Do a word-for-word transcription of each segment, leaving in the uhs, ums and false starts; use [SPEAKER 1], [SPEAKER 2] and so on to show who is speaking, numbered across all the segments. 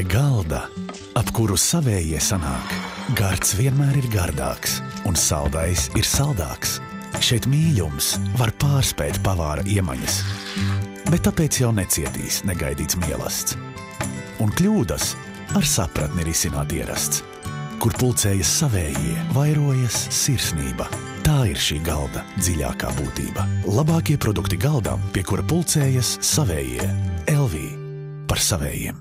[SPEAKER 1] galda, ap kuru savējie sanāk. Gards vienmēr ir gardāks, un saldais ir saldāks. Šeit mīļums var pārspēt pavāra iemaņas, bet tāpēc jau necietīs negaidīts mielasts. Un kļūdas ar sapratni risināt ierasts. Kur pulcējas savējie, vairojas sirsnība. Tā ir šī galda dziļākā būtība. Labākie produkti galdam, pie kura pulcējas savējie. Elvī par savējiem.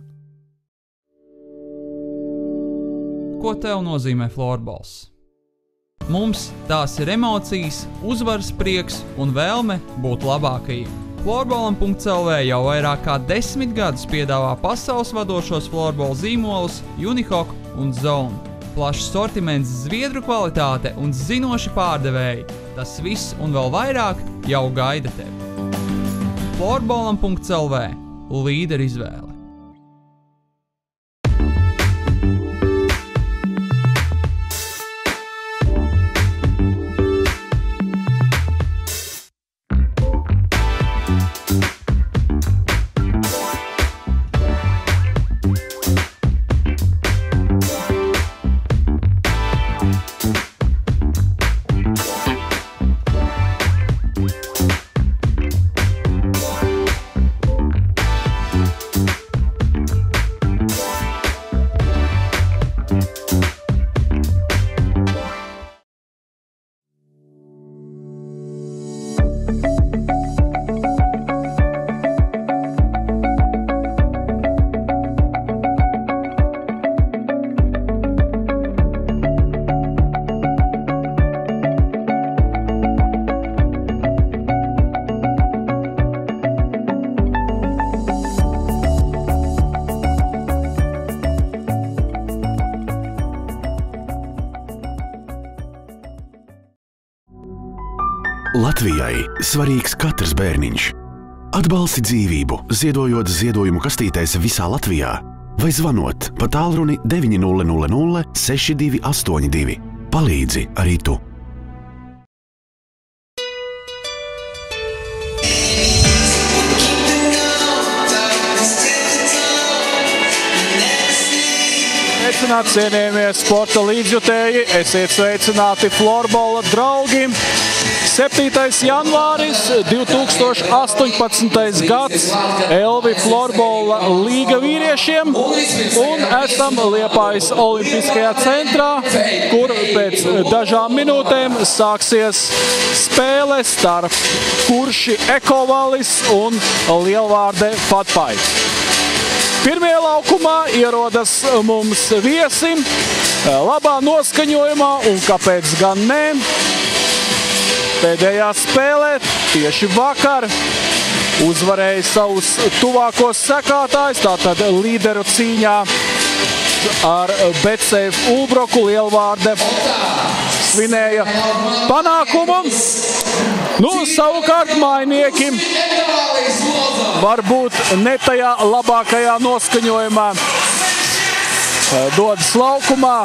[SPEAKER 2] Ko tev nozīmē florbols? Mums tās ir emocijas, uzvaras prieks un vēlme būt labākajiem. Florbolam punkts el vē jau vairāk kā desmit gadus piedāvā pasaules vadošos florbola zīmolus Unihok un Zone. Plašs sortiments, zviedru kvalitāte un zinoši pārdevēji. Tas viss un vēl vairāk jau gaida tevi. Florbolam punkts el vē. Līdera izvēle.
[SPEAKER 1] Latvijai svarīgs katrs bērniņš. Atbalsti dzīvību, ziedojot ziedojumu kastītēs visā Latvijā vai zvanot pa tālruni deviņi nulle nulle nulle seši divi astoņi divi. Palīdzi arī tu.
[SPEAKER 3] Sveicināti, cienījamie sporta līdzjutēji, esiet sveicināti florbola draugi. septītais janvāris, divi tūkstoši astoņpadsmitais gads, Elvi florbola līga vīriešiem, un esam Liepājas olimpiskajā centrā, kur pēc dažām minūtēm sāksies spēle starp Kurši Ekovalis un Lielvārde Fatpai. Pirmie laukumā ierodas mums viesi, labā noskaņojumā, un kāpēc gan ne? Pēdējā spēlē tieši vakar uzvarēja savus tuvākos sekātājus, tātad līderu cīņā ar Betsafe Ulbroku. Lielvārde svinēja panākumu. Nu, savukārt mainieki varbūt ne tajā labākajā noskaņojumā dodas laukumā.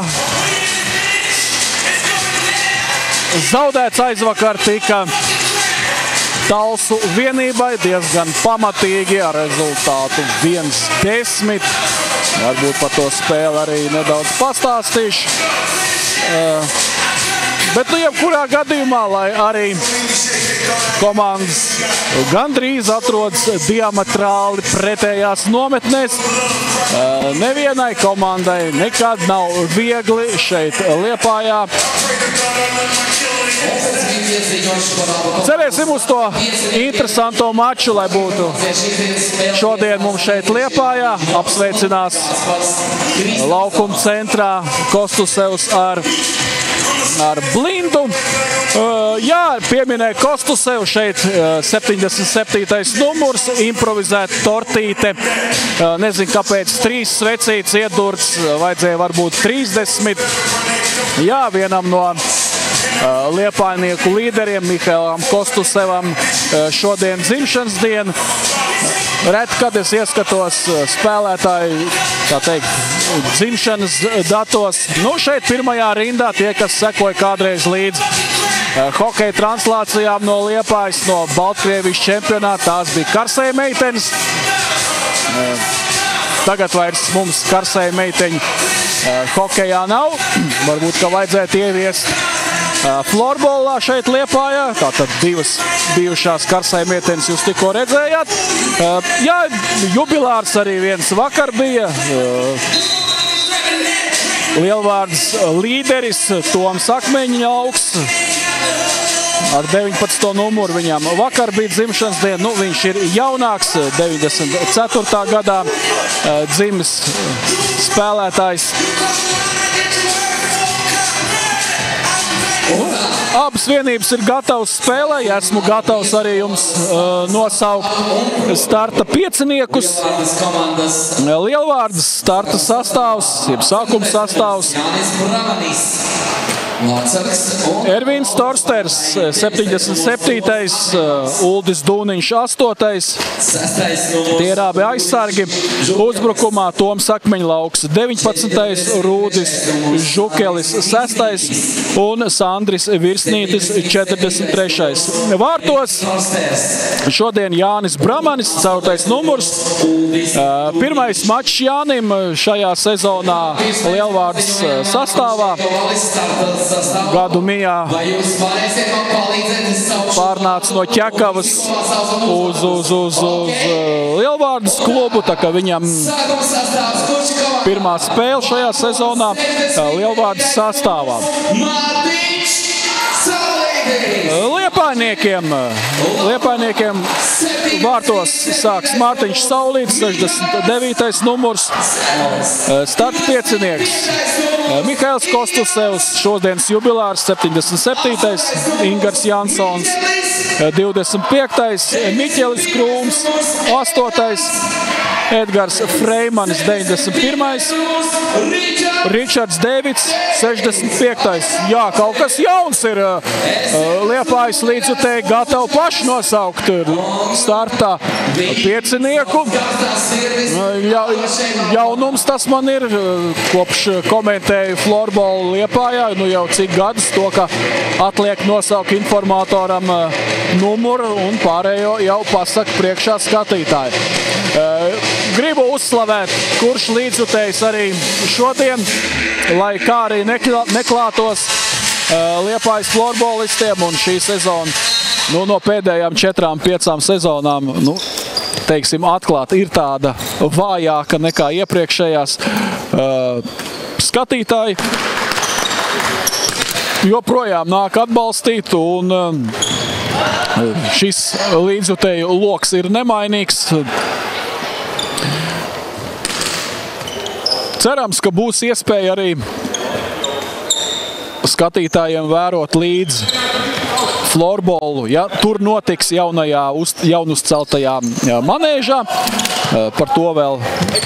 [SPEAKER 3] Zaudēts aizvakar tika Talsu vienībai diezgan pamatīgi ar rezultātu viens desmit. Varbūt par to spēli arī nedaudz pastāstīšu. Bet nu jebkurā gadījumā, lai arī komandas gandrīz atrodas diametrāli pretējās nometnēs, nevienai komandai nekad nav viegli šeit Liepājā. Cerēsim uz to interesanto maču, lai būtu šodien mums šeit Liepājā. Apsveicinās laukuma centrā Kostusevs ar, ar blindu. Uh, jā, pieminēja Kostusevu šeit uh, septiņdesmit septītais numurs, improvizēta tortīte. Uh, nezinu, kāpēc trīs svecītes iedurts, vajadzēja varbūt trīsdesmit. Jā, vienam no Liepājnieku līderiem Mihailam Kostusevam šodien dzimšanas diena. Reti, kad es ieskatos spēlētāju, tā teikt, dzimšanas datos. Nu, šeit pirmajā rindā tie, kas sekoja kādreiz līdz hokeja translācijām no Liepājas, no Baltkrievijas čempionāta, tās bija Karsēja meitenes. tagad vairs mums karsēja meiteņu hokejā nav. Varbūt, ka vajadzētu ieviest florbolā šeit Liepājā. Tātad divas bijušās karsēja meitenes jūs tikko redzējāt. Jā, jubilārs arī viens vakar bija. Lielvārds līderis Toms Akmeņauks ar deviņpadsmito numuru viņam vakar bija dzimšanas diena. Nu, viņš ir jaunāks, deviņdesmit ceturtā gadā dzimis spēlētājs. Abas vienības ir gatavas spēlē. Esmu gatavs arī jums uh, nosaukt starta pieciniekus. Lielvārdas starta sastāvs, jeb sākuma sastāvs. Ervīns Torsters, septiņdesmit septītais, Uldis Dūniņš, astotais. Tie ir abi aizsargi. Uzbrukumā Toms Akmeņlauks, deviņpadsmitais, Rūdis Žukelis, sestais un Sandris Virsnītis, četrdesmit trešais. Vārtos šodien Jānis Bramanis, ceturtais numurs. Pirmais mačs Jānim šajā sezonā Lielvārdas sastāvā. Gadu mijā pārnāca no Ķekavas uz, uz, uz, uz Lielvārdas klubu, tā kā viņam pirmā spēle šajā sezonā Lielvārdas sastāvā. Liepājniekiem, Liepājniekiem vārtos sāks Mārtiņš Saulīts, sešdesmit devītais numurs, starta piecinieks. Mihails Kostusevs, šodienas jubilārs, septiņdesmit septītais, Ingars Jansons, divdesmit piektais, Miķelis Krūms, astotais, Edgars Freimanis, deviņdesmit pirmais, Ričards Dēvids, sešdesmit piektais. Jā, kaut kas jauns ir. Liepājas līdzutēji gatavi paši nosaukt startā piecinieku. Ja, jaunums tas man ir, kopš komentēju florbolu Liepājā, nu jau cik gadus to, ka atliek nosaukt informatoram numuru un pārējo jau pasaka priekšā skatītāji. Gribu uzslavēt, kurš līdzutējs arī šodien, lai kā arī neklātos Liepājas florbolistiem, un šī sezona nu, no pēdējām četrām, piecām sezonām, nu, teiksim, atklāti ir tāda vājāka nekā iepriekšējās. Skatītāji joprojām nāk atbalstīt, un šis līdzutēju loks ir nemainīgs. Cerams, ka būs iespēja arī skatītājiem vērot līdzi florbolu, ja tur notiks jaunajā, jaunuzceltajā manēžā. Par to vēl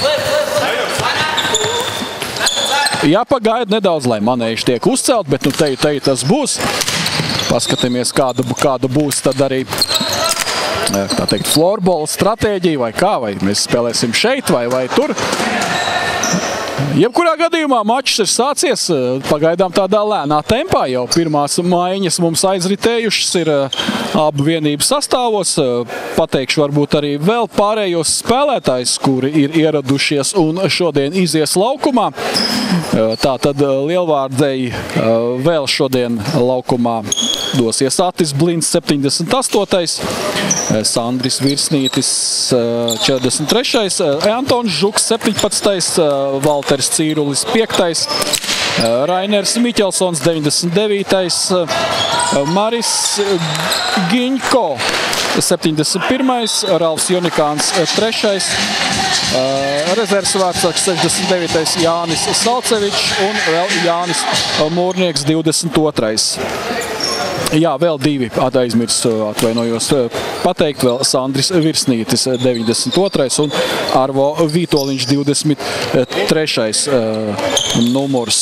[SPEAKER 3] jāpagaida nedaudz, lai manēži tiek uzcelt, bet nu teju, teju tas būs. Paskatāmies, kāda, kāda būs tad arī tā teikt, florbola stratēģija vai kā, vai mēs spēlēsim šeit vai, vai tur. Jebkurā gadījumā mačs ir sācies pagaidām tādā lēnā tempā. Jau pirmās maiņas mums aizritējušas ir abu vienību sastāvos. Pateikšu varbūt arī vēl pārējos spēlētājs, kuri ir ieradušies un šodien izies laukumā. Tātad Lielvārdei vēl šodien laukumā dosies Atis Blinds, septiņdesmit astotais, Sandris Virsnītis, četrdesmit trešais, Antons Žuks, septiņpadsmitais, Valters Cīrulis, piektais, Rainers Miķelsons, deviņdesmit devītais, Maris Giņko, septiņdesmit pirmais, Ralfs Jonikāns, trešais, rezerves vārdsargs, sešdesmit devītais, Jānis Salcevičs un vēl Jānis Mūrnieks, divdesmit otrais. Jā, vēl divi aizmirs, atvainojos pateikt, vēl Sandris Virsnītis, deviņdesmit otrais un Arvo Vītoliņš, divdesmit trešais numurs.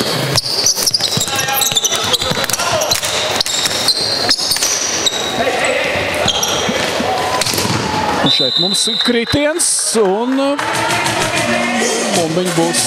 [SPEAKER 3] Un šeit mums kritiens un bumbiņi būs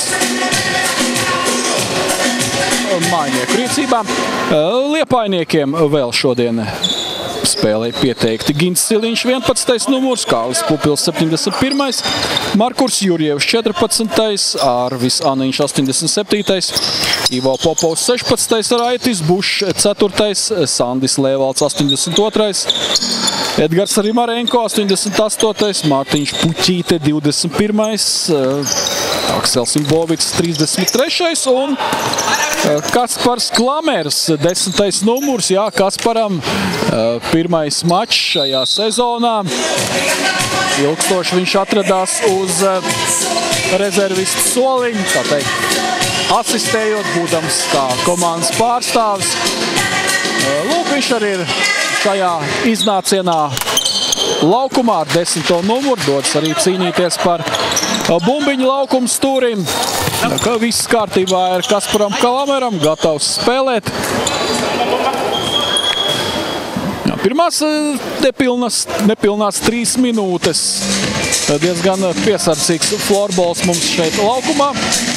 [SPEAKER 3] mājnieku rīcībā. Liepājniekiem vēl šodien spēlē pieteikti Gints Siliņš vienpadsmitais numurs, Kālis Pupils septiņdesmit pirmais, Markurs Jurjevs četrpadsmitais, Ārvis Aniņš astoņdesmit septītais, Ivo Popovs sešpadsmitais, Raitis Bušs ceturtais, Sandis Lēvalds astoņdesmit otrais, Edgars Rimarenko astoņdesmit astotais, Mārtiņš Puķīte divdesmit pirmais, Aksels Imbovits trīsdesmit trešais un Kaspars Klamers desmitais numurs. Jā, Kasparam pirmais mačs šajā sezonā. Ilgstoši viņš atradās uz rezervistu soliņu, tā teikt, asistējot, būdams kā komandas pārstāvis. Lūk, viņš arī ir šajā iznācienā laukumā ar desmito numuru, dodas arī cīnīties par bumbiņu laukumu stūrim. Ka viss kārtībā ir Kasparam Klameram, gatavs spēlēt. Jā, pirmās nepilnas, nepilnās trīs minūtes. Diezgan piesardzīgs florbols mums šeit laukumā.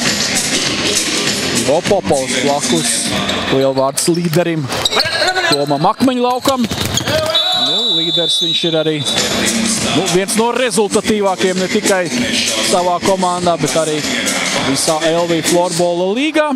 [SPEAKER 3] Ivo Popovs blakus lielvārds līderim Tomam Akmeņlaukam. Nu, līderis viņš ir arī nu, viens no rezultatīvākiem ne tikai savā komandā, bet arī visā L V florbola līgā.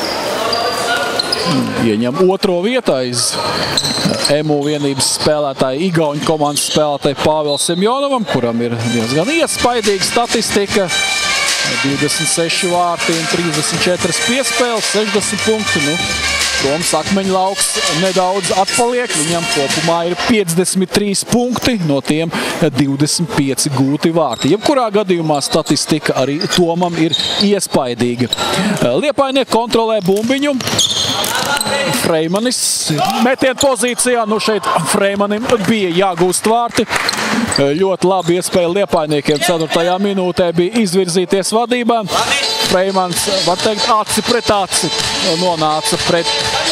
[SPEAKER 3] Ieņem otro vietu aiz M U vienības spēlētāja, Igauņu komandas spēlētāja Pāvela Semjonovam, kuram ir diezgan iespaidīga statistika. divdesmit seši vārti un trīsdesmit četras piespēles, sešdesmit punkti. Nu, Toms Akmeņlauks nedaudz atpaliek, viņam kopumā ir piecdesmit trīs punkti, no tiem divdesmit pieci gūti vārti. Jebkurā gadījumā statistika arī Tomam ir iespaidīga. Liepājnieki kontrolē bumbiņu. Freimanis metienu pozīcijā, nu šeit Freimanim bija jāgūst vārti. Ļoti labi iespēja Liepājniekiem ceturtajā minūtē bija izvirzīties vadībā. Freimans, var teikt, aci pret aci nonāca pret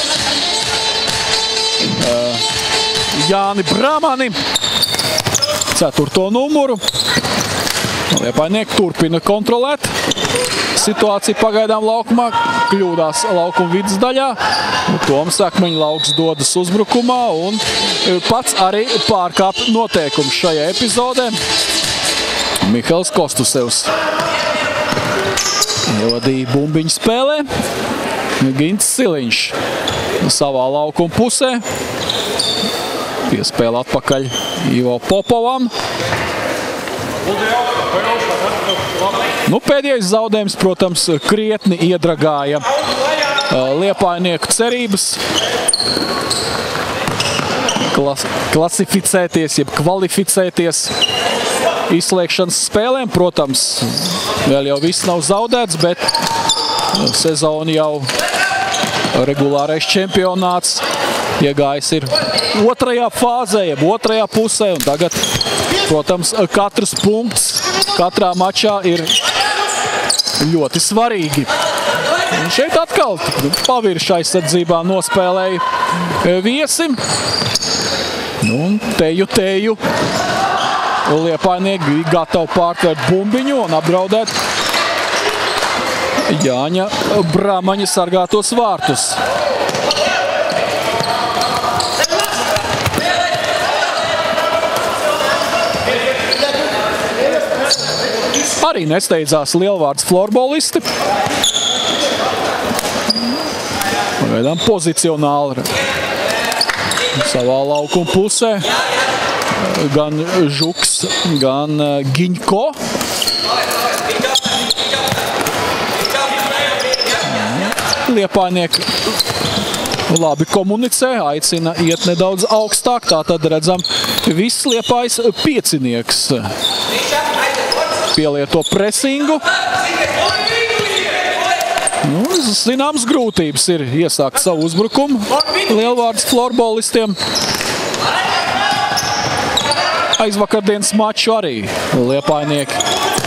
[SPEAKER 3] uh, Jāni Bramani, ceturto numuru. Liepājnieki turpina kontrolēt situāciju pagaidām laukumā, kļūdās laukuma vidus daļā. Toms Akmeņlauks dodas uzbrukumā un pats arī pārkāp noteikumus šajā epizodē. Mihails Kostusevs ievadīja bumbiņu spēlē. Gints Siliņš savā laukuma pusē. Piespēle atpakaļ Ivo Popovam. Nu, pēdējais zaudējums, protams, krietni iedragāja Liepājnieku cerības klas klasificēties, jeb kvalificēties izslēgšanas spēlēm. Protams, vēl jau viss nav zaudēts, bet sezona jau regulārais čempionāts iegājis ir otrajā fāzē, jeb otrajā pusē, un tagad, protams, katrs punkts katrā mačā ir ļoti svarīgi. Un šeit atkal pavirša aizsardzībā nospēlēja viesi. Un teju, teju. Liepājnieki bija gatavi pārtvērt bumbiņu un apdraudēt Jāņa Bramaņa sargātos vārtus. Arī nesteidzās lielvārds florbolisti. Pagaidām pozicionāli savā laukuma pusē. Gan Žuks, gan Giņko. Liepājnieki labi komunicē, aicina iet nedaudz augstāk. Tātad redzam, viss Liepājas piecinieks pielieto presingu. Nu, zināms grūtības ir iesākt savu uzbrukumu lielvārds florbolistiem. Aizvakardienas maču arī Liepājnieki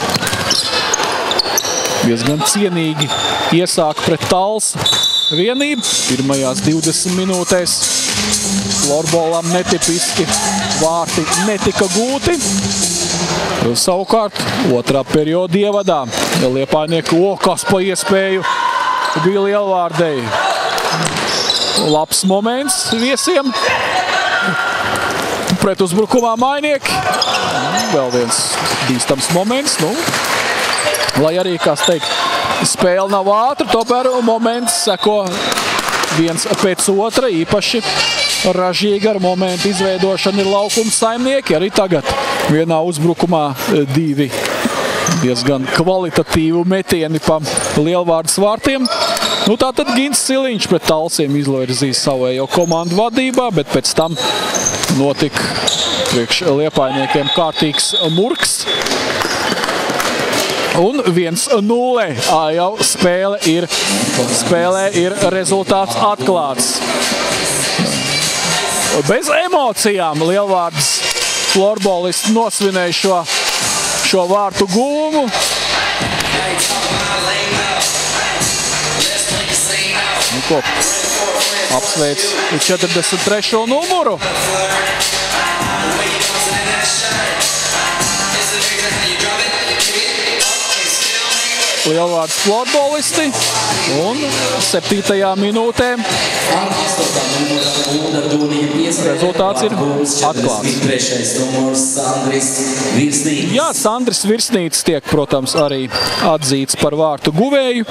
[SPEAKER 3] diezgan cienīgi iesāk pret Tals vienību. Pirmajās divdesmit minūtēs florbolam netipiski vārti netika gūti. Savukārt otrā perioda ievadā Liepājnieki, o, kas pa iespēju bija lielvārdei. Labs moments viesiem. pret uzbrukumā mainieki. Vēl viens bīstams moments. Nu, lai arī, kā teikt, spēle nav ātra, tomēr moments seko viens pēc otra, īpaši ražīgi ar momentu izveidošanu ir laukuma saimnieki. Arī tagad vienā uzbrukumā divi diezgan kvalitatīvu metieni pa Lielvārdas vārtiem. Nu, tātad Gins Siliņš pret Talsiem izvirzīs savējo komandu vadībā, bet pēc tam notika priekš liepājniekiem kārtīgs murks. Un viens nulle jau spēle ir, spēlē ir rezultāts atklāts. Bez emocijām Lielvārdas florbolisti nosvinēja šo, šo vārtu guvumu. Nu, ko, apsveic četrdesmit trešo numuru. Lielvārdas florbolisti un septītajā minūtē rezultāts ir atklāts. Jā, Sandris Virsnīts tiek, protams, arī atzīts par vārtu guvēju.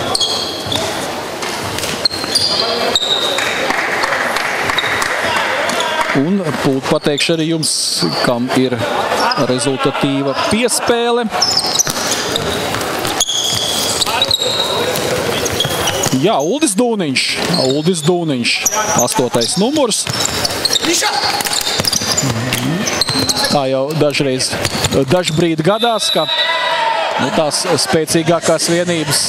[SPEAKER 3] Un pateikšu arī jums, kam ir rezultatīva piespēle. Jā, Uldis Dūniņš, Uldis Dūniņš, astotais numurs. Tā jau dažreiz, dažbrīd gadās, ka nu, tās spēcīgākās vienības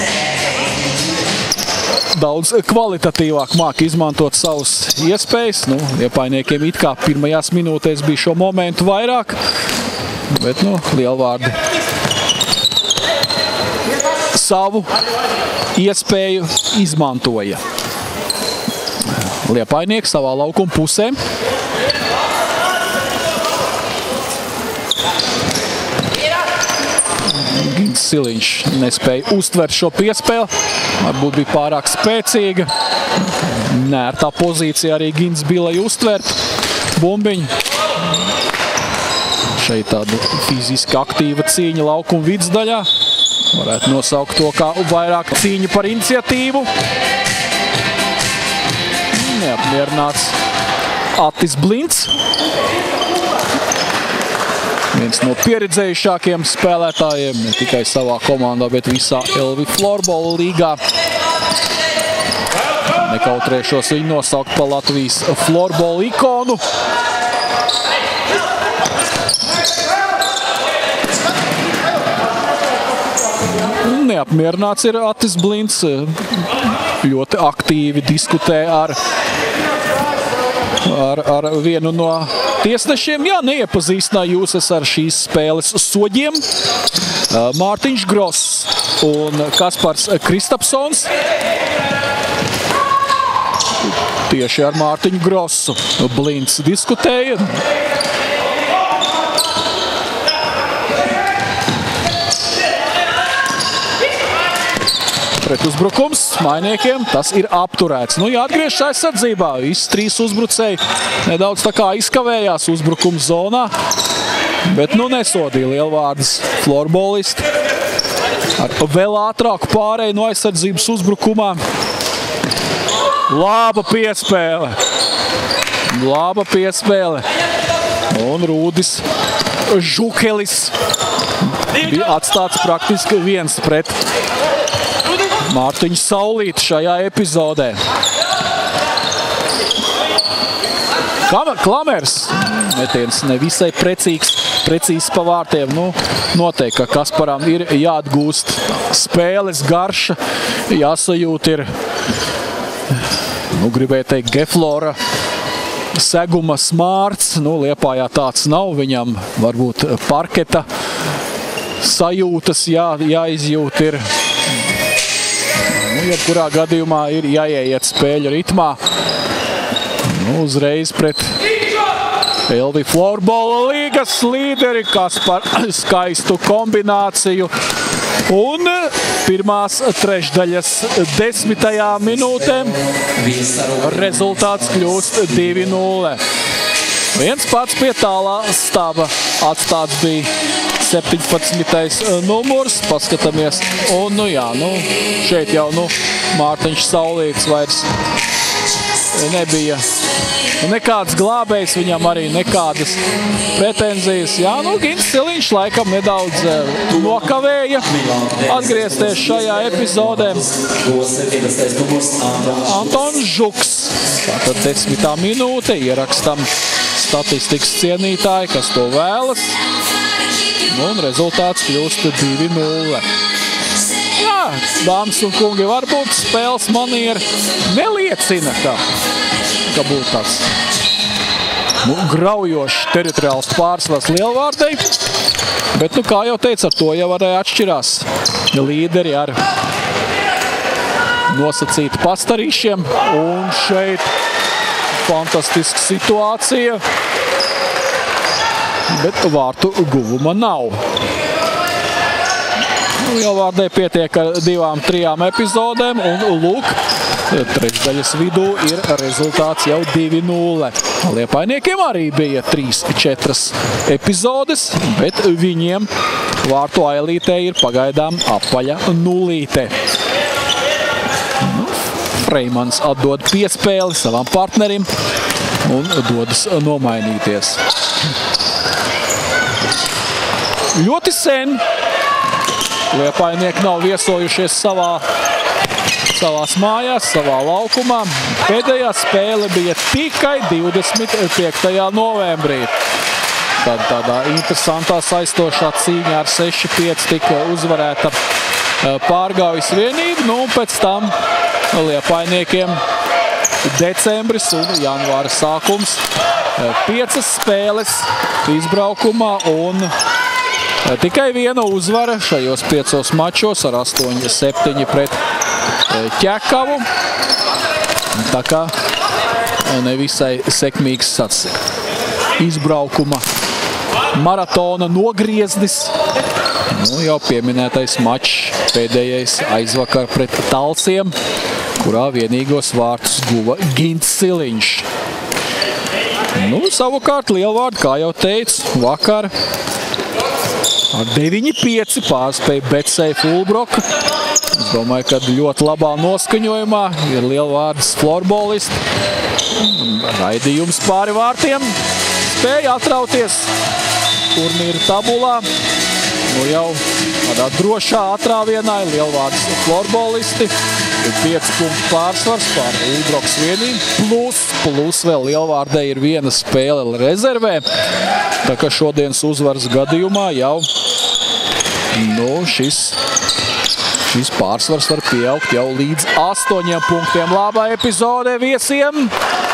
[SPEAKER 3] daudz kvalitatīvāk māk izmantot savus iespējas. Nu, Liepājniekiem it kā pirmajās minūtēs bija šo momentu vairāk, bet nu, Lielvārdi savu iespēju izmantoja. Liepājnieki savā laukuma pusē. Gins Siliņš nespēja uztvert šo piespēli. Varbūt bija pārāk spēcīga. Nērtā pozīcija arī Gins bija, lai uztvert bumbiņu. Šeit tāda fiziski aktīva cīņa laukuma vidusdaļā. Varētu nosaukt to kā vairāk cīņu par iniciatīvu. Neapmierināts Atis Blints. Viens no pieredzējušākiem spēlētājiem, ne tikai savā komandā, bet visā L V Florbola līgā. Nekautrēšos viņu nosaukt par Latvijas florbola ikonu. Neapmierināts ir Atis Blints, ļoti aktīvi diskutē ar, ar, ar vienu no tiesnešiem. Jā, neiepazīstināju jūs ar šīs spēles soģiem. Mārtiņš Gross un Kaspars Kristapsons. Tieši ar Mārtiņu Grossu Blints diskutēja. Pret uzbrukums mainiekiem tas ir apturēts. Nu, jāatgriežas aizsardzībā. Visi trīs uzbrucēji nedaudz tā kā izkavējās uzbrukuma zonā, bet nu nesodīja Lielvārdas florbolisti ar vēl ātrāku pārēju no aizsardzības uzbrukumā. Laba piespēle. Laba piespēle. Un Rūdis Žukelis bija atstāts praktiski viens pret Mārtiņu Saulīti šajā epizodē. Klamers metiens nevisai precīgs, precīzs pa vārtiem. Nu, noteikti, ka Kasparam ir jāatgūst spēles garša, jāsajūt ir, nu, gribēju teikt, Geflora seguma smārts. Nu, Liepājā tāds nav, viņam varbūt parketa sajūtas jā, jāizjūt ir. Nu, jebkurā gadījumā ir jāieiet spēļu ritmā. Nu, uzreiz pret L V Florbola līgas līderi, kas par skaistu kombināciju. Un pirmās trešdaļas desmitajā minūtē rezultāts kļūst divi nulle. Viens pats pie tālā stava atstāts bija septiņpadsmitais numurs. Paskatāmies. Un, nu jā, nu, šeit jau, nu, Mārtiņš Saulīts vairs nebija nekāds glābējs, viņam arī nekādas pretenzijas. Jā, nu, Gins Siliņš laikam nedaudz nokavēja atgriezties šajā epizodē. Antons Žuks. Tātad desmitā minūte, ierakstam statistikas cienītāji, kas to vēlas. Un rezultāts kļūst divi nulle. Jā, dāmas un kungi, varbūt spēles manieri neliecina, ka, ka būtu tāds nu, graujošs teritoriāls pārsvars Lielvārdei. Bet, nu, kā jau teicu, ar to jau arī atšķirās līderi ar nosacītu pastarīšiem. Un šeit fantastiska situācija, bet vārtu guvuma nav. Lielvārdei pietiek ar divām, trijām epizodēm, un lūk, trešdaļas vidū ir rezultāts jau divi nulle. Liepainiekiem arī bija trīs, četras epizodes, bet viņiem vārtu ailītē ir pagaidām apaļa nulīte. Freimans atdod piespēli savam partnerim un dodas nomainīties. Ļoti sen Liepainieki nav viesojušies savā, savās mājās, savā laukumā. Pēdējā spēle bija tikai divdesmit piektajā novembrī. Tad tādā interesantā saistošā cīņā ar seši pieci tika uzvarēta Pārgaujas vienība. Nu, un pēc tam Liepainiekiem decembris un janvāra sākums. Piecas spēles izbraukumā un tikai viena uzvara šajos piecos mačos ar astoņi septiņi pret Ķekavu. Tā kā nevisai sekmīgs sats izbraukuma maratona nogrieznis. Nu, jau pieminētais mačs pēdējais aizvakar pret Talsiem, kurā vienīgos vārtus guva Gins Siliņš. Nu, savukārt Lielvārdi, kā jau teicu, vakar ar deviņi pieci pārspēja Betsei Fulbroka. Es domāju, ka ļoti labā noskaņojumā ir Lielvārdas florbolisti. Raidījums pāri vārtiem spēja atrauties turnīra tabulā. Nu jau tādā drošā atrāvienā ir Lielvārdas florbolisti. pieci punktu pārsvars pār Fulbrokas vienību. Plus, plus vēl Lielvārdei ir viena spēle rezervē. Tā kā šodienas uzvaras gadījumā jau nu, šis, šis pārsvars var pieaugt jau līdz astoņiem punktiem. Labā epizode viesiem.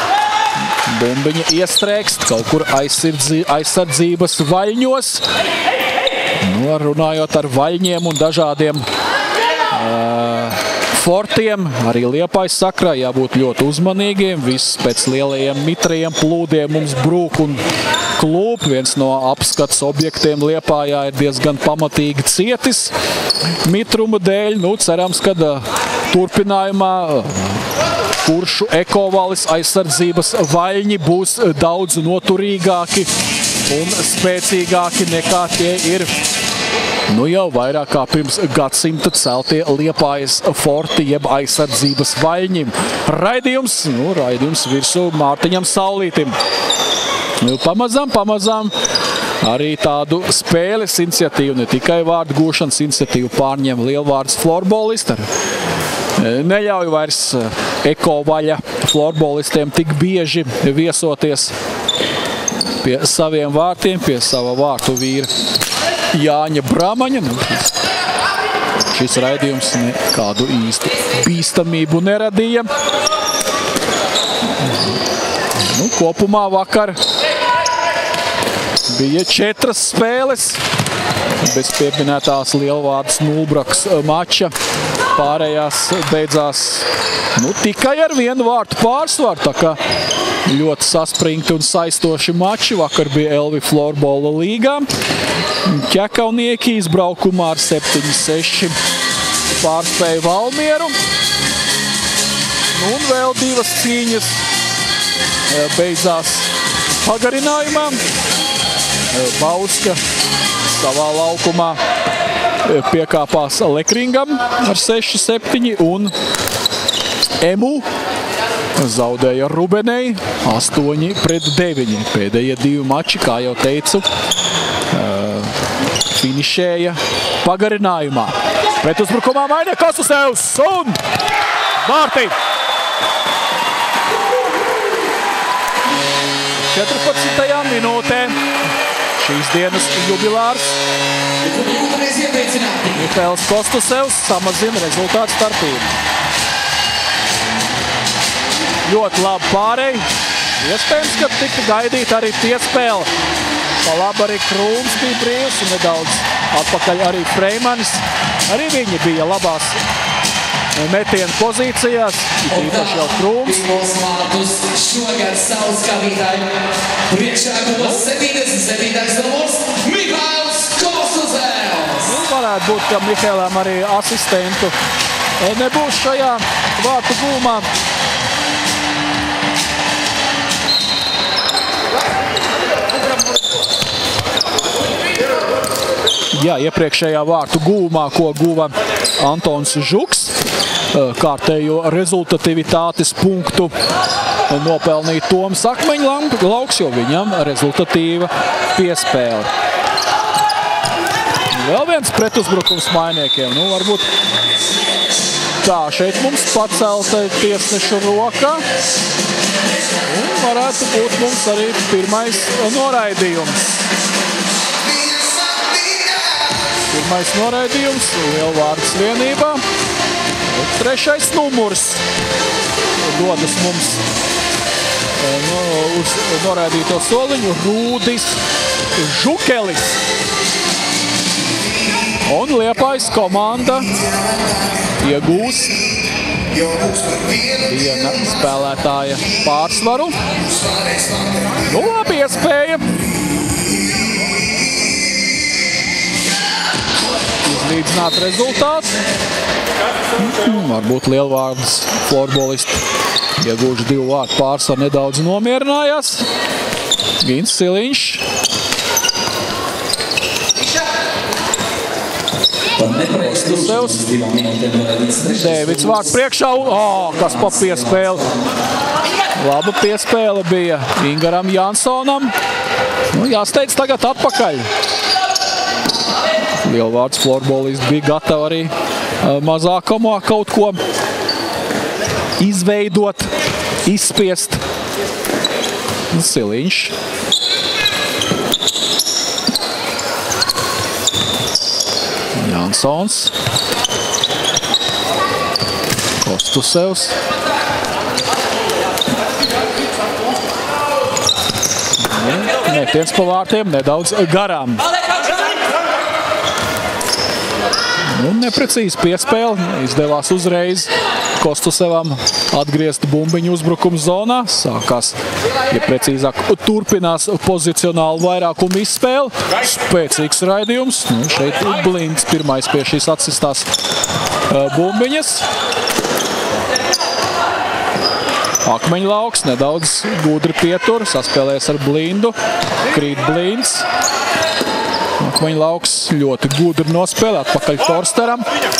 [SPEAKER 3] Bumbiņa iestrēgst kaut kur aizsardzi, aizsardzības vaļņos. Nu, runājot ar vaļņiem un dažādiem uh, fortiem, arī Liepājas sakrā jābūt ļoti uzmanīgiem. Viss pēc lielajiem mitrajiem plūdiem mums brūk un klūp. Viens no apskats objektiem Liepājā ir diezgan pamatīgi cietis mitruma dēļ. Nu, cerams, ka uh, turpinājumā uh, Kuršu ekovalis aizsardzības vaļņi būs daudz noturīgāki un spēcīgāki nekā tie ir nu jau vairāk kā pirms gadsimta celtie Liepājas forti jeb aizsardzības vaļņi. Raidījums, nu, raidījums virsū Mārtiņam Saulītim. Nu, pamazām, pamazām arī tādu spēles iniciatīvu, ne tikai vārdu gūšanas iniciatīvu pārņem Lielvārdas florbolisti. Neļauj vairs ekovaļa florbolistiem tik bieži viesoties pie saviem vārtiem, pie sava vārtu vīra Jāņa Bramaņa. Nu, šis, šis raidījums nekādu īstu bīstamību neradīja. Nu, kopumā vakar bija četras spēles bez pieminētās Lielvārdas Nulbrakas mača. Pārējās beidzās nu, tikai ar vienu vārtu pārsvaru, tā kā ļoti saspringti un saistoši mači. Vakar bija Elvi Florbola līgā. Ķekaunieki izbraukumā ar septiņi seši pārspēja Valmieru. Un vēl divas cīņas beidzās pagarinājumā. Bauska savā laukumā piekāpās Lekringam ar seši septiņi un Emu zaudēja Rubenei astoņi pret deviņi. Pēdējie divi mači, kā jau teicu, finišēja pagarinājumā. Pret uzbrukumā maina Kostusevs un vārti. četrpadsmitajā minūtē šīs dienas jubilārs Mihails Kostusevs samazina rezultātu starpību. Ļoti labi pārēj. Iespējams, ka tika gaidīt arī piespēle. Pa labi arī Krūms bija brīvs un nedaudz atpakaļ arī Freimanis. Arī viņi bija labās metienu pozīcijās, īpaši jau Krūms.
[SPEAKER 4] Šogad saules skatītāji priekšā guvas septiņdesmit septītais numurs Mihails Kostusevs.
[SPEAKER 3] Varētu būt, ka Mihailam arī asistentu nebūs šajā vārtu gūmā. Jā, iepriekšējā vārtu gūmā, ko guva Antons Žuks, kārtējo rezultativitātes punktu nopelnīja Toms Akmeņlauks, jo viņam rezultatīva piespēle. Vēl viens pretuzbrukums mainiekiem. Nu, varbūt tā, šeit mums pacelta tiesnešu roka. Un varētu būt mums arī pirmais noraidījums. Pirmais noraidījums Lielvārdes vienībā. Trešais numurs dodas mums no, uz noraidīto soliņu Rūdis Žukelis. Un Liepājas komanda iegūst viena spēlētāja pārsvaru. Nu, labi iespēja izlīdzināt rezultātu. Varbūt Lielvārdes florbolisti iegūši divu vārtu pārsvaru nedaudz nomierinājās. Gins Siliņš. Kostusevs. Dēvids vārds priekšā. Oh, kas pa piespēli. Laba piespēle bija Ingaram Jansonam. Nu, jāsteidz tagad atpakaļ. Lielvārds florbolisti bija gatavi arī mazākumā kaut ko izveidot, izspiest. Siliņš. Jansons. Kostusevs. Metiens pa vārtiem nedaudz garām. Un neprecīzi piespēle. Izdevās uzreiz Kostusevam atgriezt bumbiņu uzbrukuma zonā. Sākās, ja precīzāk, turpinās pozicionālu vairākumu izspēli. Spēcīgs raidījums. Nu, šeit Blinds pirmais pie šīs atsistās bumbiņas. Akmeņlauks nedaudz gudri pietur. Saspēlēs ar Blindu. Krīt Blinds. Akmeņlauks ļoti gudri nospēlē atpakaļ Forsteram.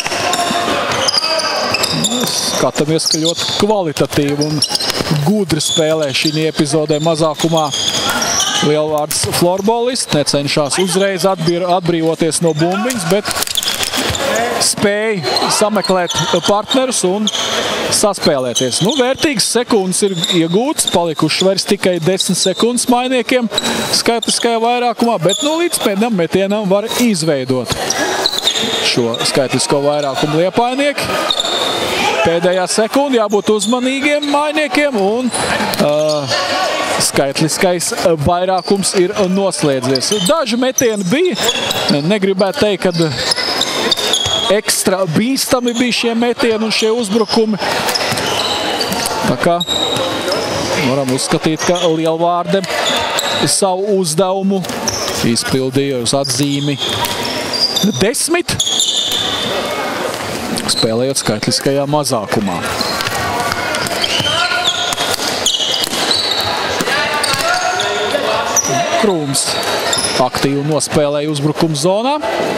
[SPEAKER 3] Skatāmies, ka ļoti kvalitatīvi un gudri spēlē šī epizodē mazākumā Lielvārdes florbolisti. Necenšās uzreiz atbrīvoties no bumbiņas, bet spēja sameklēt partnerus un saspēlēties. Nu, vērtīgas sekundes ir iegūtas, palikuši vairs tikai desmit sekundes mainiekiem skaitliskajā vairākumā, bet nu, līdz pēdējam metienam var izveidot šo skaitlisko vairākumu liepainieki. Pēdējā sekunda jābūt uzmanīgiem mainiekiem un uh, skaitliskais vairākums ir noslēdzies. Daži metieni bija, negribētu teikt, kad ekstra bīstami bija šie metieni un šie uzbrukumi. Tā kā varam uzskatīt, ka Lielvārde savu uzdevumu izpildīja uz atzīmi desmit, spēlējot skaitliskajā mazākumā. Krūms aktīvi nospēlēja uzbrukuma zonā.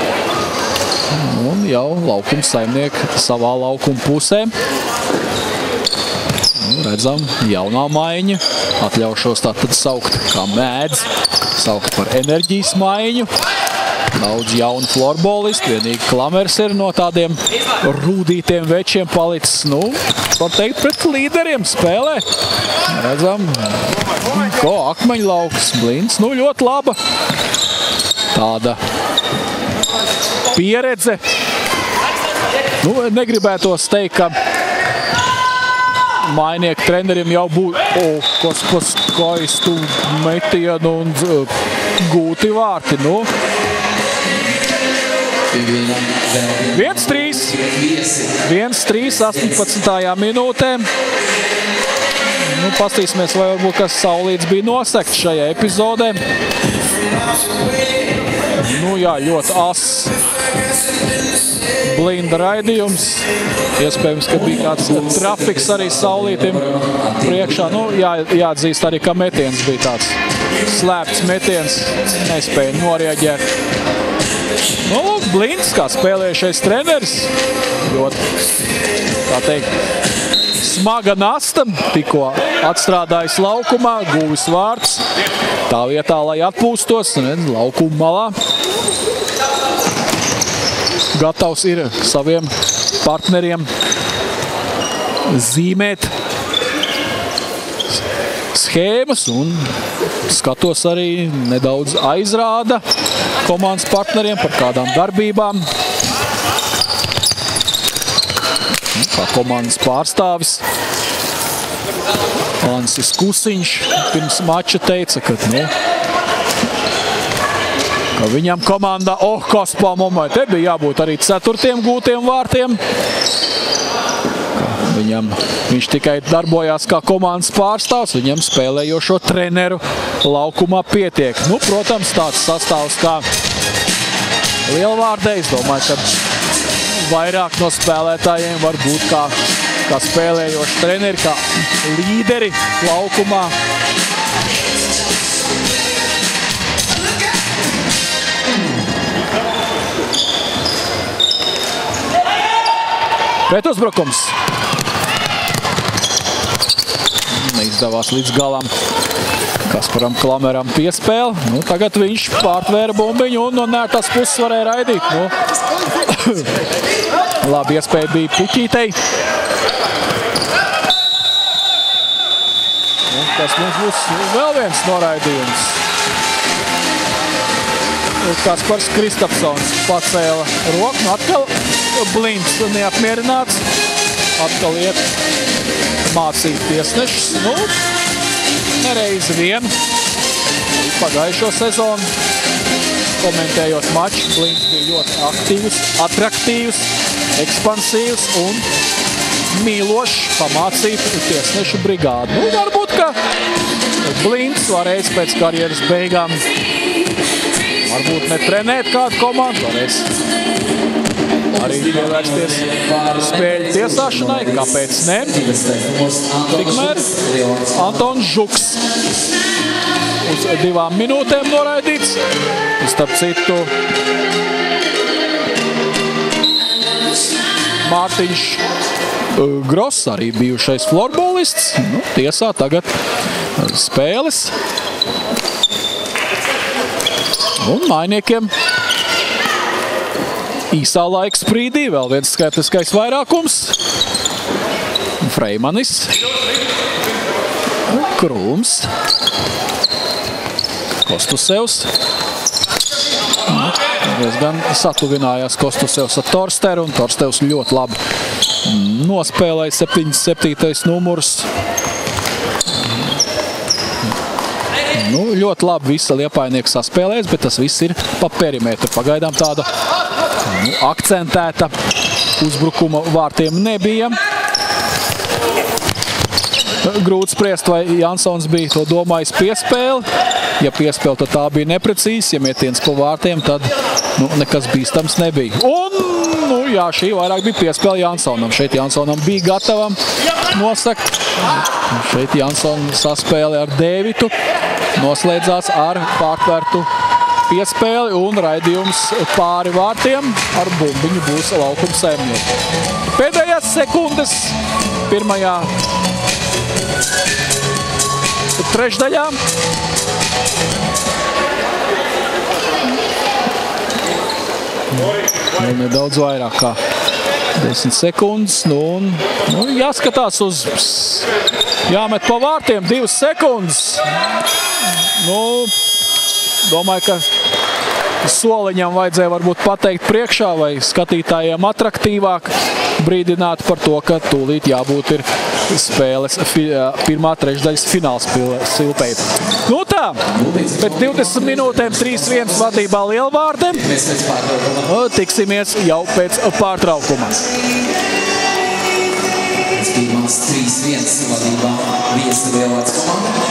[SPEAKER 3] Un jau laukuma saimnieki savā laukuma pusē. Nu, redzam, jaunā maiņa. Atļaušos tātad saukt, kā mēdz, saukt par enerģijas maiņu. Daudz jaunu florbolistu, vienīgi Klamers ir no tādiem rūdītiem večiem palicis. Nu, var teikt, pret līderiem spēlē. Redzam, ko akmeņlauks, Blinds. Nu, ļoti laba tāda pieredze. Nu, negribētos teikt, ka mainieku treneriem jau būtu oh, kas pa skaistu metienu un gūti vārti. Nu, viens trīs. viens trīs, astoņpadsmitajā minūtē. Nu, pastīsimies, vai varbūt kas saulīts bija nosegts šajā epizodē. Nu jā, ļoti ass Blinda raidījums. Iespējams, ka bija kāds trafiks arī saulītim priekšā. Nu, jā, jāatzīst arī, ka metiens bija tāds slēpts metiens. Nespēja norieģēt. Nu, Blinds, kā spēlējušais treneris, ļoti, tā teikt, smaga nasta, tikko atstrādājis laukumā, guvis vārds. Tā vietā, lai atpūstos, redz, laukuma malā. Gatavs ir saviem partneriem zīmēt schēmas un skatos arī nedaudz aizrāda komandas partneriem par kādām darbībām. Kā komandas pārstāvis Lansis Kusiņš pirms mača teica, ka, nu, ka viņam komandā, oh, kas pa moment, te bija jābūt arī ceturtiem gūtiem vārtiem. Viņam, viņš tikai darbojās kā komandas pārstāvs, viņam spēlējošo treneru laukumā pietiek. Nu, protams, tāds sastāvs kā lielvārdē, es domāju, ka vairāk no spēlētājiem var būt kā, kā spēlējoši treneri, kā līderi laukumā. Pret uzbrukums. Neizdevās līdz galam Kasparam Klameram piespēle. Nu, tagad viņš pārtvēra bumbiņu un no nērtās puses varēja raidīt. Nu, labi iespēja bija Puķītei. Un tas mums būs vēl viens noraidījums. Kaspars Kristapsons pacēla roku. Atkal Blinds neapmierināts. Atkal iet mācīt tiesnešus. Nu, nereizi vien. Pagājušo sezonu, komentējot maču, Blinds bija ļoti aktīvs, atraktīvs, ekspansīvs un mīlošs pamācīt tiesnešu brigādu. Nu, varbūt, ka Blinds varēs pēc karjeras beigām varbūt netrenēt kādu komandu, varēs arī pievērsties spēļu tiesāšanai, kāpēc ne? Tikmēr Antons Žuks uz divām minūtēm noraidīts. Starp citu, Mārtiņš Gross, arī bijušais florbolists, nu, tiesā tagad spēles. Un mainiekiem īsā laika sprīdī vēl viens skaitliskais vairākums. Freimanis, Krūms, Kostusevs. Diezgan satuvinājās Kostusevs ar Torsteru, un Torstevs ļoti labi nospēlēja septiņdesmit septītais numurs. Nu, ļoti labi visa Liepainieki saspēlēs, bet tas viss ir pa perimetru. Pagaidām tāda nu, akcentēta uzbrukuma vārtiem nebija. Grūti spriest, vai Jansons bija to domājis piespēli. Ja piespēle, tad tā bija neprecīzi. Ja metiens pa vārtiem, tad nu, nekas bīstams nebija. Un, nu jā, šī vairāk bija piespēle Jansonam. Šeit Jansonam bija gatavam nosakt Šeit Jansona saspēle ar Dēvitu noslēdzās ar pārtvērtu piespēli un raidījums pāri vārtiem ar bumbiņu būs laukuma saimnieki. Pēdējās sekundes pirmajā trešdaļā. Vēl nedaudz vairāk kā desmit sekundes, nu un nu, jāskatās uz, jāmet pa vārtiem, divas sekundes. Nu, domāju, ka soliņam vajadzēja varbūt pateikt priekšā vai skatītājiem atraktīvāk brīdināt par to, ka tūlīt jābūt ir spēles pirmā trešdaļas fināls silpei. Nu tā, pēc divdesmit minūtēm trīs viens vadībā Lielvārde. Tiksimies jau pēc pārtraukuma.
[SPEAKER 4] Pēc pirmās trīs viens vadībā Viesta Lielvārdes komanda.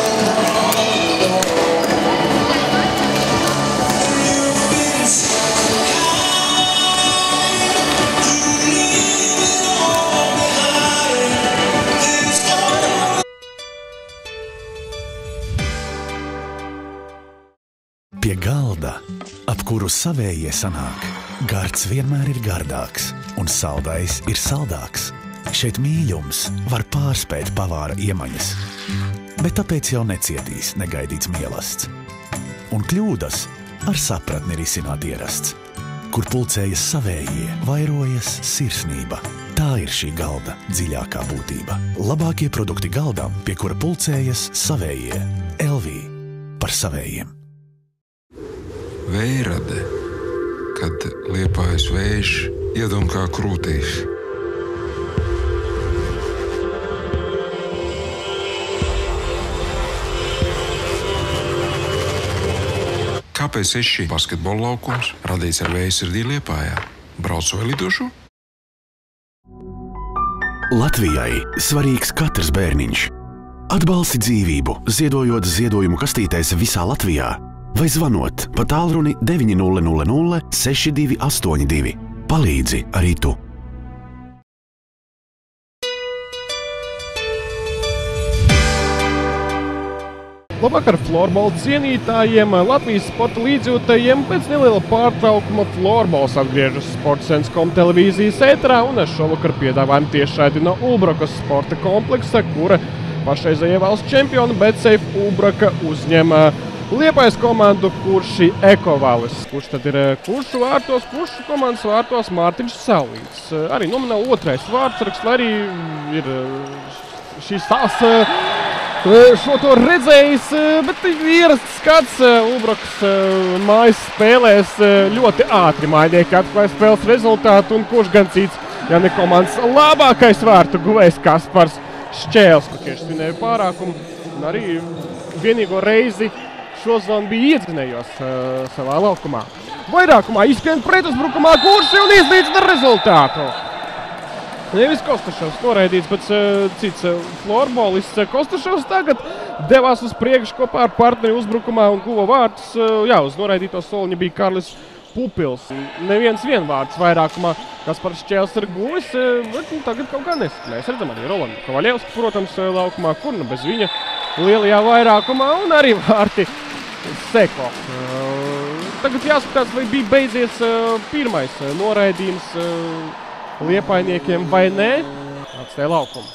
[SPEAKER 1] Pie galda, ap kuru savējie sanāk, gards vienmēr ir gardāks un saldais ir saldāks. Šeit mīļums var pārspēt pavāra iemaņas, bet tāpēc jau necietīs negaidīts mielasts. Un kļūdas ar sapratni risināt ierasts. Kur pulcējas savējie, vairojas sirsnība. Tā ir šī galda dziļākā būtība. Labākie produkti galdam, pie kura pulcējas savējie. L V par savējiem.
[SPEAKER 5] Vējrade, kad Liepājas vējš iedom kā krūtīs. Kāpēc es šī basketbola laukums radīts ar vēju sirdī Liepājā? Braucu vai lidošu?
[SPEAKER 1] Latvijai svarīgs katrs bērniņš. Atbalsti dzīvību, ziedojot ziedojumu kastītēs visā Latvijā. Vai zvanot pa tālruni deviņi nulle nulle nulle seši divi astoņi divi. Palīdzi arī tu!
[SPEAKER 6] Labvakar florbola cienītājiem, Latvijas sporta līdzjūtējiem. Pēc neliela pārtraukuma florbols atgriežas Sportsens punkt com televīzijas ēterā, un šovakar piedāvājam tiešraidi no Ulbrakas sporta kompleksa, kura pašreizējie valsts čempioni Betsafe Ulbraka uzņem Liepājas komandu Kurši Ekovalis. Kurš tad ir Kuršu vārtos? Kuršu komandas vārtos Mārtiņš Saulīts. Arī nomināli otrais vārdsargs, lai arī ir šīs tās šo to redzējis, bet ierasts skats Ulbrakas mājas spēlēs ļoti ātri mainieki atklāja spēles rezultātu, un kurš gan cits, ja ne komandas labākais vārtu guvējs Kaspars Šķēls, kur tieši svinēja pārākumu, un arī vienīgo reizi šozvan bija iedzinējos uh, savā laukumā. Vairākumā izskrien pretuzbrukumā Kurši un izlīdzina rezultātu. Nevis Kostašovs noraidīts, bet uh, cits uh, florbolists uh, Kostašovs tagad devās uz priekšu kopā ar partneri uzbrukumā un guva vārtus. Uh, jā, uz noraidīto soliņa bija Karlis Pupils. Neviens vienvārds vairākumā Kaspars Šķēls ir guvis, uh, bet nu, tagad kaut kā nesat. Mēs redzam arī Rolandu Kovaļevski, protams, uh, laukumā, kur nu bez viņa lielajā vairākumā, un arī vārti Seko. Uh, tagad jāskatās, vai bija beidzies uh, pirmais uh, noraidījums uh, liepainiekiem vai nē. Atstāja laukumu.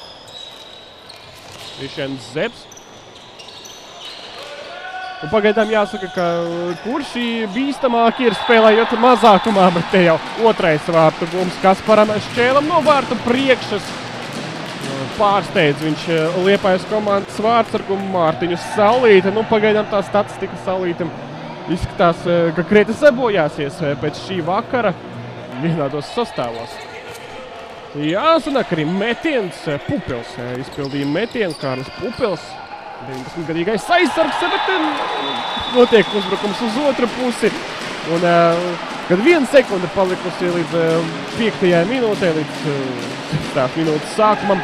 [SPEAKER 6] Rišens Zebs. Un pagaidām jāsaka, ka Kurši bīstamāki ir spēlējot mazākumā, bet te jau otrais vārtu gums Kasparam Šķēlam no vārtu priekšas. Pārsteidz viņš Liepājas komandas vārdsargumu Mārtiņu Saulīti. Nu, pagaidām tā statistika Saulītam izskatās, ka krietni sabojāsies pēc šī vakara vienādos sastāvos. Jāsanāk arī metiens Pupils. Izpildīja metienu Kārlis Pupils. deviņdesmitgadīgais aizsargs, bet notiek uzbrukums uz otru pusi. Un, kad viena sekunde palikusi līdz piektajai minūtē, līdz septītās minūtes sākumam,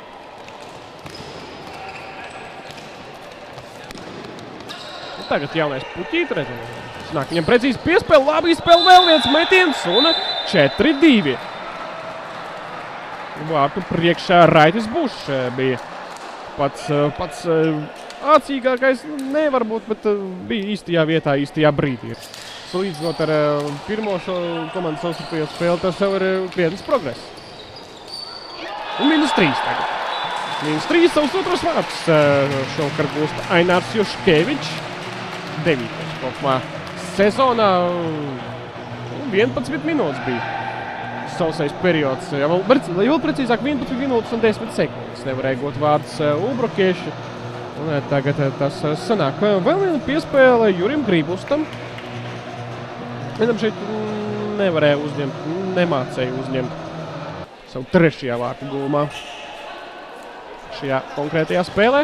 [SPEAKER 6] tagad jaunais Puķīt, redzam, snāk viņam precīzi piespēle, labi izspēle, vēl viens metiens un četri divi. vārtu priekšā Raitis Bušs bija pats, pats ācīgākais, nevar būt, bet bija īstajā vietā, īstajā brīdī. Salīdzinot ar pirmo šo komandas savstarpējo spēli, tas jau ir krietnes progress. Un mīnus trīs tagad. Mīnus trīs savus otros vārtus šovakar gūst Ainārs Juškevičs. devītais kopumā sezonā vienpadsmit minūtes bija sausais periods. Ja, vēl, vēl precīzāk vienpadsmit minūtes un desmit sekundes nevarēja got vārdus Ubrokieši. Un tagad tas sanāk. Vēl viena piespēle Jurim Grībustam. Vienam šeit nevarēja uzņemt, nemācēja uzņemt savu trešajā vārtu gūmā šajā konkrētajā spēlē.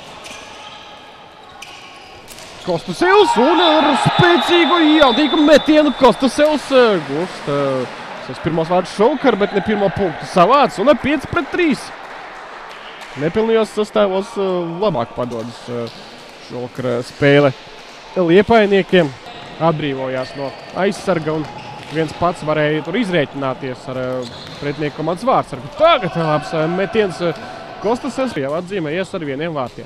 [SPEAKER 6] Kostusevs un ar spēcīgu jaudīgu metienu Kostusevs gūst savus pirmos vārdus šovakar, bet ne pirmo punktu savāds un ar pieci pret trīs. Nepilnījos sastāvos labāk padodas šovakar spēle liepainiekiem. Atbrīvojās no aizsarga un viens pats varēja tur izrēķināties ar pretinieku komandas vārdsargu. Tagad labs metiens Kostusevs jau atzīmējies ar vieniem vārtiem.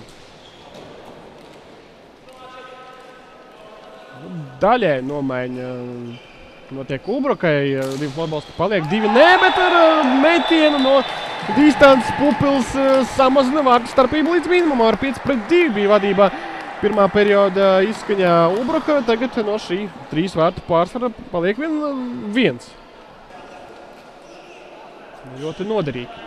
[SPEAKER 6] Daļai nomaiņa notiek Ubrokai, divi florbalsti paliek, divi nē, bet ar metienu no distances Pupils samazina vārtu starpību līdz minimumam. Ar pieci pret divi bija vadībā pirmā perioda izskaņā Ubroka, tagad no šī trīs vārtu pārsvara paliek vien viens. Ļoti noderīgi.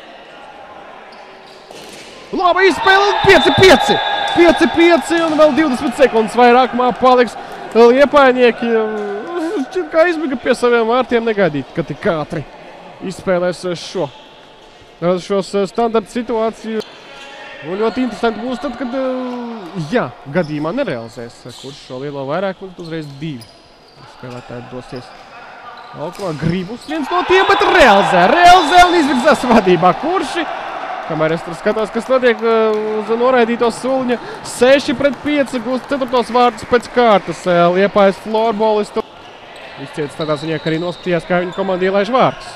[SPEAKER 6] Laba izspēle, pieci pieci! pieci pieci un vēl divdesmit sekundes vairākumā paliks liepainieki. Šķiet, kā izmiga pie saviem vārtiem, negaidīt, ka tik ātri izspēlēs šo, šos standarta situāciju. Un ļoti interesanti būs tad, kad, jā, gadījumā nerealizēs, kurš šo lielo vairākumu, uzreiz divi spēlētāji dosies. Laukumā Gribus viens no tiem, bet realizē, realizē un izvirzās vadībā. Kurši? Kamēr es tur skatos, kas notiek uz noraidīto Suliņa, seši pret pieci gūst ceturtos vārdus pēc kārtas. Liepājas florbolistu izciets tādā ziņā, ka arī noskatījās, kā viņa komanda ielaiž vārdus.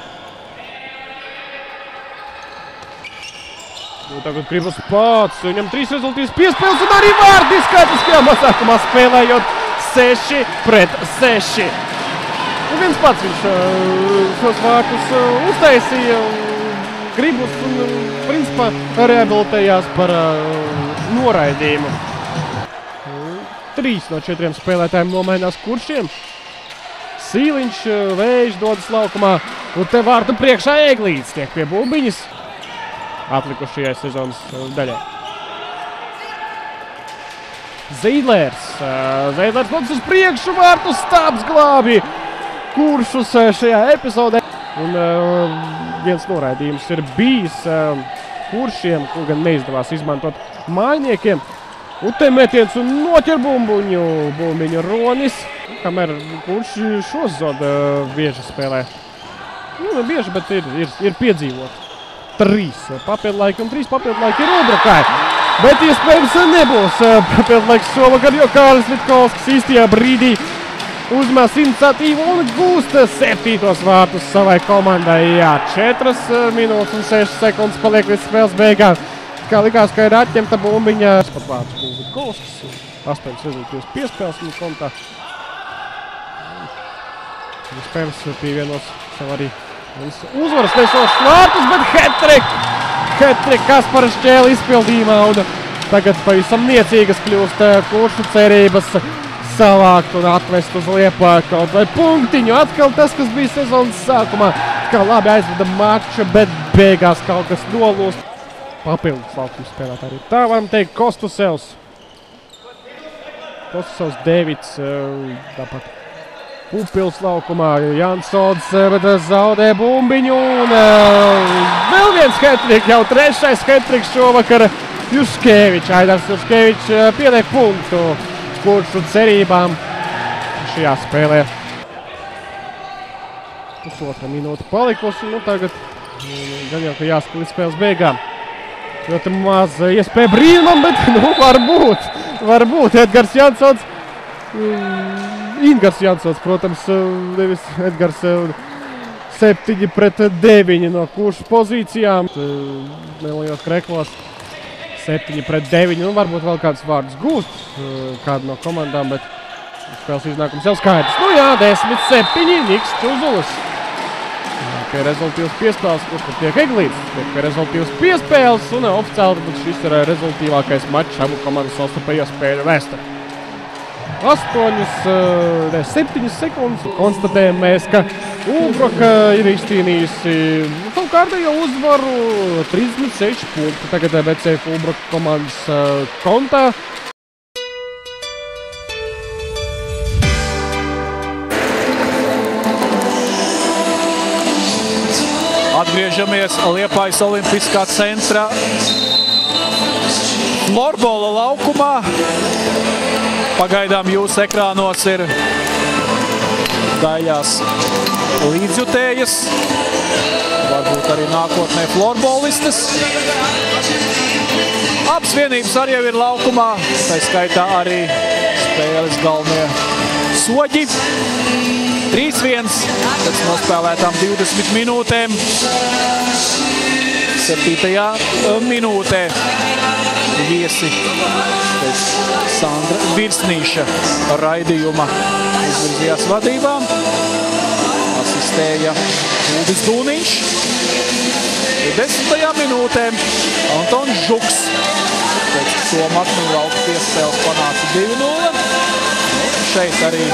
[SPEAKER 6] Nu, tagad Gribus pats, viņam trīs rezultīvas piespēles un arī vārdi skaitliskajā mazākumā spēlējot seši pret seši. Un viens pats viņš šos vārdus uztaisīja. Gribus un, principā, rehabilitējās par uh, noraidījumu. Trīs no četriem spēlētājiem nomainās kuršiem. Sīliņš, Vējš dodas laukumā, un te vārtu priekšā Eglīts tiek pie bumbiņas atlikušajai sezonas daļai. Zīdlērs. Uh, Zīdlērs dodas uz priekšu, vārtu stāps glābi kuršus šajā epizodē. Un uh, viens noraidījums ir bijis uh, kuršiem, kur gan neizdevās izmantot mājniekiem. Un te metiens un noķer bumbuņu, bumbiņu Ronis, kamēr kurši šos zoda bieži spēlē. Nu, ne bieži, bet ir, ir, ir piedzīvot. Trīs papildlaiki un trīs papildlaiki ir Ubrokai. Bet iespējams nebūs papildlaiks šovakar, jo Kārlis Vitkovskis īstajā brīdī uzmās iniciatīvu un gūst septītos vārtus savai komandai. Jā, četras minūtes un sešas sekundes paliek līdz spēles beigām. Kā likās, ka ir atņemta bumbiņa. Pat vārds gūst Vitkovskis. Astoņas rezultīvas piespēles viņa kontā. Iespējams pievienos sev arī uzvaras nesošs vārtus, bet hat-trick! Hat-trick Kaspara Šķēle izpildījumā un tagad pavisam niecīgas kļūst kuršu cerības savākt un atvest uz Liepāju kaut vai punktiņu. Atkal tas, kas bija sezonas sākumā, kā labi aizveda maču, bet beigās kaut kas nolūst. Papildus laukuma spēlētāji. Tā varam teikt Kostusevs. Kostusevs Devits, tāpat Pupils laukumā, Jansons, bet zaudē bumbiņu un vēl viens hat-trick, jau trešais hat-trick šovakar Juškevičs. Ainārs Juškevičs pieliek punktu kuršu cerībām šajā spēlē. Pusotra minūte palikusi, nu tagad gan jau, ka jāskat līdz spēles beigām. Ļoti maz iespēja brīnumam, bet nu varbūt, varbūt Edgars Jansons, Ingars Jansons, protams, nevis Edgars septiņi pret deviņi no kuršu pozīcijām. Nelielās kreklos septiņi pret deviņi. Nu, varbūt vēl kāds vārds gūst kādu no komandām, bet spēles iznākums jau skaidrs. Nu jā, desmit septiņi, Niks Čuzulis. Pie rezultīvas piespēles, kurš pat tiek Eglīts. Tiek pie rezultīvas piespēles un oficiāli šis ir rezultīvākais mačs abu komandu savstarpējo spēļu vēsturē. astoņas, septiņas sekundes konstatējam mēs, ka Ulbroka ir izcīnījusi savu kārtējo uzvaru trīsdesmit seši punkti. Tagad B C F Ulbroka komandas kontā.
[SPEAKER 3] Atgriežamies Liepājas Olimpiskā centra florbola laukumā. Pagaidām jūsu ekrānos ir daļās līdzjutējas, varbūt arī nākotnē florbolistes. Abas vienības arī jau ir laukumā, tā skaitā arī spēles galvenie soģi. trīs viens pēc nospēlētām divdesmit minūtēm. septītajā minūtē viesi pēc Sandra Virsnīša raidījuma izvirzījās vadībā. Asistēja Uldis Dūniņš. desmitajā minūtē Antons Žuks pēc Toma Akmeņu lauka piespēles panāca divi nulle. Šeit arī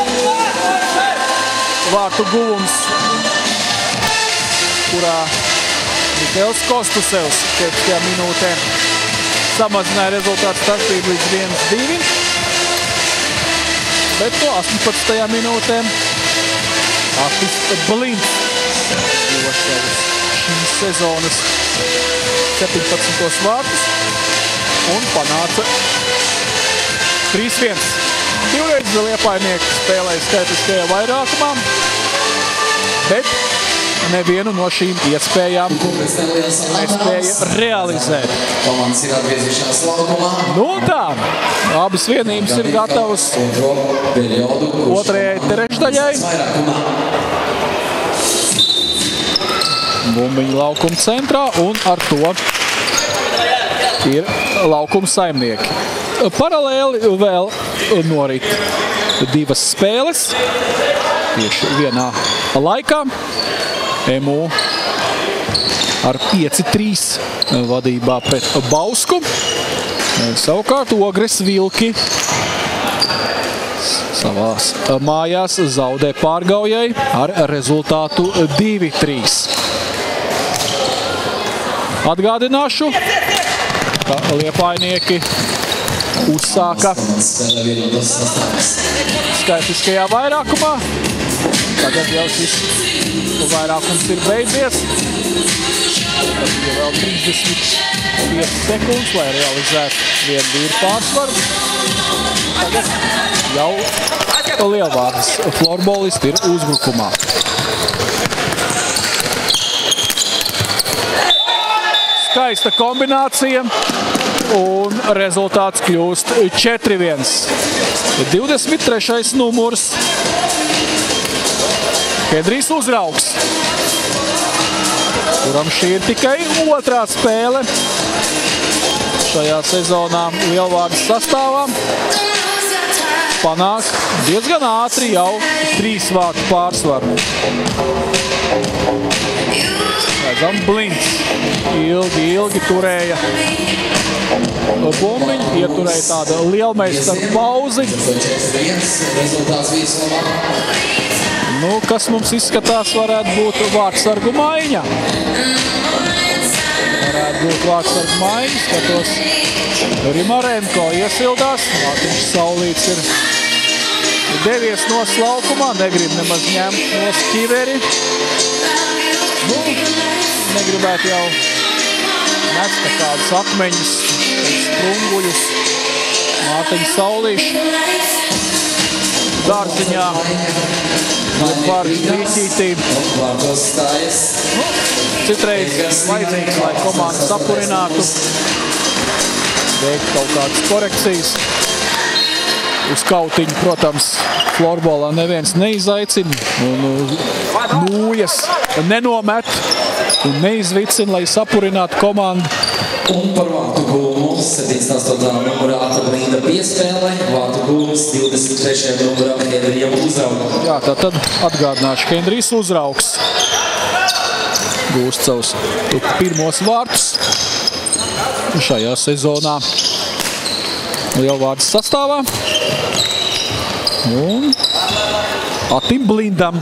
[SPEAKER 3] vārtu guvums, kurā Mikēls Kostusevs piecdesmitajā minūtē samazināja rezultātu starpību līdz viens divi. Bet no astoņpadsmitajā minūtē Atis Blinds guva savus šīs sezonas septiņpadsmitos vārtus un panāca trīs viens. Divreiz Liepājnieki spēlēja skaitliskajā vairākumā, bet nevienu no šīm iespējām nespēja realizēt.
[SPEAKER 4] Komandas ir atgriezīšanās laukumā.
[SPEAKER 3] Nu tā, abas vienības ir gatavas otrajai trešdaļai. Bumbiņi laukuma centrā un ar to ir laukuma saimnieki. Paralēli vēl norit divas spēles tieši vienā laikā. M U ar pieci trīs vadībā pret Bausku. Savukārt Ogres Vilki savās mājās zaudē Pārgaujai ar rezultātu divi trīs. Atgādināšu, ka Liepājnieki uzsāka skaitliskajā vairākumā. Tagad jau šis vairākums ir beidzies. Tad ir vēl trīsdesmit piecas sekundes, lai realizētu vienu vīru pārsvaru. Tagad jau Lielvārdas florbolisti ir uzbrukumā. Skaista kombinācija un rezultāts kļūst četri viens. divdesmit trešais numurs Hedrijs Uzraugs, kuram šī ir tikai otrā spēle šajā sezonā Lielvārdas sastāvā. Panāk diezgan ātri jau trīs vārtu pārsvaru. Redzam, Blinds ilgi, ilgi turēja bumbiņu, ieturēja tāda lielmeistara pauzi. Nu, kas mums izskatās, varētu būt vārtsargu maiņa. Varētu būt vārtsargu maiņa, skatos Rimarenko iesildās. Mārtiņš Saulīts ir devies no laukumā, negrib nemaz ņemt no ķiveri. Nu, negribētu jau mest kādus akmeņus, sprunguļus. Mārtiņš Saulīšs dārziņā var rīķītī. Nu, citreiz vajadzīgs, lai komanda sapurinātu, veikt kaut kādas korekcijas. Uz kautiņu, protams, florbolā neviens neizaicina. Un nūjas nenomet un neizvicina, lai sapurinātu komandu.
[SPEAKER 4] Un par vārtu gūmu septiņdesmit astotajā numurā Atablinda piespēle, vārtu gūmus divdesmit trešajā numurā Henrijam Uzraugs.
[SPEAKER 3] Jā, tā tad atgādināšu, Henrijs Uzraugs gūst savus pirmos vārtus šajā sezonā lielvārds sastāvā. Un Atim Blindam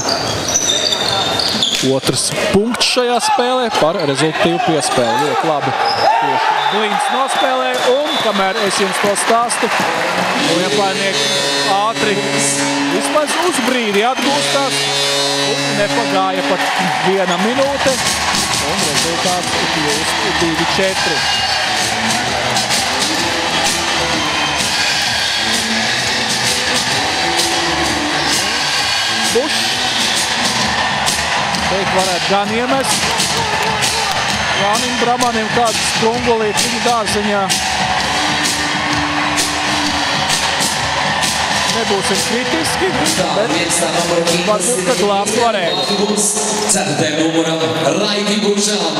[SPEAKER 3] otrs punkts šajā spēlē par rezultatīvu piespēli. Ļoti labi. Blinds nospēlē un, kamēr es jums to stāstu, Liepainieki ātri vismaz uz brīdi atgūstās un nepagāja pat viena minūte un rezultāts kļūst divi četri. Bušs. Teikt varētu gan iemest. Jānim Bramanim kāds sprungulīt viņa dārziņā. Nebūsim kritiski, bet varbūt, ka glābt varēja.
[SPEAKER 4] ceturtajam numuram Raidi Buržam.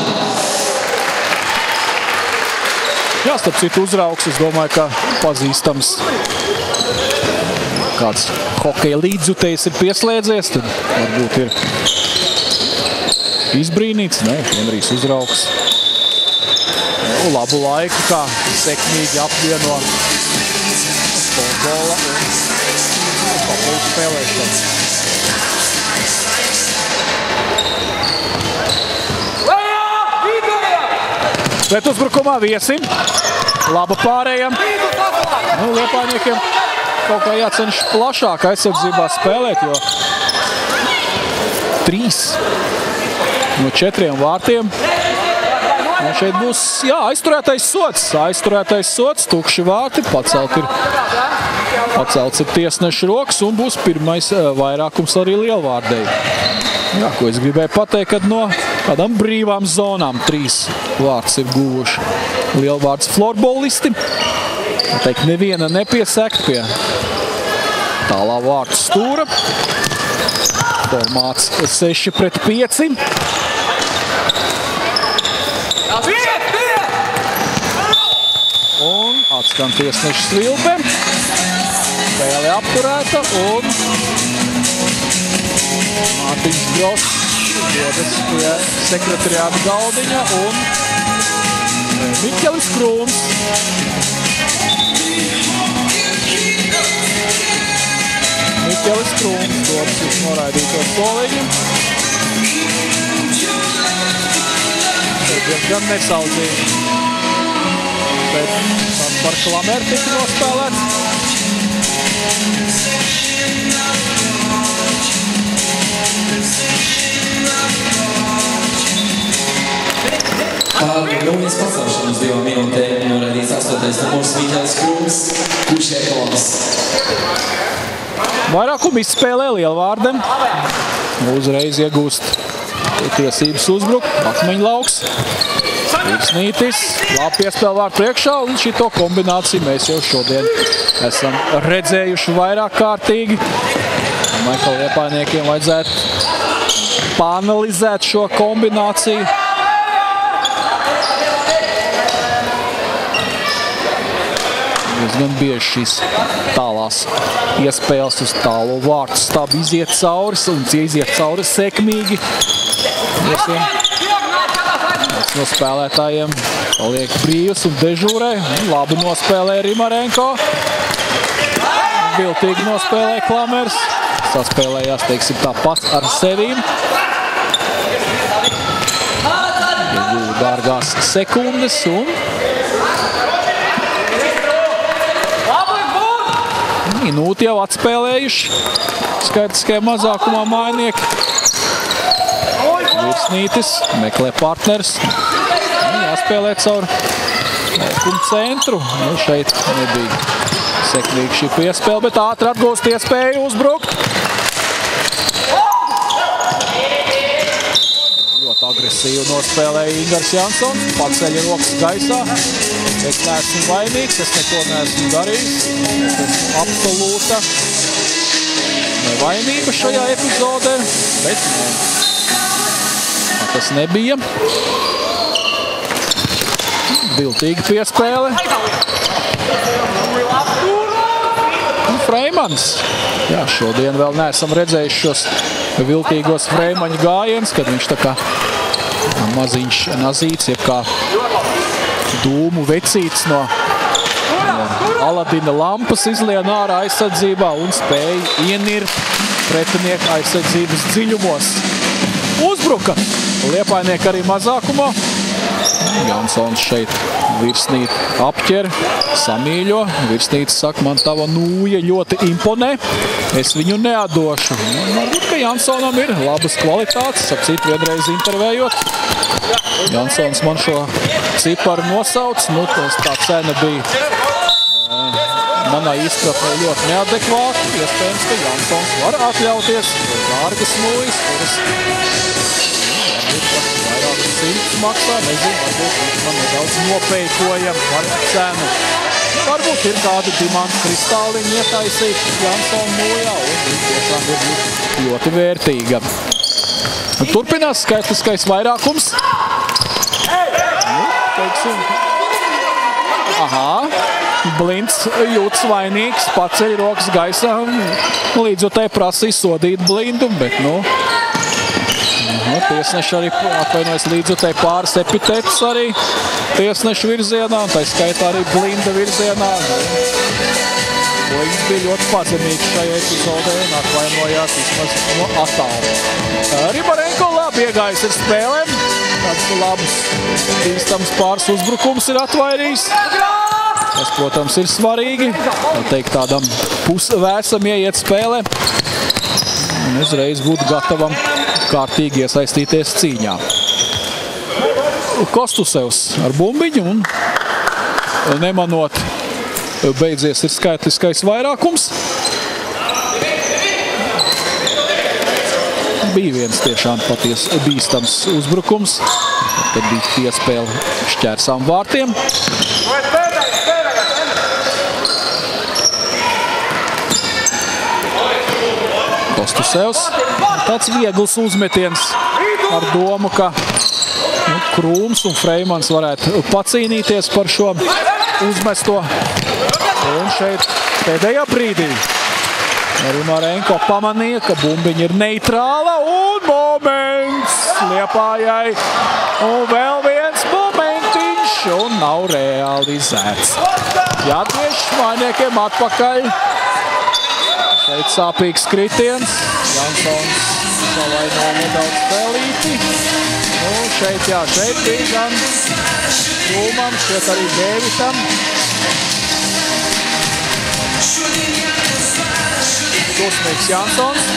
[SPEAKER 3] Jā, starp citu Uzraugs, es domāju, ka pazīstams kāds hokeja līdzjutējs ir pieslēdzies, tad varbūt ir izbrīnīts, ne, Henrijs Uzraugs. Nu, labu laiku, kā sekmīgi apvieno futbola un papildu spēlēšanu. Bet uzbrukumā Viesim, laba pārējam. Nu, Liepainiekiem kaut kā jācenš plašāk aizsardzībā spēlēt, jo trīs no četriem vārtiem. Un šeit būs, jā, aizturētais sots, aizturētais sots, tukši vārti, pacelt ir, pacelts ir tiesneša rokas un būs pirmais vairākums arī lielvārdēji. Jā, ko es gribēju pateikt, kad no tādām brīvām zonām trīs vārds ir guvuši lielvārds florbolisti. Teikt, neviena nepiesekt pie tālā vārds stūra. Formāts seši pret pieci. Un atskan tiesneša svilpe. Spēle apturēta un Mārtiņš Gross dodas pie sekretariāta galdiņa un Miķelis Krūms. Miķelis Krūms dodas uz noraidīto soliņu. Tas diezgan nesaudzīgi. Bet par Klameru tika nospēlēts.
[SPEAKER 4] Par nulles pacelšanu uz divām minūtēm noraidīts astotais numurs Miķelis Krūms, Kušēkovs.
[SPEAKER 3] Vairākumu izspēlē lielvārdem. Uzreiz iegūst tiesības uzbrukt. Akmeņlauks. Virsnītis. Labi piespēle vārdu priekšā un šito kombināciju mēs jau šodien esam redzējuši vairāk kārtīgi. Domāju, ka Liepainiekiem vajadzētu pāanalizēt šo kombināciju. Gan bieži šīs tālās iespēles uz tālo vārtu stabu iziet cauris un iziet cauri sekmīgi. Visiem no spēlētājiem paliek brīvs un dežūrē. Labi nospēlē Rimarenko. Viltīgi nospēlē Klamers. Saspēlējās, teiksim, tāpat ar sevīm. Iegūda dārgās sekundes un minūti jau atspēlējuši skaitiskajā mazākumā mājnieki. Virsnītis meklē partners. Jāspēlē caur laukuma centru. Nu, šeit nebija sekmīgi šī piespēle, bet ātri atgūst iespēju uzbrukt. Ļoti agresīvi nospēlēja Ingars Jansons. Paceļa rokas gaisā. Es neesmu vainīgs, es neko neesmu darījis. Es esmu absolūta nevainība šajā epizodē, bet tas nebija. Viltīga piespēle. Un Freimans. Jā, šodien vēl neesam redzējuši šos viltīgos Freimaņa gājienus, kad viņš tā kā maziņš nazīts, jeb kā dūmu vecīts no Aladina lampas izlien ārā aizsardzībā un spēja ienirt pretinieku aizsardzības dziļumos. Uzbruka Liepainieki arī mazākumā. Jansons šeit virsnīt apķer, samīļo. Virsnīts saka, man tava nūja ļoti imponē. Es viņu neatdošu. Varbūt, ka Jansonam ir labas kvalitātes, ap citu vienreiz intervējot. Jansons man šo ciparu nosauc. Nu, tā cena bija manā izpratnē ļoti neadekvāta. Iespējams, ka Jansons var atļauties dārgas nūjas, kuras vairākas simtus maksā, nezinu, varbūt viņš man nedaudz nopeikojam par cenu. Varbūt ir kāda dimanta kristāliņa ietaisīt Jansona nūjā, un viņa tiešām ir ļoti vērtīga. Turpinās skaitliskais vairākums. Nu, teiksim. Aha, Blinds jūtas vainīgs, paceļ rokas gaisā, līdzotēji prasīja sodīt Blindu, bet, nu, Nu, tiesneši arī atvainojas līdzotēji pāris epitetus arī tiesnešu virzienā, un tā skaitā arī Blinda virzienā. Blinds bija ļoti pazemīgs šajā epizodē un atvainojās vismaz no attālu. Ribarenko labi iegājis ar spēlēm, tāds labs bīstams pāris uzbrukums ir atvairījis. Tas, protams, ir svarīgi, tā teikt, tādam pusvēsam ieiet spēlē un uzreiz būt gatavam kārtīgi iesaistīties cīņā. Kostusevs ar bumbiņu un nemanot beidzies ir skaitliskais vairākums. Bija viens tiešām paties bīstams uzbrukums, kad bija piespēle šķērsām vārtiem. Kostusevs. Tāds viegls uzmetiens ar domu, ka nu, Krūms un Freimans varētu pacīnīties par šo uzmesto. Un šeit pēdējā brīdī Rimarenko pamanīja, ka bumbiņa ir neitrāla un moments Liepājai. Un vēl viens momentiņš un nav realizēts. Jāatgriež Mainiekiem atpakaļ. Šeit sāpīgs kritiens. Jansons savaino nedaudz spēlīti. Nu, šeit, jā, šeit bija gan Krūmam, šeit arī Dēvitam. Dusmīgs Jansons.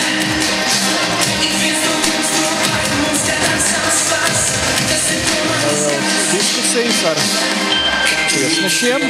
[SPEAKER 3] Diskusijas ar tiesnešiem.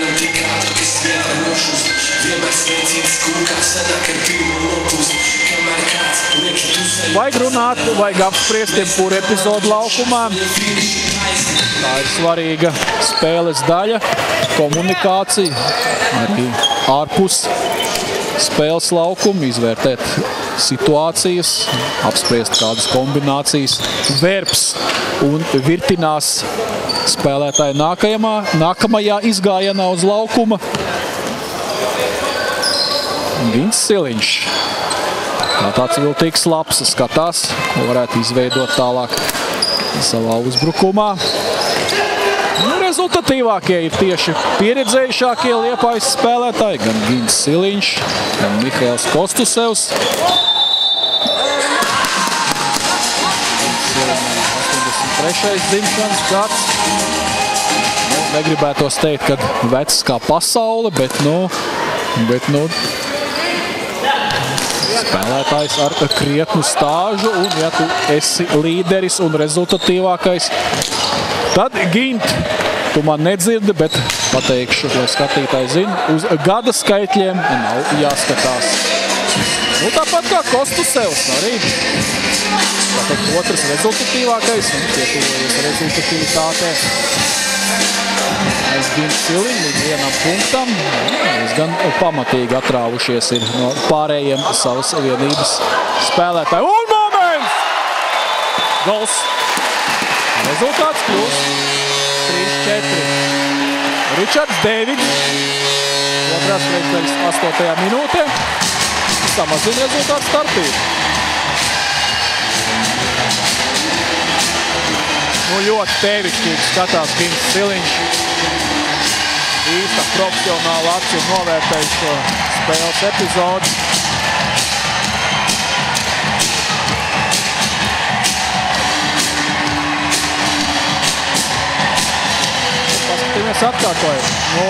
[SPEAKER 3] Vajag runāt, vajag apspriest jebkuru epizodu laukumā. Tā ir svarīga spēles daļa, komunikācija, arī ārpus spēles laukumu, izvērtēt situācijas, apspriest kādas kombinācijas, verbs un virtinās spēlētāji nākamajā, nākamajā izgājienā uz laukuma. Gins Siliņš. Tā tāds viltīgs labs skatās, ko varētu izveidot tālāk savā uzbrukumā. Nu, rezultatīvākie ir tieši pieredzējušākie Liepājas spēlētāji, gan Gins Siliņš, gan Mihails Kostusevs. astoņdesmit trešais dzimšanas gads. Nu, negribētos teikt, ka vecs kā pasaule, bet, nu, bet, nu, spēlētājs ar krietnu stāžu, un ja tu esi līderis un rezultatīvākais, tad Gint, tu man nedzirdi, bet pateikšu, lai skatītāji zina, uz gada skaitļiem nav jāskatās. Nu, tāpat kā Kostusevs arī. Tātad otrs rezultatīvākais un pietuvojies rezultatīvitātē. Aiz Gins Siliņ līdz vienam punktam. Es gan pamatīgi atrāvušies ir no pārējiem savas vienības spēlētāji. Un moments! Gols! Rezultāts kļūst trīs četri. Ričards Deivids otrās trešdaļas astotajā minūtē samazina rezultātu starpību. Nu, ļoti tevišķīgi skatās Gins Siliņš. Īsta profesionāla akcija novērtējuši šo spēles epizodi. Paskatīmies atkārtojumu. No,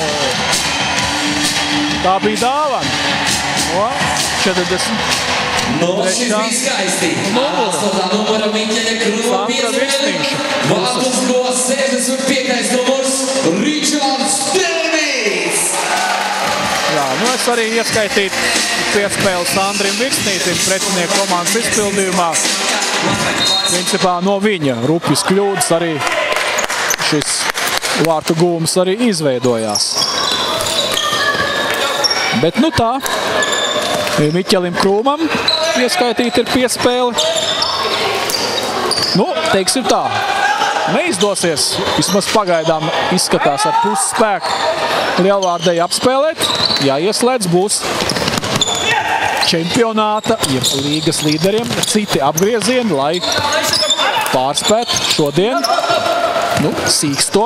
[SPEAKER 3] tā bija dāvana. No, četrdesmit.
[SPEAKER 4] No, šis bija skaisti. Astotā numura Miķeļa Krūma piespēle. Vārtus gos sešdesmit piektais numurs Ričards Deivids.
[SPEAKER 3] Jā, nu es arī ieskaitītu piespēles Andrim Virsnītim pretinieku komandas izpildījumā. Principā no viņa rupjas kļūdas arī šis vārtu gūms arī izveidojās. Bet nu tā, Miķelim Krūmam ieskaitīt ir piespēle. Nu, teiksim tā, neizdosies, vismaz pagaidām izskatās ar pusspēku Lielvārdei apspēlēt. Jāieslēdz būs čempionāta, ja līgas līderiem citi apgriezieni, lai pārspētu šodien, nu, sīksto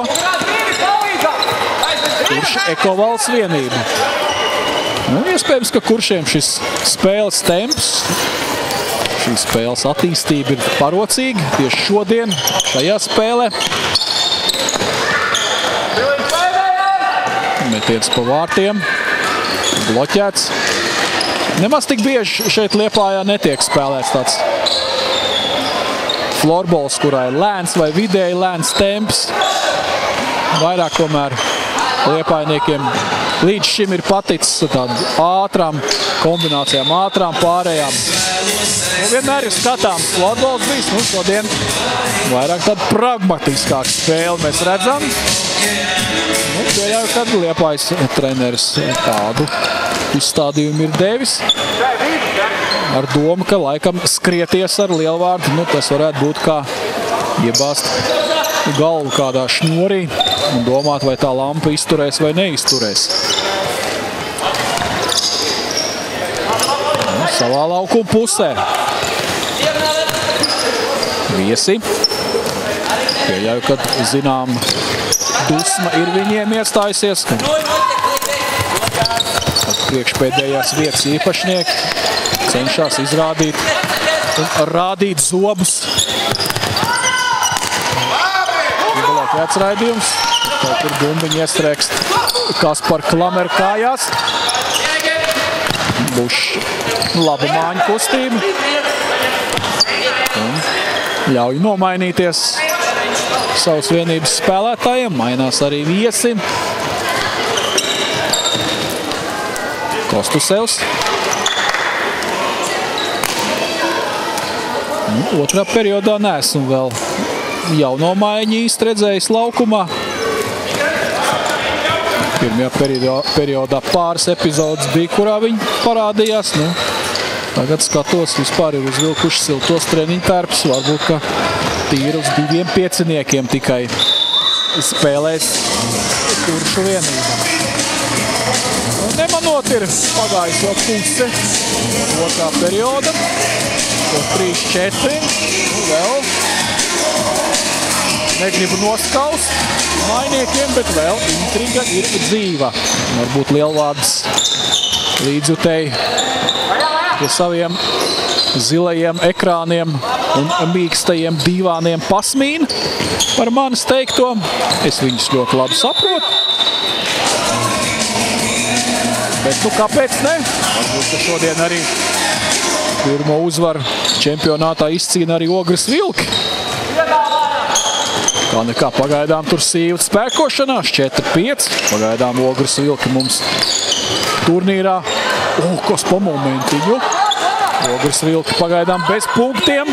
[SPEAKER 3] kurš Ekovalds vienību. Nu, iespējams, ka kuršiem šis spēles temps, šī spēles attīstība ir parocīga tieši šodien, šajā spēlē. Metiens pa vārtiem, bloķēts. Nemaz tik bieži šeit Liepājā netiek spēlēts tāds florbols, kurā ir lēns vai vidēji lēns temps. Vairāk tomēr liepājniekiem līdz šim ir paticis tādām ātrām kombinācijām, ātrām pārējām. Nu, vienmēr ir skatāms florbols bijis, nu šodien vairāk tāda pragmatiskāka spēle mēs redzam. Nu, pieļauju, kad Liepājas treneris tādu uzstādījumu ir devis. Ar domu, ka laikam skrieties ar Lielvārdu, nu tas varētu būt kā iebāzt galvu kādā šņorī un domāt, vai tā lampa izturēs vai neizturēs. Nu, savā laukuma pusē. Viesi. Pieļauju, ka zinām dusma ir viņiem iestājusies. Priekšpēdējās vietas īpašnieki cenšas izrādīt un rādīt zobus. Bloķēts raidījums. Kaut kur bumbiņi iestrēgst Kaspar Klamer kājās. Būs laba māņu kustība. Un ļauj nomainīties savas vienības spēlētājiem. Mainās arī viesi. Kostusevs. Nu, otrā periodā neesmu vēl jauno maiņu īsti redzējis laukumā. Pirmajā periodā pāris epizodes bija, kurā viņi parādījās. Nu, tagad skatos, vispār ir uzvilkuši siltos treniņtērpus. Varbūt, ka tīri uz diviem pieciniekiem tikai spēlēs kuršu vienībā. Nemanot ir pagājis jau puse otrā perioda. trīs četri. Nu, vēl negribu noskaust mainiekiem, bet vēl intriga ir dzīva. Varbūt Lielvārdas līdzjutēji pie saviem zilajiem ekrāniem un mīkstajiem divāniem pasmīn par manis teikto. Es viņus ļoti labi saprotu. Bet nu kāpēc ne? Varbūt, ka šodien arī pirmo uzvaru čempionātā izcīna arī Ogres Vilki. Kā nekā pagaidām tur sīva spēkošanās, četri pieci. Pagaidām Ogres Vilki mums turnīrā. O, kas pa momentiņu. Ogres Vilki pagaidām bez punktiem.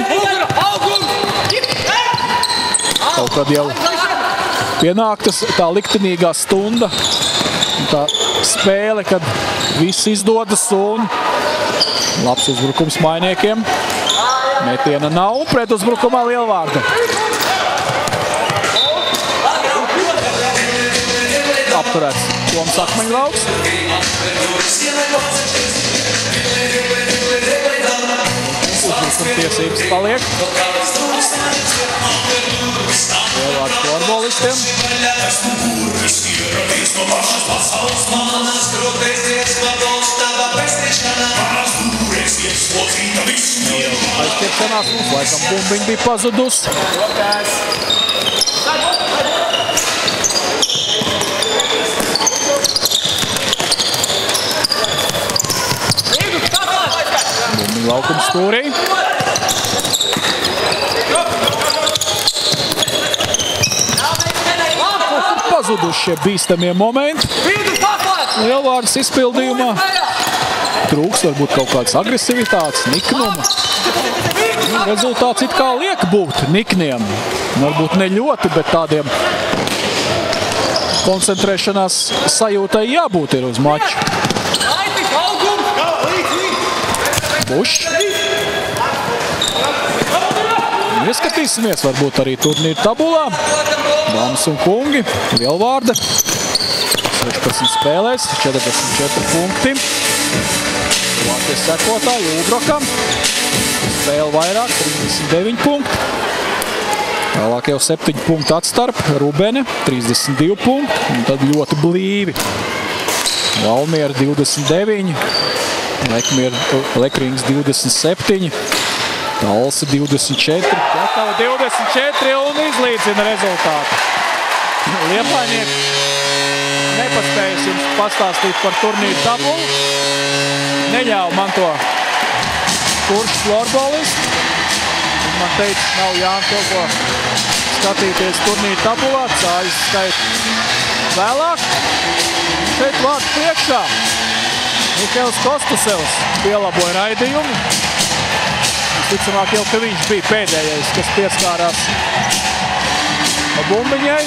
[SPEAKER 3] Kaut kad jau pienāktas tā liktenīgā stunda. Tā spēle, kad viss izdodas un labs uzbrukums mainiekiem. Metiena nav un pret uzbrukumā Lielvārda. apturēts Toms Akmeņlauks. Uzbrukuma tiesības paliek. Lielvārds florbolistiem. Aizķeršanās mums laikam bumbiņi bija pazudus. Bumbiņi laukums stūrī. Pazuduši šie bīstamie momenti. Lielvārdas izpildījumā. Trūks varbūt kaut kādas agresivitātes, niknuma. Rezultāts it kā liek būt nikniem. Varbūt ne ļoti, bet tādiem koncentrēšanās sajūtai jābūt ir uz maču. Bušs. Ieskatīsimies varbūt arī turnīra tabulā. Dāmas un kungi, Lielvārda. sešpadsmit spēlēs, četrdesmit četri punkti. Latvijas sekotāji Ulbrokam. Spēle vairāk, trīsdesmit deviņi punkti. Tālāk jau septiņi punkti atstarp. Rubene, trīsdesmit divi punkti. Un tad ļoti blīvi. Valmiera divdesmit deviņi. Lekrīns divdesmit septiņi. Talsi divdesmit četri. Gatava divdesmit četri un izlīdzina rezultātu. Liepainieki nepaspējas jums pastāstīt par turnīru tabulu. Neļauj man to kurš florbolists. Man teica, nav Jānis to, ko skatīties turnīru tabulā. Cāļas skait vēlāk. Šeit vārds priekšā. Mihēls Kostusevs pielaboja raidījumu. Visticamāk jau, ka viņš bija pēdējais, kas pieskārās bumbiņai.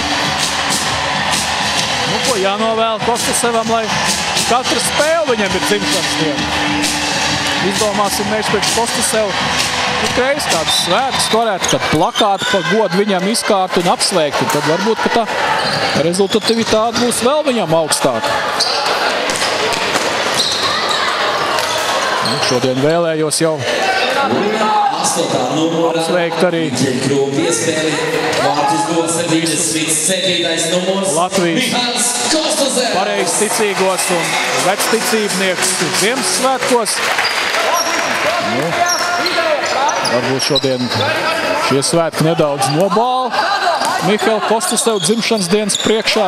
[SPEAKER 3] Nu, ko jānovēl Kostusevam, lai katra spēle viņam ir dzimšanas diena. Izdomāsim mēs pēc Kostusevu ikreiz kādas svētkus varētu, kad plakāti pa godu viņam izkārt un apsveikt. Un tad varbūt, ka tā rezultativitāte būs vēl viņam augstāka. Nu, šodien vēlējos jau apsveikt arī Latvijas pareizticīgos un vecticībniekus Ziemassvētkos. Nu, varbūt šodien šie svētki nedaudz nobāla Mihēla Kostusevu dzimšanas dienas priekšā.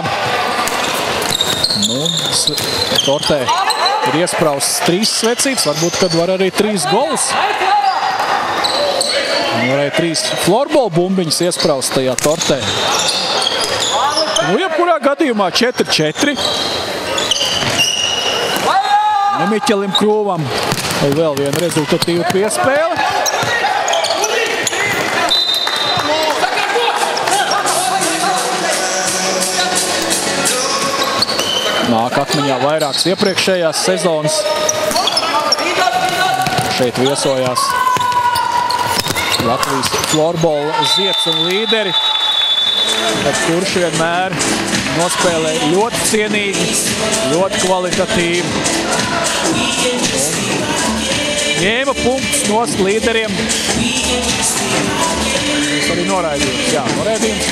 [SPEAKER 3] Nu, tortē ir iespraustas trīs svecības, varbūt, kad var arī trīs golus. Varēja trīs florbola bumbiņas iespraust tajā tortē. Nu, jebkurā gadījumā četri četri. Miķelim Krūvam vēl viena rezultatīva piespēle. Nāk atmiņā vairākas iepriekšējās sezonas. Šeit viesojās Latvijas florbola zieds un līderi, kurš vienmēr nospēlēja ļoti cienīgi, ļoti kvalitatīvi. Ņēma punktus nost līderiem. Tas arī noraidījums. Jā, noraidījums.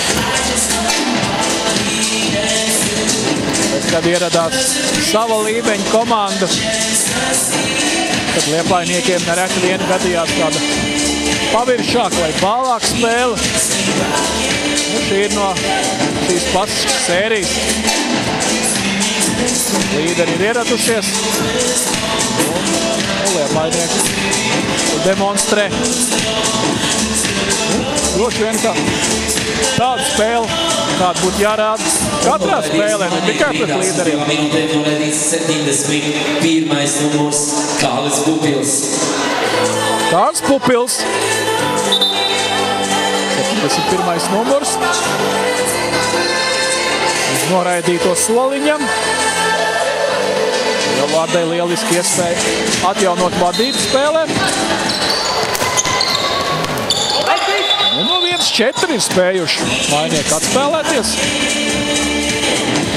[SPEAKER 3] Bet, kad ieradās sava līmeņa komanda, tad liepainiekiem nereti vien gadījās tāda paviršāk vai bālāk spēle. Nu, šī ir no šīs pats sērijas. Līderi ir ieradušies. Un, un liepainieki demonstrē. Nu, droši vien, ka tāda spēle, kāda būtu jārāda katrā spēlē, ne tikai pret līderiem. Kārlis Pupils. septiņdesmit pirmais numurs. Uz noraidīto soliņam. Lielvārdai lieliski iespēja atjaunot vadību spēlē. Un no viens četri ir spējuši mainieki atspēlēties.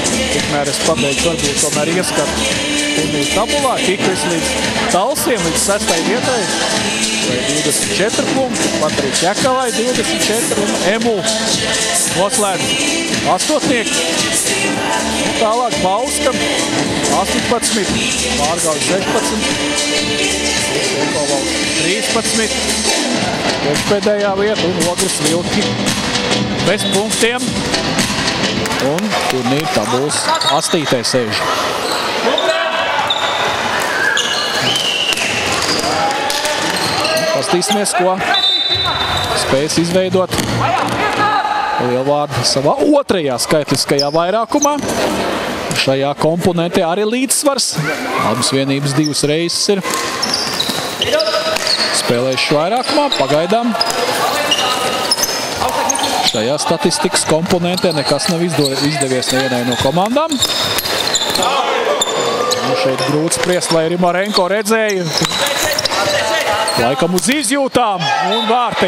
[SPEAKER 3] tikmēr es pabeidzu varbūt tomēr ieskatu turnīru tabulā. Tikris līdz Talsiem, līdz sestai vietai. divdesmit četri punkti, Patrīs Jakavai divdesmit četri un Emu noslēdz astotnieku. Un tālāk Bauska astoņpadsmit, Pārgauja sešpadsmit, Iekovalds trīspadsmit, pēdējā vieta un Ogres Vilki bez punktiem. Un turnīra tabulas astītē sēž. Pastīsimies, ko spējas izveidot Lielvārda savā otrajā skaitliskajā vairākumā. Šajā komponentē arī līdzsvars. Abas vienības divas reizes ir spēlējuši vairākumā. Pagaidām šajā statistikas komponentē nekas nav izdevies nevienai no komandām. Un šeit grūti spriest, vai Rimarenko redzēja. Laikam uz izjūtām un vārti.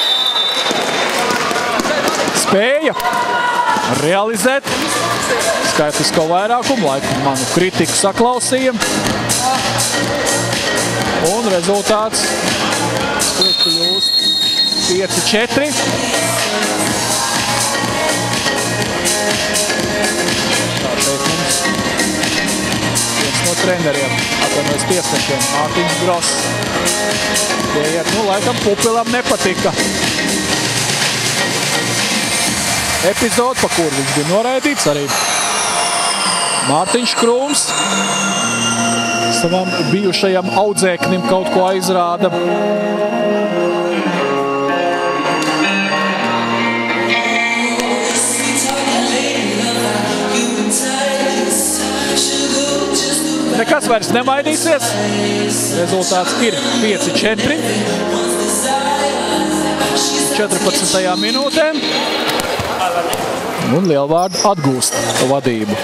[SPEAKER 3] Spēja realizēt skaitlisko vairākumu, laikam manu kritiku saklausīja. Un rezultāts kļūst pieci četri. Tā šeit mums viens no treneriem, atvainojas tiesnešiem, Mārtiņš Gross. Iet, nu, laikam Pupilam nepatika epizode, pa kur viņš bija noraidīts. Arī Mārtiņš Krūms savam bijušajam audzēknim kaut ko aizrāda. Nekas vairs nemainīsies. Rezultāts ir pieci četri. četrpadsmitajā minūtē. Un Lielvārda atgūst vadību.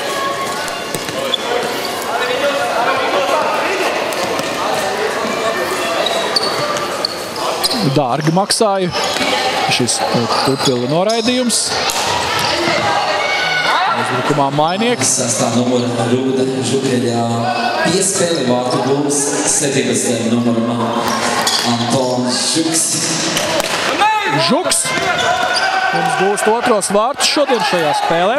[SPEAKER 3] Dārgi maksāja šis Pupila noraidījums. Uzbrukumā mainieks.
[SPEAKER 4] Sastāv numura Rūda Žukeļā. Piespēli vārtu gūs septiņpadsmitajam numuram Antons Žuks.
[SPEAKER 3] Žuks mums gūst otros vārtus šodien šajā spēlē.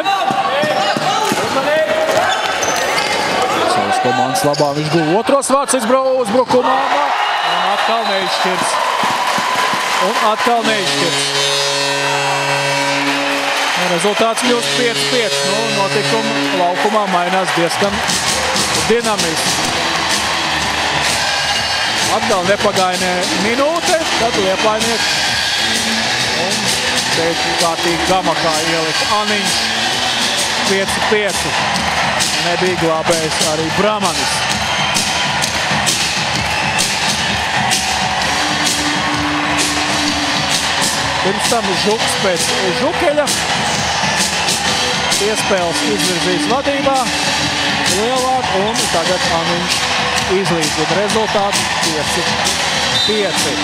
[SPEAKER 3] Savas komandas labā viņš gūst otros vārtus uzbrukumā. Un atkal neizšķirts. Un atkal neizšķirts. Rezultāts kļūst pieci pieci. Nu, notikumi laukumā mainās diezgan dinamiski. Atkal nepagainē minūte, tad Liepainieks. Un šeit kārtīgi gamakā ielika Aniņš. pieci pieci. Nebija glābējis arī Bramanis. Pirms tam Žuks pēc Žukeļa. Iespēles izvirzīs vadībā Lielvārdu un tagad Aniņš izlīdzina rezultātu pieci pieci.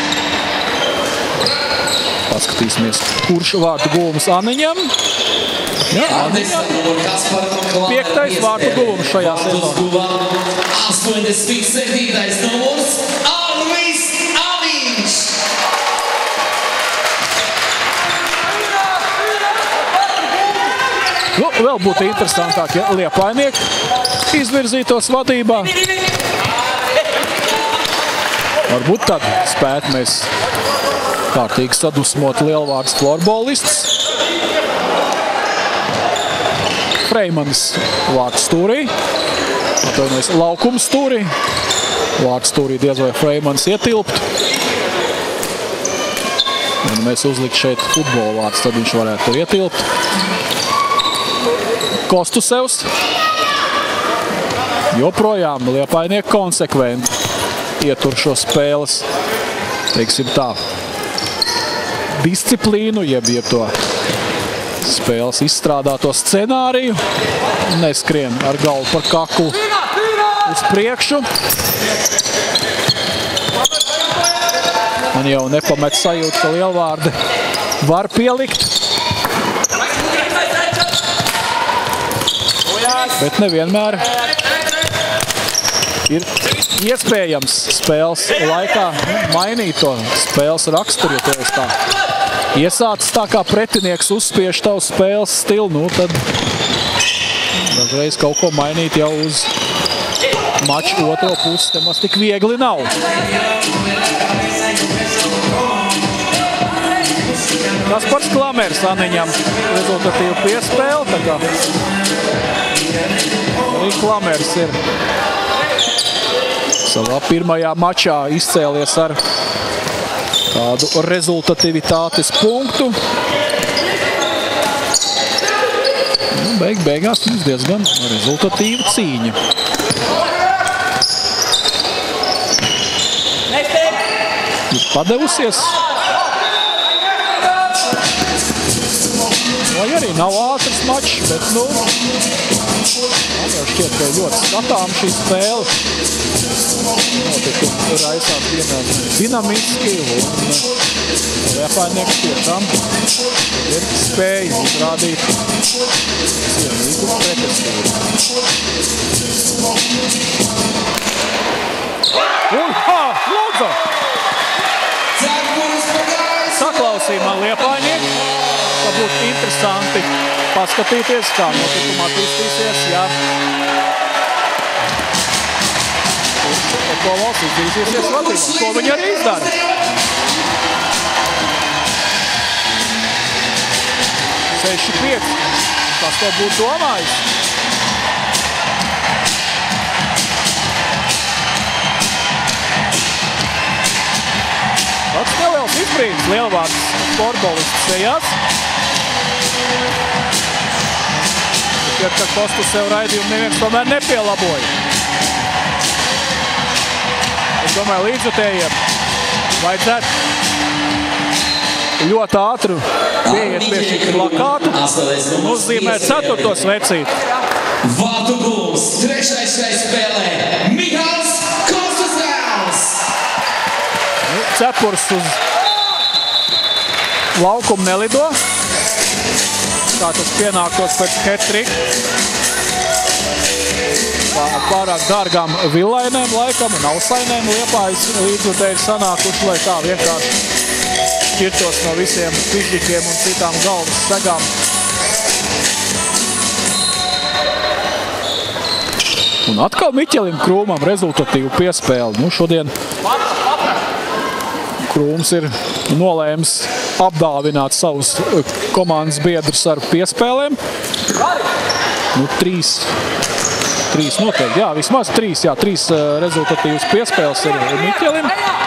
[SPEAKER 3] Paskatīsimies, kurš vārtu guvums Aniņam. Jā, Aniņam. Piektais vārtu guvums šajā sezonā.
[SPEAKER 4] astoņdesmit septītais numurs Arvis Aniņš.
[SPEAKER 3] Nu, vēl būtu interesantāk, ja Liepainieki izvirzītos vadībā. Varbūt tad spētu mēs kārtīgi sadusmot Lielvārdas floorbolistus. Freimanis vārtu stūrī, atvainojas laukuma stūrī. Vārtu stūrī diez vai Freimanis ietilptu. Ja mēs uzlikt šeit futbola vārtus, tad viņš varētu tur ietilpt. Kostusevs joprojām Liepainieki konsekventi ietur šo spēles, teiksim tā, disciplīnu, jeb jeb to spēles izstrādāto scenāriju. Neskrien ar galvu par kaklu uz priekšu. Man jau nepamet sajūta, ka Lielvārdi var pielikt. Bet nevienmēr ir iespējams spēles laikā mainīt to spēles raksturu, ja tev tā iesācis tā kā pretinieks uzspiež tavu spēles stilu, nu tad dažreiz kaut ko mainīt jau uz maču otro pusi, temaz tik viegli nav. Kaspars Klamers Aniņam rezultatīvu piespēli, tā kā arī Klamers ir savā pirmajā mačā izcēlies ar tādu rezultativitātes punktu. Nu, beig beigās mums diezgan rezultatīva cīņa. Ir padevusies. Vai arī nav ātrs mačs, bet, nu, man jau šķiet, ka ļoti skatām šī spēle. Notikumi raisās vienā dinamiski, un Liepājnieks tiešām ir spēja izrādīt cienīgu pretestību. Un, ha, lūdzu! Saklausījumā Liepājnieku. Tā būtu interesanti paskatīties, kā notikuma attīstīsies, ja Ekovalsts izdīsies vadībā, ko viņi arī izdara. seši pieci. Kas to būtu domājis? Tāds neliels izbrīns Lielvārds sportbolists sejās. Šķiet, ka Kostu sev raidījumu neviens tomēr nepielaboja. Es domāju, līdzjutējiem vajadzētu ļoti ātru pieiet pie šī plakātu un uzzīmēt ceturto svecīti.
[SPEAKER 4] Vārtu gūs, trešais šai spēlē, Mihāls Kostas.
[SPEAKER 3] Cepurs uz laukumu nelido. Kā tas pienāktos pēc hat-trika. Pārāk dārgām villainēm laikam un ausainēm Liepājas līdzjutēji ir sanākuši, lai tā vienkārši šķirtos no visiem fizikiem un citām galvas segām. Un atkal Miķelim Krūmam rezultatīvu piespēli. Nu, šodien Krūms ir nolēmis apdāvināt savus komandas biedrus ar piespēlēm. Nu, trīs, trīs noteikti, jā, vismaz trīs, jā, trīs rezultatīvas piespēles ir Miķelim.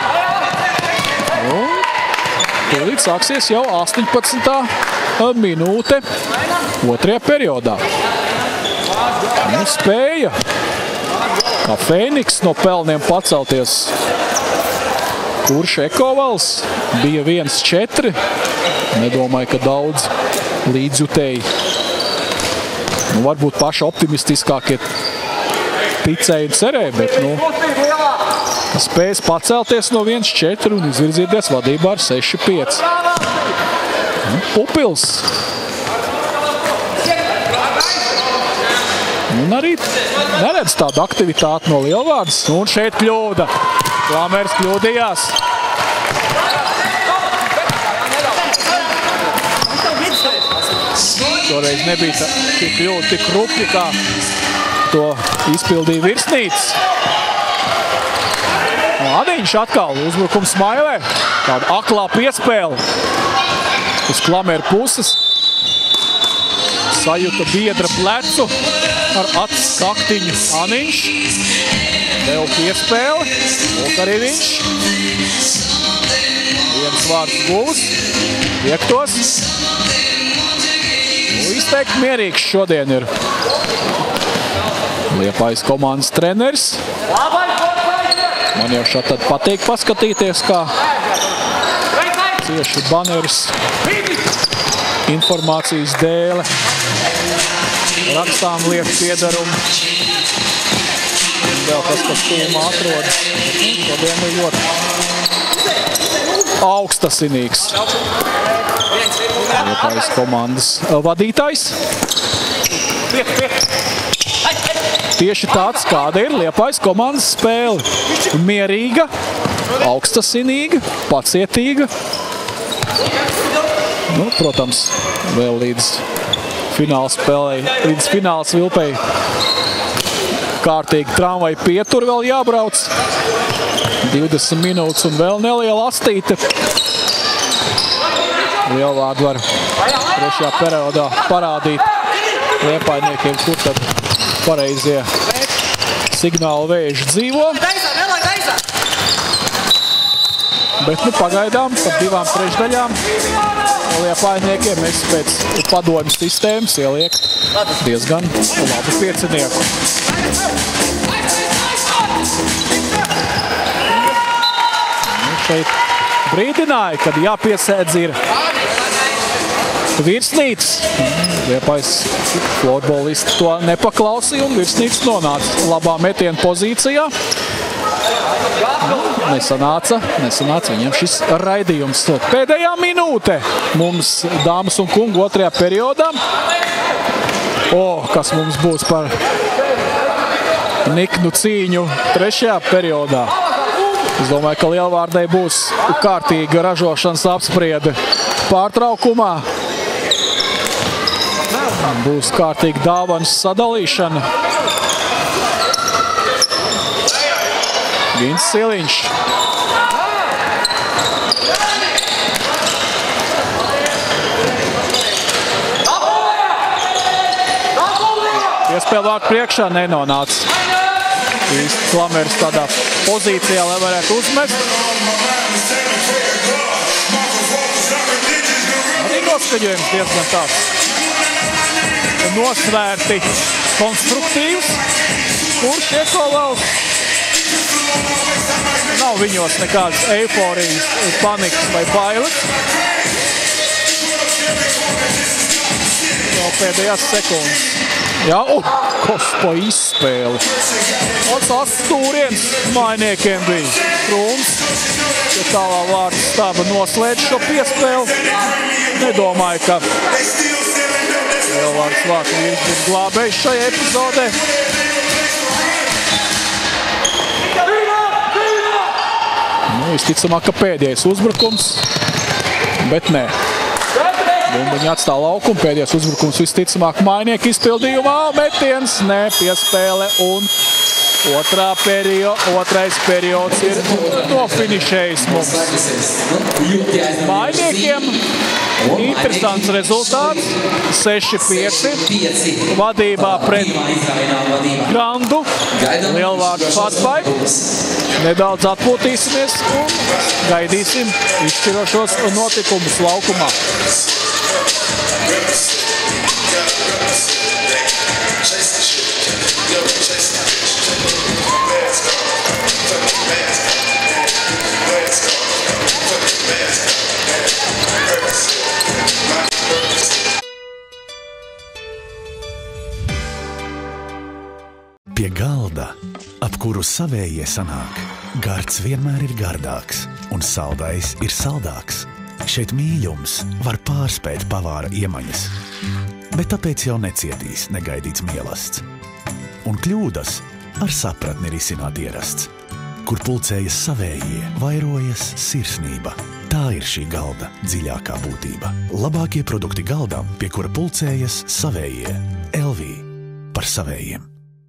[SPEAKER 3] Un tūlīt sāksies jau astoņpadsmitā minūte otrajā periodā. Nu, spēja kā Fēniks no pelniem pacelties. Kurš Ekovals bija viens četri. Nedomāju, ka daudz līdzjutēji. Nu, varbūt paši optimistiskākie ticēja un cerēja, bet nu, spējas pacelties no viens četri un izvirzīties vadībā ar seši pieci. Nu, Pupils. Un arī neredz tādu aktivitāti no Lielvārdas. Un šeit kļūda. Klamers kļūdījās. Toreiz nebija tik kļūda, tik rupji, kā to izpildīja Virsnīts. Aniņš atkal uzbrukums Smailē. Tāda aklā piespēle uz Klameru puses. Sajuta biedra plecu ar acis kaktiņu Aniņš. Tev piespēle. Lūk arī viņš. Viens vārds guvs. Piektos. Nu, izteikti mierīgs šodien ir Liepājas komandas treneris. Man jau šā tad patīk paskatīties, kā cieši baneris informācijas dēle. Rakstām liek piedarumu. Vēl tas, kas tūmā atrodas. Šodien ir ļoti augstasinīgs Liepājas komandas vadītājs. tieši tāds, kāda ir Liepājas komandas spēle. Mierīga, augstasinīga, pacietīga. Nu, protams, vēl līdz fināla spēlei, līdz fināls vilpei kārtīgi tramvaju pieturi vēl jābrauc. divdesmit minūtes un vēl neliela astīte. Lielvārdu var trešajā periodā parādīt liepājniekiem, kur tad pareizie signālu vēži dzīvo. Bet nu pagaidām par divām trešdaļām liepājniekiem mēs pēc padomju sistēmas ieliekt diezgan labu piecinieku. Nu, šeit brīdināja, kad jāpiesēdz ir virsnīts. Liepājas florbolisti to nepaklausīja un virsnīts nonāca labā metiena pozīcijā. Nesanāca, nesanāca viņiem šis raidījums. Pēdējā minūte mums, dāmas un kungi, otrajā periodā. O, kas mums būs par niknu cīņu trešajā periodā. Es domāju, ka Lielvārdei būs kārtīga ražošanas apspriede pārtraukumā. Būs kārtīga dāvanas sadalīšana. Gins Siliņš. Iespēja vārdu priekšā nenonāca. Īsti Klamers tādā pozīcijā, lai varētu uzmest. Arī noskaņojums diezgan tāds nosvērti konstruktīvs. Kurš iekolās? Nav viņos nekādas eiforijas, panikas vai bailes. Vēl pēdējās sekundes. Jā, uh, kas pa izspēli. Otsās stūriens mainiekiem bija. Krūms, ja tālā vārds stāba noslēdz šo piespēli. Nedomāju, ka Lielvārds vārds vīrs būs glābējis šajā epizodē. Nu, visticamāk, ka pēdējais uzbrukums, bet nē. Bumbiņi atstāja laukumu, pēdējais uzbrukums visticamāk mainieku izpildījumā, metiens, nē, piespēle un otrā perio, otrais periods ir nofinišējis mums. Mainiekiem interesants rezultāts, seši pieci, vadībā pret Grandu, Lielvārdu Fatbai. Nedaudz atpūtīsimies un gaidīsim izšķirošos notikumus laukumā.
[SPEAKER 1] Pie galda, ap kuru savējie sanāk, gards vienmēr ir gardāks un saldais ir saldāks. Šeit mīļums var pārspēt pavāra iemaņas, bet tāpēc jau necietīs negaidīts mielasts. Un kļūdas ar sapratni risināt ierasts. Kur pulcējas savējie, vairojas sirsnība. Tā ir šī galda dziļākā būtība. Labākie produkti galdam, pie kura pulcējas savējie. Elvī par savējiem.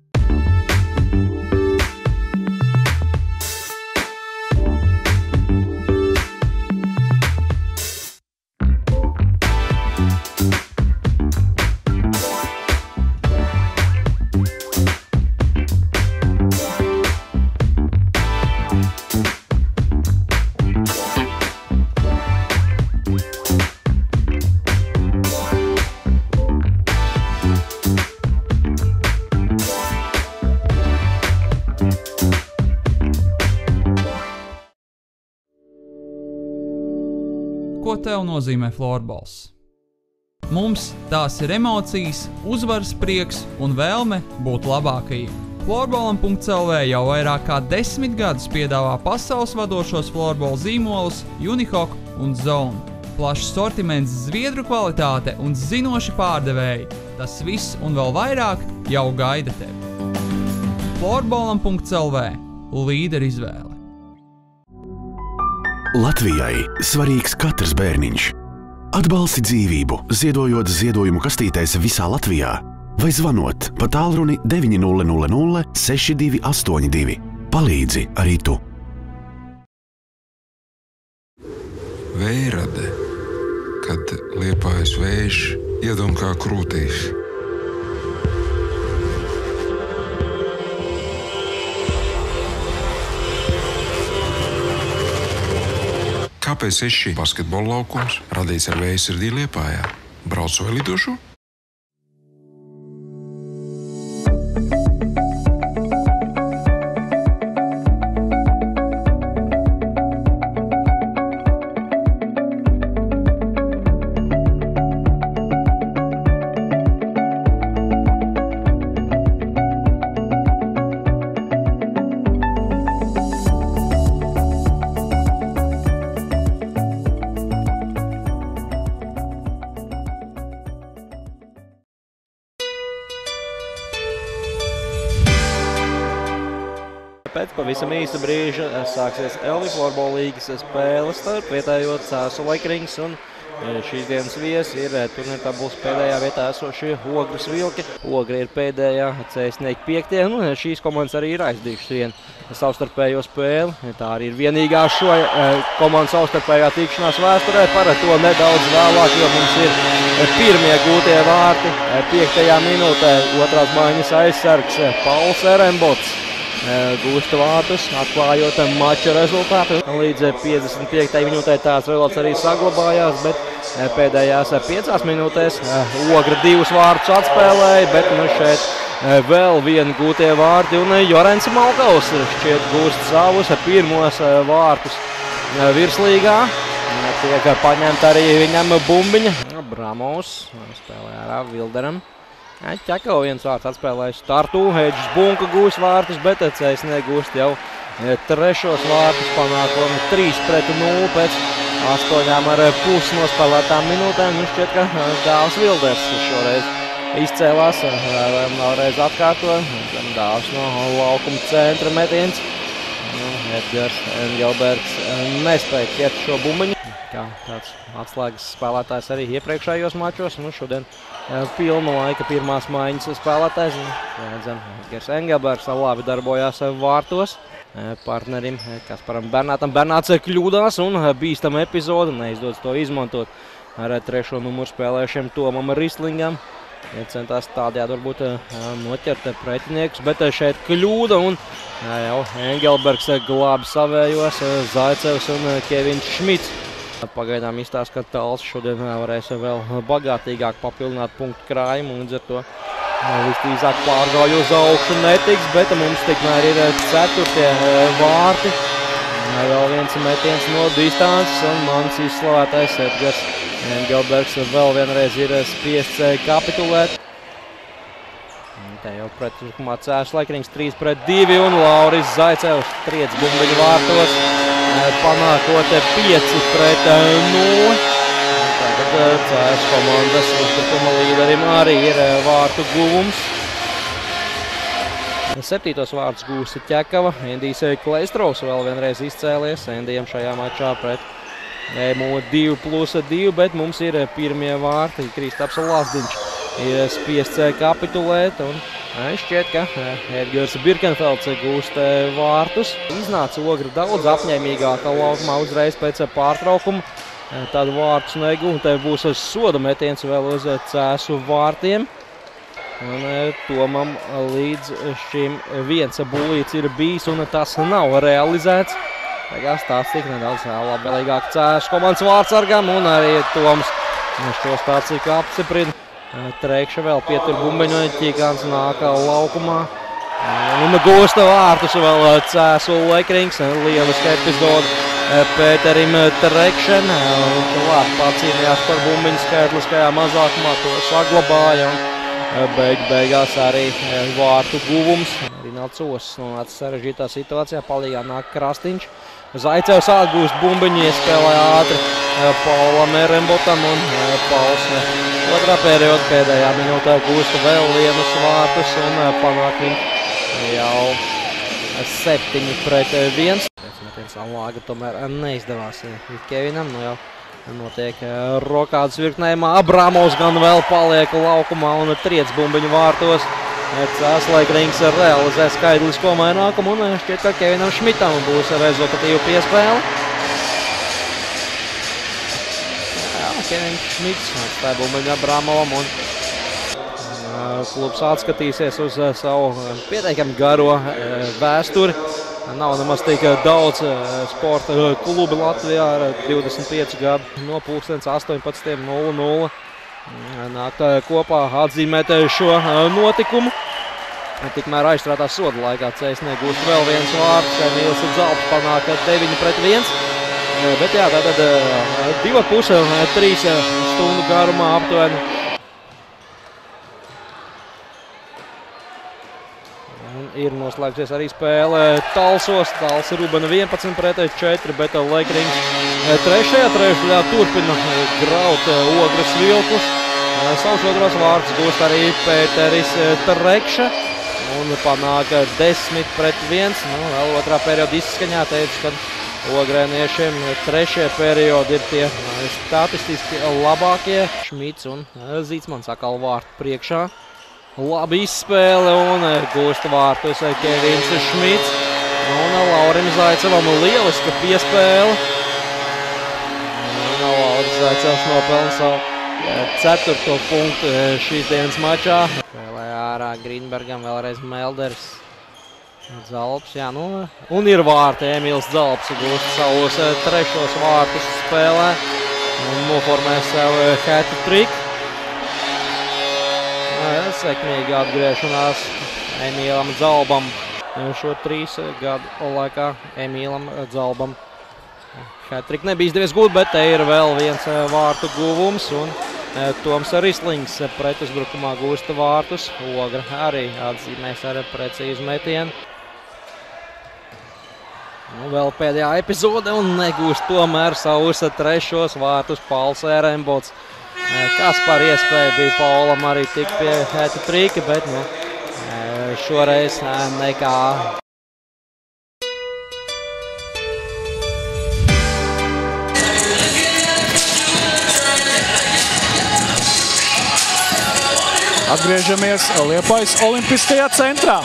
[SPEAKER 2] Ko tev nozīmē florbols? Mums tās ir emocijas, uzvaras prieks un vēlme būt labākajiem. Florbolam punkts el vē jau vairāk kā desmit gadus piedāvā pasaules vadošos florbola zīmolus Unihok un Zone. Plašs sortiments, zviedru kvalitāte un zinoši pārdevēji. Tas viss un vēl vairāk jau gaida tevi. Florbolam punkts el vē – līdera izvēle.
[SPEAKER 1] Latvijai svarīgs katrs bērniņš. Atbalsti dzīvību, ziedojot ziedojumu kastītēs visā Latvijā vai zvanot pa tālruni deviņi nulle nulle nulle seši divi astoņi divi. Palīdzi arī tu.
[SPEAKER 5] Vējrade, kad Liepājas vējš iedum kā krūtīs. K P seši basketbola laukums radīts ar Vējsirdī Liepājā. Braucu vai lidošu?
[SPEAKER 7] Pēc pavisam īsa brīža sāksies Elvi Florbola līgas spēles starp vietējo Cēsu Laikrings un šīs dienas viesi ir turnīra tabulas pēdējā vietā esošie Ogres Vilki. Ogri ir pēdējā, Cēsnieki piektie, un šīs komandas arī ir aizdījušas vienu savstarpējo spēli. Tā arī ir vienīgā šo komandu savstarpējā tikšanās vēsturē, par to nedaudz vēlāk, jo mums ir pirmie gūtie vārti piektajā minūtē. Otrās maiņas aizsargs Pauls Erembots gūsta vārtus, atklājot mača rezultātu. Līdz piecdesmit piektajai minūtē tāds rezultāts arī saglabājās, bet pēdējās piecās minūtēs Ogra divus vārtus atspēlēja, bet nu šeit vēl vieni gūtie vārti un Jorens Malkaus šķiet gūst savus pirmos vārtus virslīgā. Tiek paņemt arī viņam bumbiņa. Bramovs spēlē ar Vilderam. Ķekau viens vārds atspēlējuši startu, Hedžs Bunka gūs vārtus, bet Cēsnieki gūst jau trešos vārtus, panākot trīs pret nulli pēc astoņām ar pus nospēlētām minūtēm. Nu šķiet, ka Dāvs Vilders šoreiz izcēlās, vēlreiz atkārto. Dāvs no laukuma centra metiens. Edgars Engelbergs nespēja ķert šo bumbiņu. Kā tāds atslēgas spēlētājs arī iepriekšējos mačos. Nu šodien pilnu laika pirmās maiņas spēlētājs. Redzam, Edgars Engelbergs labi darbojās vārtos. Partnerim Kasparam Bernātam. Bernāts kļūdās un bīstam epizodu. Neizdodas to izmantot ar trešo numuru spēlējušiem Tomam Rislingam. Centās tādējādi varbūt noķert pretiniekus, bet šeit kļūda un jau Engelbergs glābi savējos, Zaicevs un Kevins Šmits. Pagaidām izstāsta, ka Tāls šodien varēs vēl bagātīgāk papildināt punktu krājumu un līdz ar to vistīzāk pārgāju uz augšu netiks, bet mums tikmēr ir ceturtie vārti. Vēl viens metiens no distances un mans izslavētais Edgars Engelbergs vēl vienreiz ir spiests kapitulēt. Te jau pretrukumā Cēsu Laikrings trīs pret divi un Lauris Zaicevs triec bumbiņu vārtos, panākot pieci pret nulli. Tagad Cēsu komandas uzbrukuma līderim arī ir vārtu guvums. Septītos vārtus gūsi Ķekava, Endijs Kleistrovs vēl vienreiz izcēlies. Endijam šajā mačā pret Emu divi plus divi, bet mums ir pirmie vārti. Kristaps Lazdiņš ir spiests kapitulēt un šķiet, ka Edgars Birkenfelds gūst vārtus. Iznāca Ogra daudz apņēmīgākā laukumā uzreiz pēc pārtraukuma. Tad vārtus negūs, te būs soda metiens vēl uz Cēsu vārtiem. Un Tomam līdz šim viens bulīts ir bijis un tas nav realizēts. Tagad stāstīt nedaudz labvēlīgāk Cēsu komandas vārtsargam un arī Toms šo stācīku apstiprina. Treikša vēl pietur bumbiņu, Ķikāns nāk laukumā un gūsta vārtus vēl Cēsu Laikrings. Lieliska epizode Pēterim Treikšen. Viņš labi pacīnījās par bumbiņu skaitliskajā mazākumā, to saglabāja. Un beig, beigās arī vārtu guvums. Rinalds Osis nonāca sarežģītā situācijā, palīgā nāk Krastīņš. Zaicevs atgūst bumbiņu, iespēlē ātri Paulam Erembotam un Pauls otrā perioda pēdējā minūtē gūst vēl vienus vārtus un panāk viņu jau septiņi pret viens. Pēc Lāga tomēr neizdevās Kevinam, nu jau notiek rokādas virknējumā. Abramovs gan vēl paliek laukumā un triec bumbiņu vārtos. Cēslaikrings realizē skaidlisko mainākumu un šķiet, ka Kevinam Šmitam būs rezultatīva piespēle. Jā, Kevins Šmits atstāja bumbiņu Abramovam un klubs atskatīsies uz savu pietiekami garo vēsturi. Nav nemaz tik daudz sporta klubi Latvijā ar divdesmit pieci gadu no pulkstens astoņpadsmit nulle nulle. Nāk kopā atzīmēt šo notikumu. Tikmēr aizstrātā soda laikā Cēsnē gūst vēl viens vārds. Emīls Zalps panāk deviņi pret viens. Bet jā, tātad divi puse, trīs stundu garumā aptuveni. Ir noslēgsies arī spēle Talsos. Tals Rubena vienpadsmit pret četri, bet Laikrings trešajā trešdaļā turpina graut Ogres vilkus. Savus otros vārdus gūst arī Pēteris Trekša un panāk desmit pret viens. Nu, vēl otrā perioda izskaņā teicu, ka ogrēniešiem trešie periodi ir tie statistiski labākie. Šmits un Zītsmans atkal vārtu priekšā. Labi izspēle un gūst vārtus Kevins Šmits un Laurim Zaicevam lieliska piespēle. Lauris Zaicevs nopelna savu ceturto punktu šīs dienas mačā. Spēlē ārā Grīnbergam, vēlreiz Melders. Zalps, jā, nu, un ir vārti. Emīls Zalps gūst savus trešos vārtus spēlē un noformē savu hat-trick. Sekmīgi atgriešanās Emīlam Zalbam šo trīs gadu laikā. Emīlam Zalbam hat-trick nebija izdevies gūt, bet te ir vēl viens vārtu guvums un Toms Rislings pretuzbrukumā gūsta vārtus. Ogra arī atzīmēs ar precīzu metienu. Nu, vēl pēdējā epizode un negūst tomēr savus trešos vārtus Pauls Erembots. Kas par iespēju bija Paulam arī tik pie hat-tricka, bet nu, šoreiz nekā.
[SPEAKER 3] Atgriežamies Liepājas olimpiskajā centrā.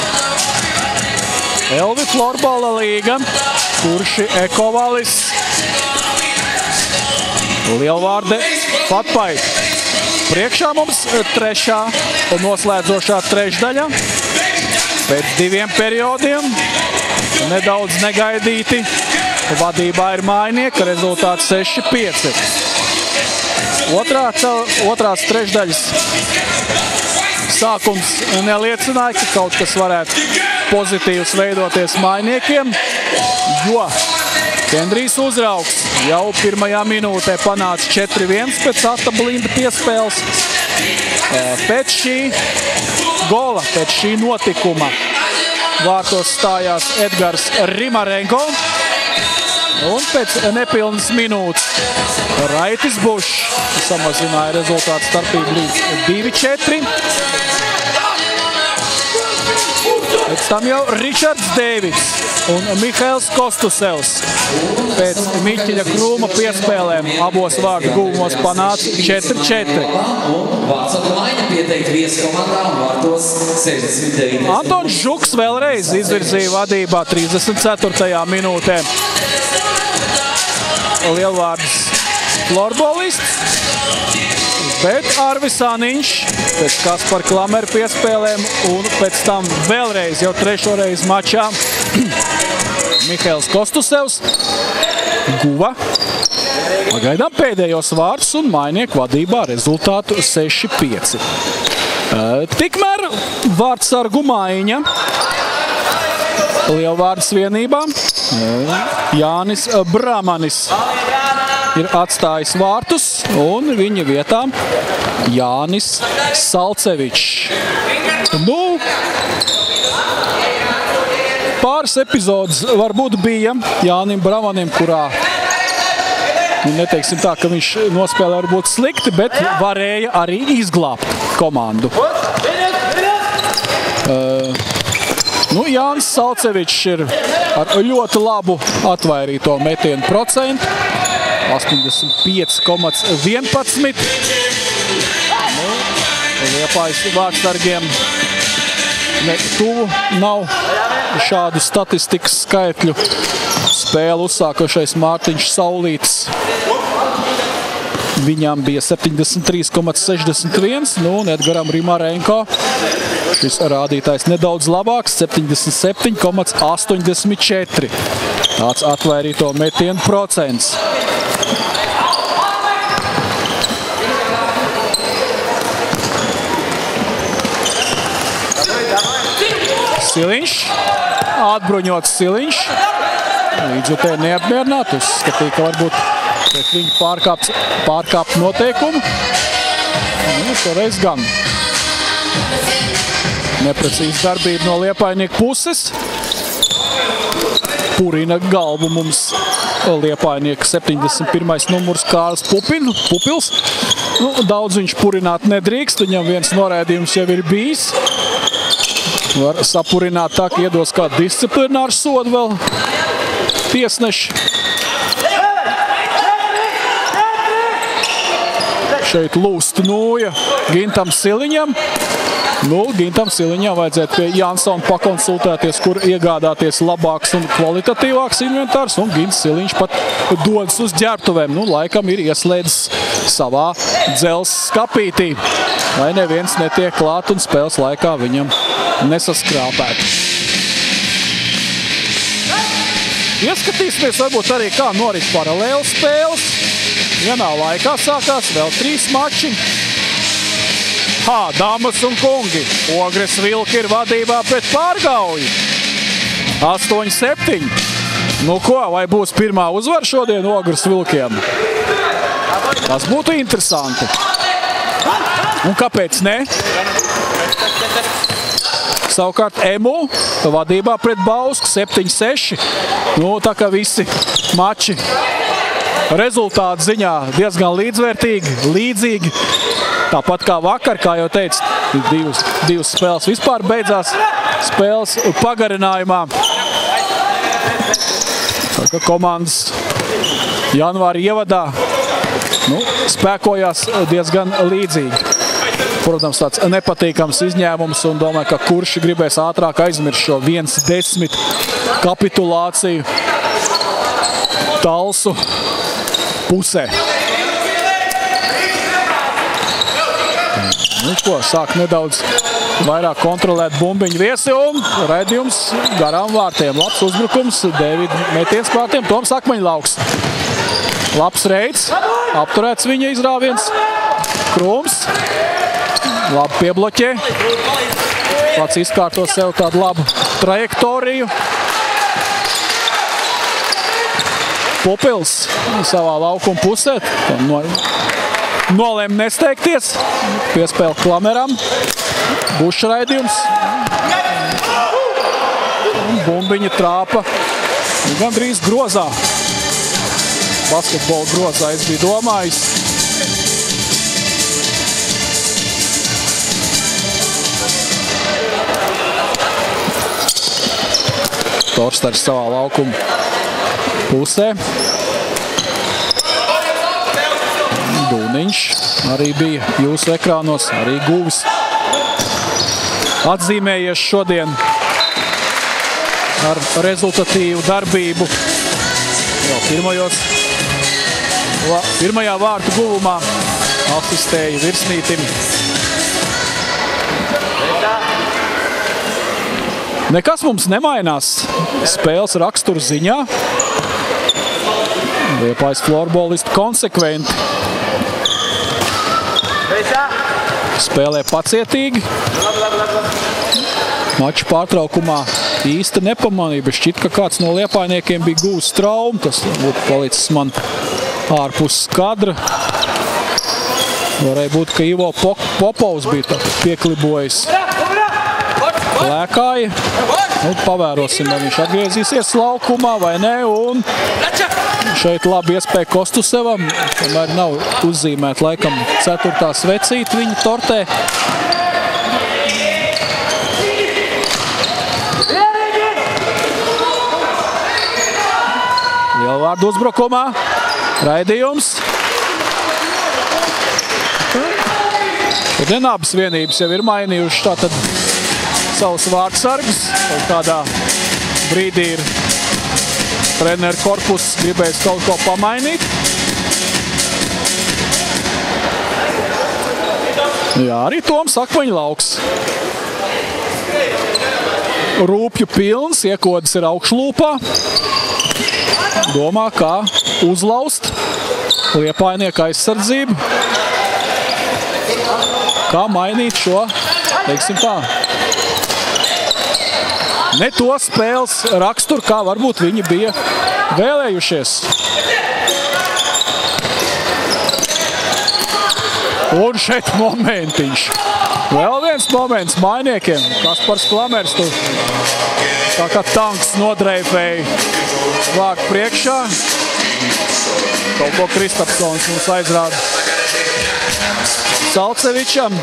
[SPEAKER 3] Elvi Florbola līga, Kurši Ekovalis, Lielvārde Fatpai. Priekšā mums trešā un noslēdzošā trešdaļa. Pēc diviem periodiem, nedaudz negaidīti, vadībā ir Mājnieka, rezultāts seši pieci. Otrā, otrās trešdaļas sākums neliecināja, ka kaut kas varētu pozitīvs veidoties Mājniekiem, jo Kendrijs Uzraugs jau pirmajā minūtē panāca četri viens pēc Ata Blinda piespēles. Pēc šī gola, pēc šī notikuma vārtos stājās Edgars Rimarenko. Un pēc nepilnas minūtes Raitis Bušs samazināja rezultātu starpību līdz divi četri. Pēc tam jau Ričards Deivids un Mihails Kostusevs pēc Miķeļa Krūma piespēlēm abos vārdu guvumos panāca četri četri. Antons Žuks vēlreiz izvirzīja vadībā trīsdesmit ceturtajā minūtē. Lielvārds florbolists, bet Arvis Aniņš pēc Kaspar Klamera piespēlēm un pēc tam vēlreiz jau trešo reizi mačā Mihails Kostusevs guva pagaidām pēdējos vārdus un Mājnieku vadībā rezultātu seši pieci. Tikmēr vārdsargu maiņa Lielvārdas vienībā Jānis Bramanis ir atstājis vārtus, un viņa vietā Jānis Salcevičs. Nu, pāris epizodes varbūt bija Jānim Bravanim, kurā, nu, neteiksim tā, ka viņš nospēlē varbūt slikti, bet varēja arī izglābt komandu. Uh, nu, Jānis Salcevičs ir ar ļoti labu atvairīto metienu procentu. astoņdesmit pieci komats vienpadsmit. Nu, Liepājas vārdsargiem ne tuvu nav šādu statistikas skaitļu. Spēli uzsākošais Mārtiņš Saulītis. Viņam bija septiņdesmit trīs komats sešdesmit viens, nu, un Edgaram Rimarenko šis rādītājs nedaudz labāks, septiņdesmit septiņi komats astoņdesmit četri. Tāds atvairīto metienu procents. Siliņš, atbruņots Siliņš. Līdzjutēji neapmierināti, uzskatīja, ka varbūt pēc viņa pārkāpt, pārkāpt noteikumu. Nu, šoreiz gan. Neprecīza darbība no Liepājnieku puses. Purina galvu mums Liepājnieku septiņdesmit pirmais numurs Kārlis Pupin, Pupils. Nu, daudz viņš purināt nedrīkst, viņam viens noraidījums jau ir bijis. Var sapurināt tā, ka iedos kādu disciplināru sodu vēl tiesneši. Šeit lūst nūja Gintam Siliņam. Nu, Gintam Siliņam vajadzētu pie Jansona pakonsultēties, kur iegādāties labāks un kvalitatīvāks inventārs. Un Gins Siliņš pat dodas uz ģērbtuvēm. Nu, laikam ir ieslēdzis savā dzels skapītī, lai neviens netiek klāt un spēles laikā viņam nesaskrāpēt. Ieskatīsimies varbūt arī, kā norit paralēli spēles. Vienā laikā sākās vēl trīs mači. Hā, dāmas un kungi, Ogres Vilki ir vadībā pret Pārgauju. astoņi septiņi. Nu ko, vai būs pirmā uzvara šodien Ogres Vilkiem? Tas būtu interesanti. Un kāpēc ne? Savukārt Emu vadībā pret Bausku septiņi seši. Nu, tā kā visi mači rezultātu ziņā diezgan līdzvērtīgi, līdzīgi. Tāpat kā vakar, kā jau teicu, divas, divas spēles vispār beidzās spēles pagarinājumā. Tā kā komandas janvāra ievadā nu, spēkojās diezgan līdzīgi. Protams, tāds nepatīkams izņēmums un domāju, ka kurš gribēs ātrāk aizmirst šo viens desmit kapitulāciju Talsu pusē. Nu, ko, sāk nedaudz vairāk kontrolēt bumbiņu viesi un raidījums garām vārtiem. Labs uzbrukums, Dēvida metiens pārtiem, Toms Akmeņlauks. Labs reids, apturēts viņa izrāviens. Krūms, labi piebloķē. Pats izkārto sev tādu labu trajektoriju. Pupils savā laukuma pusē. No, nolēma nesteigties. Piespēle Klameram. Bušs raidījums. Un bumbiņa trāpa. Gandrīz grozā. Basketbola grozā es biju domājis. Torstars savā laukuma pusē. Dūniņš arī bija jūsu ekrānos, arī guvis. Atzīmējies šodien ar rezultatīvu darbību. Jau pirmajos, pirmajā vārtu guvumā asistēja Virsnītim. Nekas mums nemainās spēles rakstura ziņā. Liepājas florbolisti konsekventi. Spēlē pacietīgi. Maču pārtraukumā īsta nepamanība. Šķiet, ka kāds no liepājniekiem bija gūs traumu. Tas būtu palicis man ārpus kadra. Varēja būt, ka Ivo Popovs bija pieklibojis. Lēkāja. Nu, pavērosim, vai viņš atgriezīsies laukumā vai ne. Un šeit labi iespēja Kostusevam. Tomēr nav uzzīmēt laikam ceturtā svecīta viņa tortē. Lielvārdu uzbrukumā. Raidījums. Un abas vienības jau ir mainījuši tātad savus vārdsargus. Kādā brīdī ir treneru korpus gribējis kaut ko pamainīt. Jā, arī Toms Akmeņlauks. Rūpju pilns, iekodas ir augšlūpā. Domā, kā uzlaust Liepājnieku aizsardzību. Kā mainīt šo, teiksim tā, ne to spēles raksturu, kā varbūt viņi bija vēlējušies. Un šeit momentiņš. Vēl viens moments mainiekiem. Kaspars Klamers tur tā kā tanks nodreifēja vārtu priekšā. Kaut ko Kristapsons mums aizrāda Salcevičam.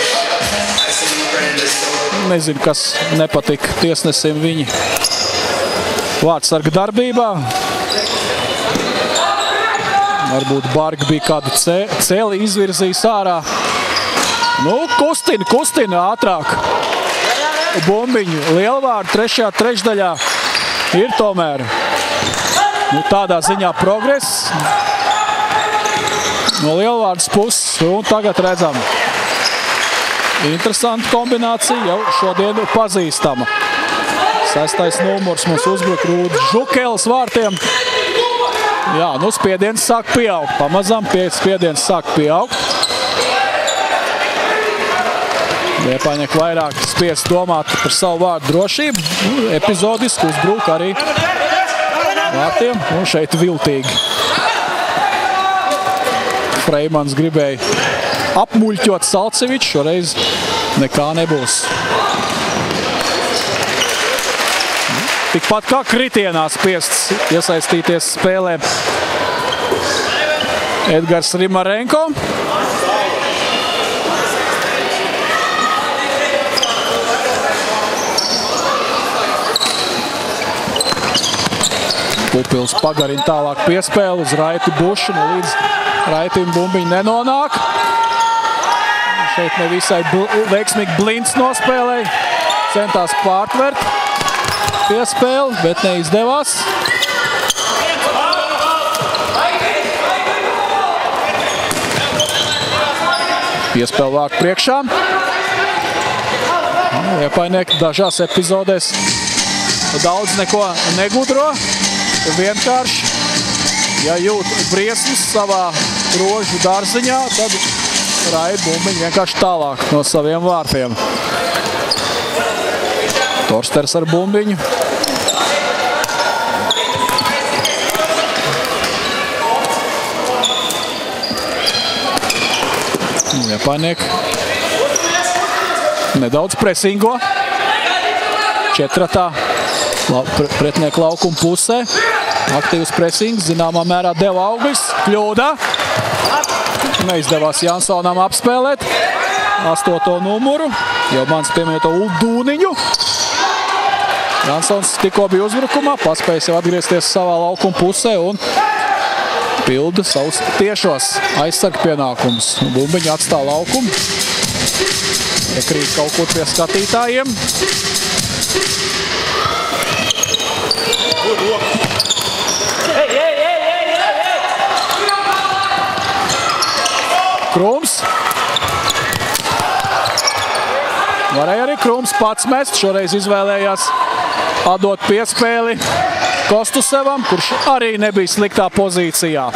[SPEAKER 3] Nezinu, kas nepatika tiesnesim viņa vārdsarga darbībā. Varbūt Bargi bija kādu celi izvirzījis ārā. Nu, kustina, kustina ātrāk. Bumbiņu Lielvārdu trešajā trešdaļā ir tomēr nu, tādā ziņā progress no Lielvārdas puses. Un tagad redzam interesanta kombinācija, jau šodien pazīstama. Sestais numurs mums uzbruk Rūdis Žukels vārtiem. Jā, nu spiediens sāk pieaugt. Pamazām spiediens sāk pieaugt. Liepājnieki vairāk spiest domāt par savu vārdu drošību. Epizodiski uzbruk arī vārtiem. Un šeit viltīgi. Freimans gribēja apmuļķot Salceviču. Šoreiz nekā nebūs. Tikpat kā kritienā spiests iesaistīties spēlē Edgars Rimarenko. Pupils pagarina tālāk piespēli uz Raiti Bušu, un līdz Raitim bumbiņi nenonāk. Šeit nevisai bl veiksmīgi Blinds nospēlēja. Centās pārtvert piespēli, bet neizdevās. Piespēli vārtu priekšā. Liepājnieki dažās epizodēs daudz neko negudro. Vienkārši, ja jūt briesmas savā rožu dārziņā, tad raida bumbiņu vienkārši tālāk no saviem vārtiem. Torsters ar bumbiņu. Liepājnieki nedaudz presingo. Četratā pretnieku laukuma pusē. Aktīvs presings, zināmā mērā deva auglis. Kļūda. Neizdevās Jansonam apspēlēt astoto numuru, jau mans pieminēto Uldūniņu. Jansons tikko bija uzbrukumā, paspējis jau atgriezties savā laukuma pusē un pilda savus tiešos aizsarga pienākumus. Bumbiņi atstāja laukumu. Iekrīt kaut kur pie skatītājiem. Krums. Varēja arī Krums pats mest. Šoreiz izvēlējās atdot piespēli Kostusevam, kurš arī nebija sliktā pozīcijā.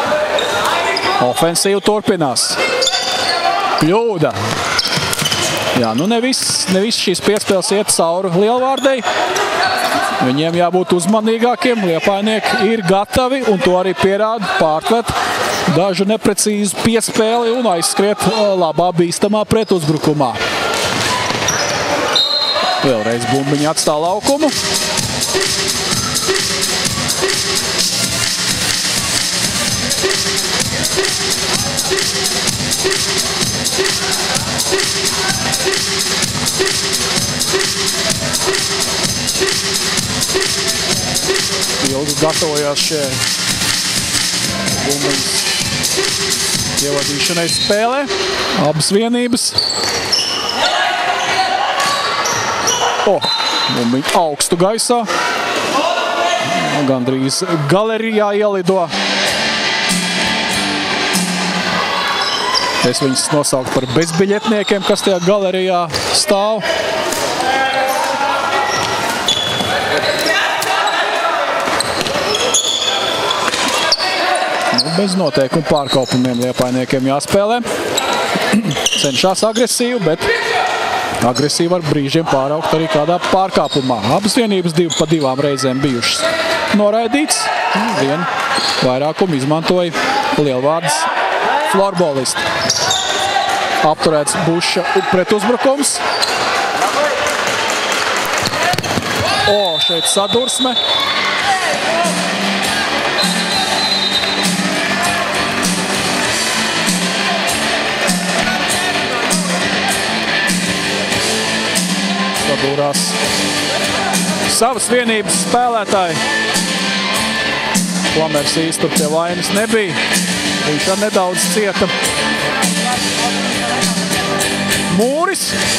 [SPEAKER 3] Ofensīvu turpinās. Kļūda. Jā, nu ne viss, ne viss šīs piespēles iet cauri Lielvārdei. Viņiem jābūt uzmanīgākiem, Liepainieki ir gatavi un to arī pierāda pārtvet dažu neprecīzu piespēli un aizskriet labā bīstamā pretuzbrukumā. Vēlreiz bumbiņi atstā laukumu. Ilgi gatavojās šie bumbiņas ievadīšanai spēlē. Abas vienības. O, bumbiņi augstu gaisā. Gandrīz galerijā ielido. Es viņus nosaukt par bezbiļetniekiem, kas tajā galerijā stāv. Nu, bez noteikumu pārkāpumiem Liepainiekiem jāspēlē. Cenšas agresīvi, bet agresīvi var brīžiem pāraukt arī kādā pārkāpumā. Abas vienības divi pa divām reizēm bijušas noraidīts. Vienu vairākumu izmantoja Lielvārdas florbolisti. Apturēts Buša pretuzbrukums. O, šeit sadursme. Sadūrās savas vienības spēlētāji. Klamers īsti tur pie vainas nebija. Viņš ar nedaudz cieta. Mūris.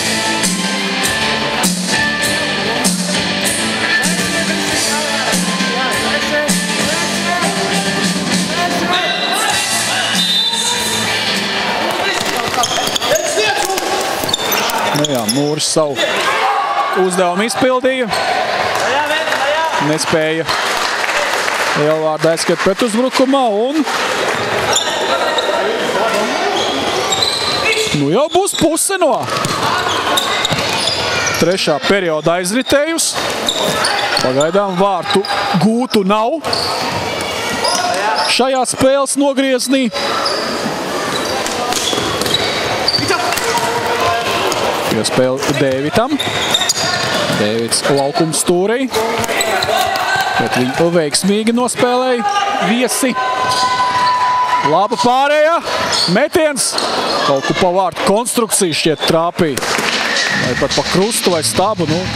[SPEAKER 3] Nu jā, Mūris savu uzdevumu izpildīja. Nespēja Lielvārda aizskriet pretuzbrukumā un nu jau būs puse no trešā perioda aizritējusi. Pagaidām vārtu gūtu nav šajā spēles nogrieznī. Piespēle Dēvitam. Dēvits laukums stūrei. Bet viņi veiksmīgi nospēlēja viesi. Laba pārējā. Metiens. Kaut ko pa vārtu konstrukciju šķiet trāpīja. Vai pat pa krustu vai stabu. Nu.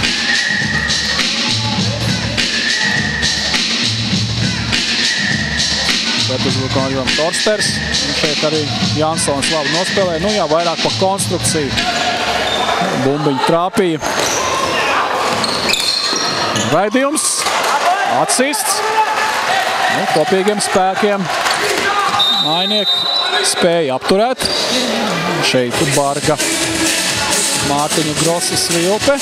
[SPEAKER 3] Bet uzbrukā Jonas Torsters. Šeit arī Jansons labi nospēlēja. Nu jā, vairāk pa konstrukciju. Bumbiņu trāpīja. Raidījums. Atsists. Nu, kopīgiem spēkiem Ainieki spēja apturēt. Šeit Barga Mārtiņa Grosa Svilpe.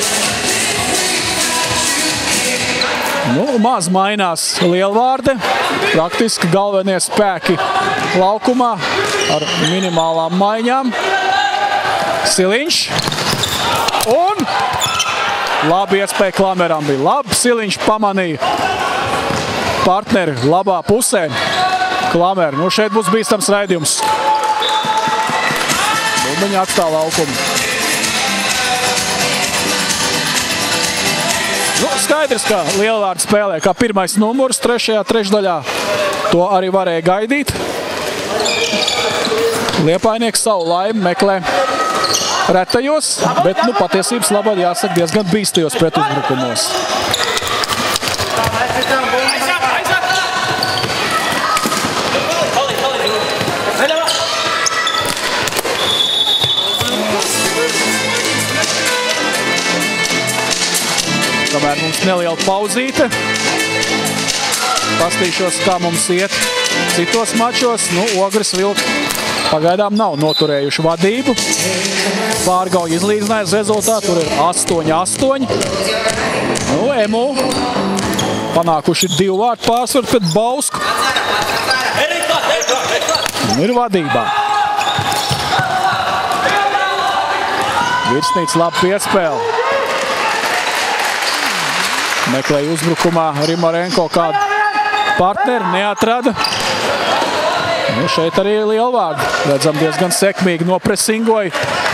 [SPEAKER 3] Nu, maz mainās Lielvārde. Praktiski galvenie spēki laukumā ar minimālām maiņām. Siliņš. Un labi iespēja Klameram bija. Labi Siliņš pamanīja partneri labā pusē. Klamer. Nu, šeit būs bīstams raidījums. Bumbiņi atstāv laukumu. Nu, skaidrs, ka Lielvārda spēlē kā pirmais numurs trešajā trešdaļā. To arī varēja gaidīt. Liepainieks savu laimi meklē retajos, bet nu, patiesības labāk jāsaka diezgan bīstajos pretuzbrukumos. Kamēr mums neliela pauzīte. Pastīšos, kā mums iet citos mačos. Nu, Ogres Vilki pagaidām nav noturējuši vadību. Pārgauja izlīdzinājums rezultātu. Tur ir astoņi astoņi. Nu, Emu panākuši divu vārtu pārsvaru pret Bausku. Un ir vadībā. Virsnīts labi piespēle. Meklēja uzbrukumā Rimarenko kādu partneri, neatrada. Nu, šeit arī Lielvārdi. Redzam, diezgan sekmīgi nopresingoja.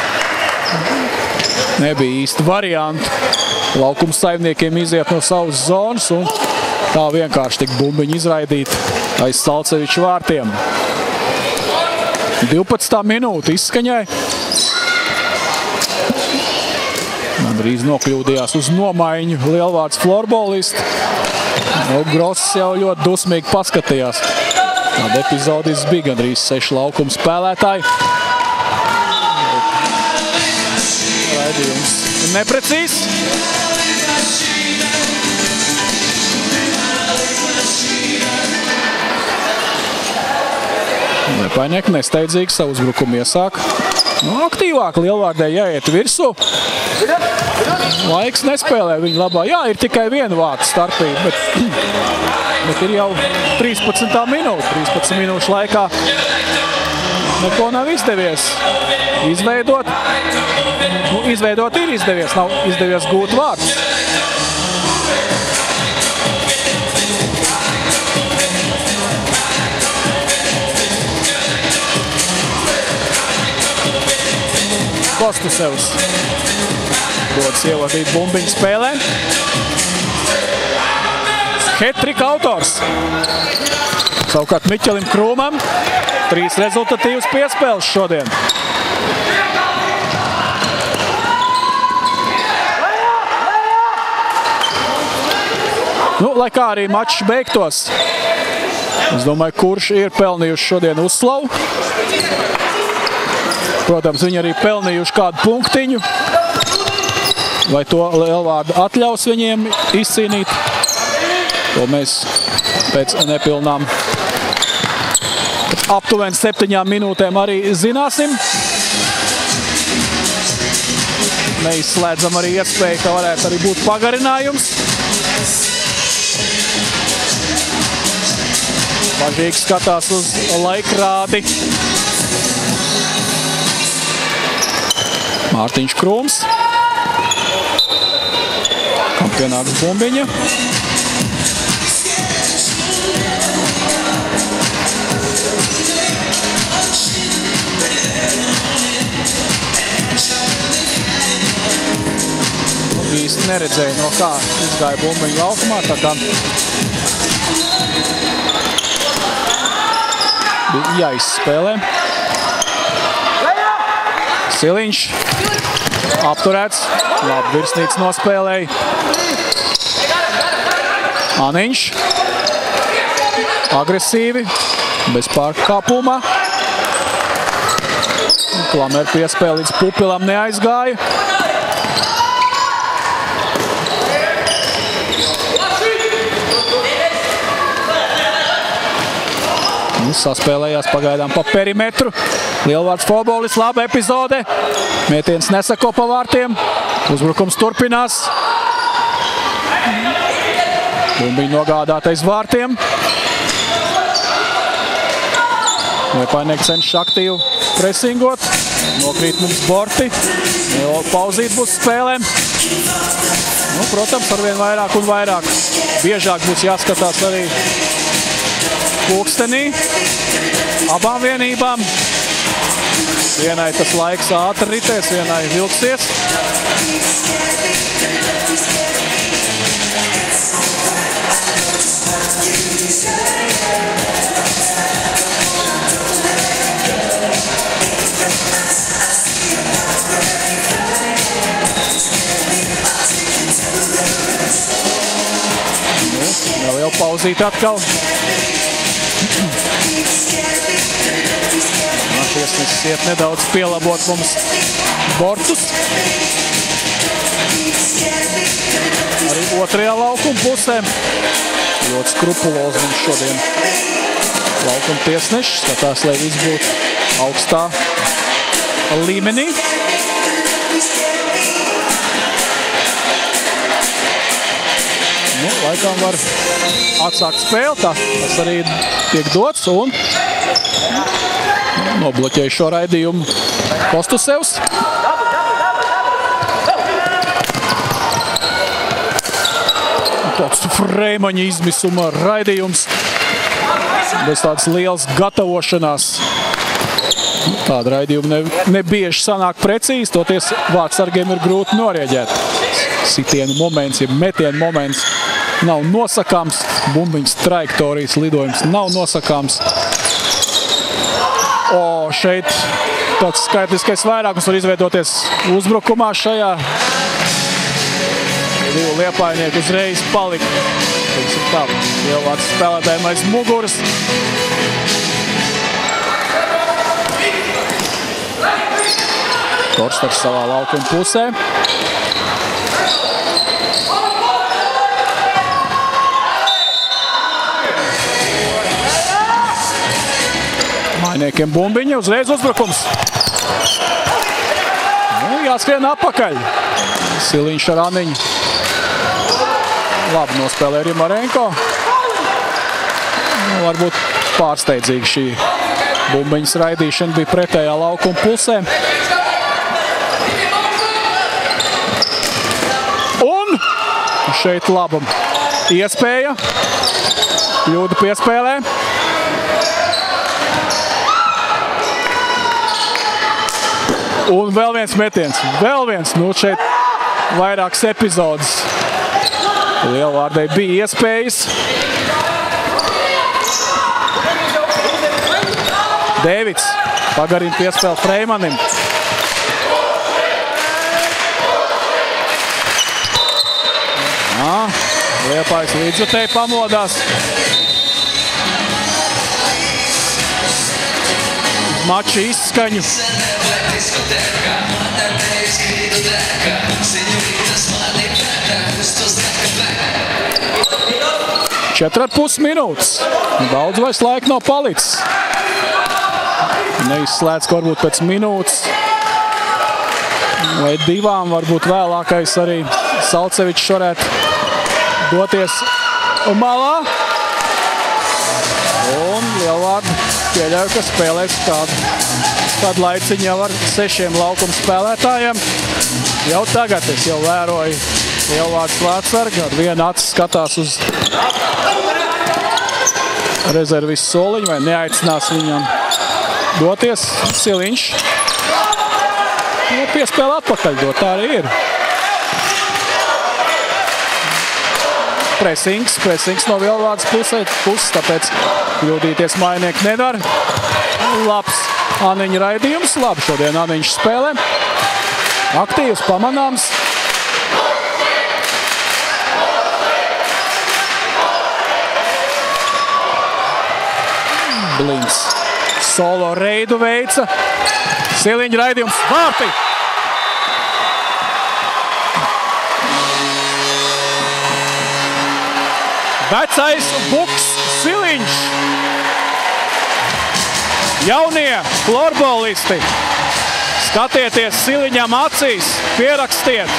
[SPEAKER 3] Nebija īsti variantu laukums saimniekiem iziet no savas zonas un tā vienkārši tik bumbiņu izraidīt aiz Salceviča vārtiem. divpadsmitā minūte izskaņai. Drīz nokļūdījās uz nomaiņu Lielvārds florbolisti. Nu, Gross jau ļoti dusmīgi paskatījās. Tāda epizodis bija gandrīz seši laukuma spēlētāji. Raidījums neprecīzs. Liepainieki nesteidzīgi savu uzbrukumu iesāk. Nu, aktīvāk Lielvārdē jāiet virsū. Laiks nespēlē viņa labā. Jā, ir tikai viena vārta starpība, bet, bet ir jau trīspadsmitā minūte. trīspadsmit minūšu laikā neko nav izdevies izveidot. Nu, izveidot ir izdevies, nav izdevies gūt vārtus. Kostusevs dodas ievadīt bumbiņu spēlē. Het-trika autors. Savukārt Miķelim Krūmam trīs rezultatīvas piespēles šodien. Nu, lai kā arī mačs beigtos, es domāju, kurš ir pelnījuši šodien uzslavu. Protams, viņi arī pelnījuši kādu punktiņu. Vai to Lielvārda atļaus viņiem izcīnīt? To mēs pēc nepilnām aptuveni septiņām minūtēm arī zināsim. Neizslēdzam arī iespēju, ka varētu arī būt pagarinājums. Bažīgi skatās uz laikrādi. Mārtiņš Krūms. Kam pienāks bumbiņa. Īsti neredzēju, no kā izgāja bumbiņu laukumā, tā kā bija jāizspēlē. Siliņš apturēts, labi Virsnīts nospēlēja. Aniņš agresīvi, bez pārkāpuma. Klamer piespēle līdz Pupilam neaizgāja. Saspēlējās pagaidām pa perimetru. Lielvārds futbolists, laba epizode. Mētiens nesako pa vārtiem. Uzbrukums turpinās. Bumbiņa nogādāta aiz vārtiem. Liepainieki cenšas aktīvi presingot. Nokrīt mums borti. Pauzīt būs spēlēm. Nu, protams, arvien vairāk un vairāk. Biežāk būs jāskatās arī pulkstenī, abām vienībām. Vienai tas laiks ātri ritēs, vienai vilksies. Nu, neliela pauzīt atkal. Tiesnesis iet nedaudz pielabot mums bortus. Arī otrajā laukuma pusē. Ļoti skrupulozi mums šodien laukuma tiesneši. Skatās, lai viss būtu augstā līmenī. Nu, laikam var atsākt spēli. Tā, tas arī tiek dots un nobloķēja šo raidījumu Kostusevs. tāds Freimaņa izmisuma raidījums. Bez tādas lielas gatavošanās. Tāda raidījuma ne, nebieži sanāk precīzi, toties vārdsargiem ir grūti norieģēt. Sitienu moments, ja metienu moments nav nosakāms, bumbiņas trajektorijas lidojums nav nosakāms. O, šeit tāds skaitliskais vairākums var izveidoties uzbrukumā šajā. Divu liepājnieku uzreiz palika. Teiksim tā, Lielvārds spēlētājiem aiz muguras. Korstars savā laukuma pusē. Mainiekiem bumbiņa, uzreiz uzbrukums. Nu, jāskrien apakaļ. Siliņš ar Aniņu. Labi nospēlē Rimarenko. Nu, varbūt pārsteidzīgi šī bumbiņas raidīšana bija pretējā laukuma pusē. Un šeit laba iespēja. Kļūda piespēlē. Un vēl viens metiens. Vēl viens. Nu, šeit vairākas epizodes. Lielvārdei bija iespējas. Dēvids pagarina piespēli Freimanim. Jā, Liepājs līdzjutēji pamodās. Mača izskaņu. Četri ar pus minūtes. Daudz vairs laika nav palicis. Neizslēdz, ka varbūt pēc minūtes vai divām, varbūt vēlākais arī Salcevičs varētu doties malā. Un Lielvārdi pieļauj, ka spēlēs kādu, kādu laiciņu jau ar sešiem laukuma spēlētājiem. Jau tagad es jau vēroju Lielvārds vārdsargi, ar vienu acis skatās uz rezervis soliņu, vai neaicinās viņam doties. Siliņš nu, piespēlē atpakaļ dot, tā arī ir. Presings, presings no Lielvārdas puses, tāpēc kļūdīties mainieki nedara. Labs Aniņa raidījums, labi šodien Aniņš spēlē. Aktīvs, pamanāms. Blinks solo reidu veica. Siliņa raidījums vārti. Vecais Buks Siliņš. Jaunie florbolisti. Skatieties Siliņam acīs, pierakstiet.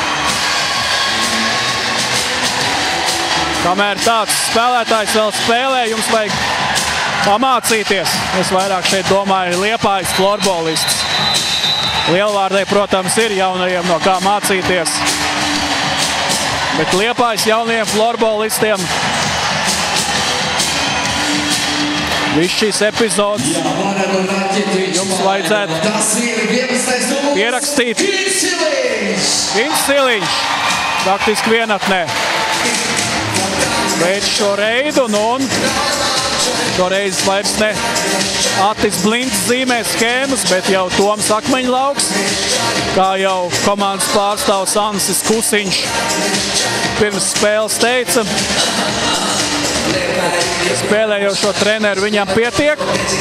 [SPEAKER 3] Kamēr tāds spēlētājs vēl spēlē, jums vajag pamācīties. Es vairāk šeit domāju Liepājas florbolists. Lielvārdei, protams, ir jaunajiem no kā mācīties. Bet Liepājas jaunajiem florbolistiem viss šīs epizodes jums vajadzētu pierakstīt. Viņš Siliņš, praktiski vienatnē. Veic šo reidu, nu un šoreiz vairs ne Atis Blinks zīmē schēmas, bet jau Toms Akmeņlauks, kā jau komandas pārstāvs Ansis Kusiņš pirms spēles teica. Spēlējošo treneru viņam pietiek.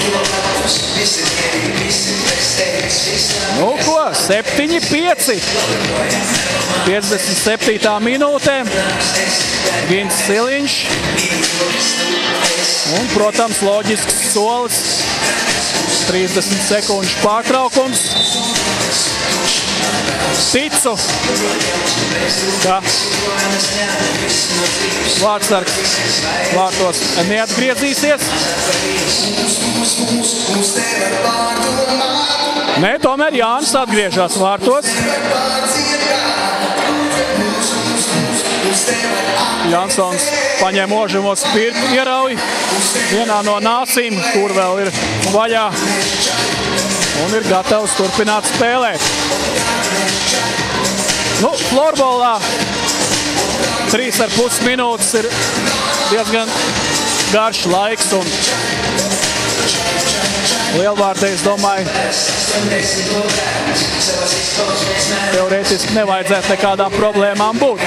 [SPEAKER 3] Nu ko, septiņi pieci. piecdesmit septītā minūtē. Gins Siliņš. Un, protams, loģisks solis. trīsdesmit sekundžu pārtraukums. Ticu, ka vārdsargs vārtos neatgriezīsies. Nē, tomēr Jānis atgriežas vārtos. Jansons paņem ožamos pirku ierauj vienā no nāsīm, kur vēl ir vaļā un ir gatavs turpināt spēlēt. Nu, florbolā trīs ar pus minūtes ir diezgan garš laiks un Lielvārdei, es domāju, teorētiski nevajadzētu nekādām problēmām būt.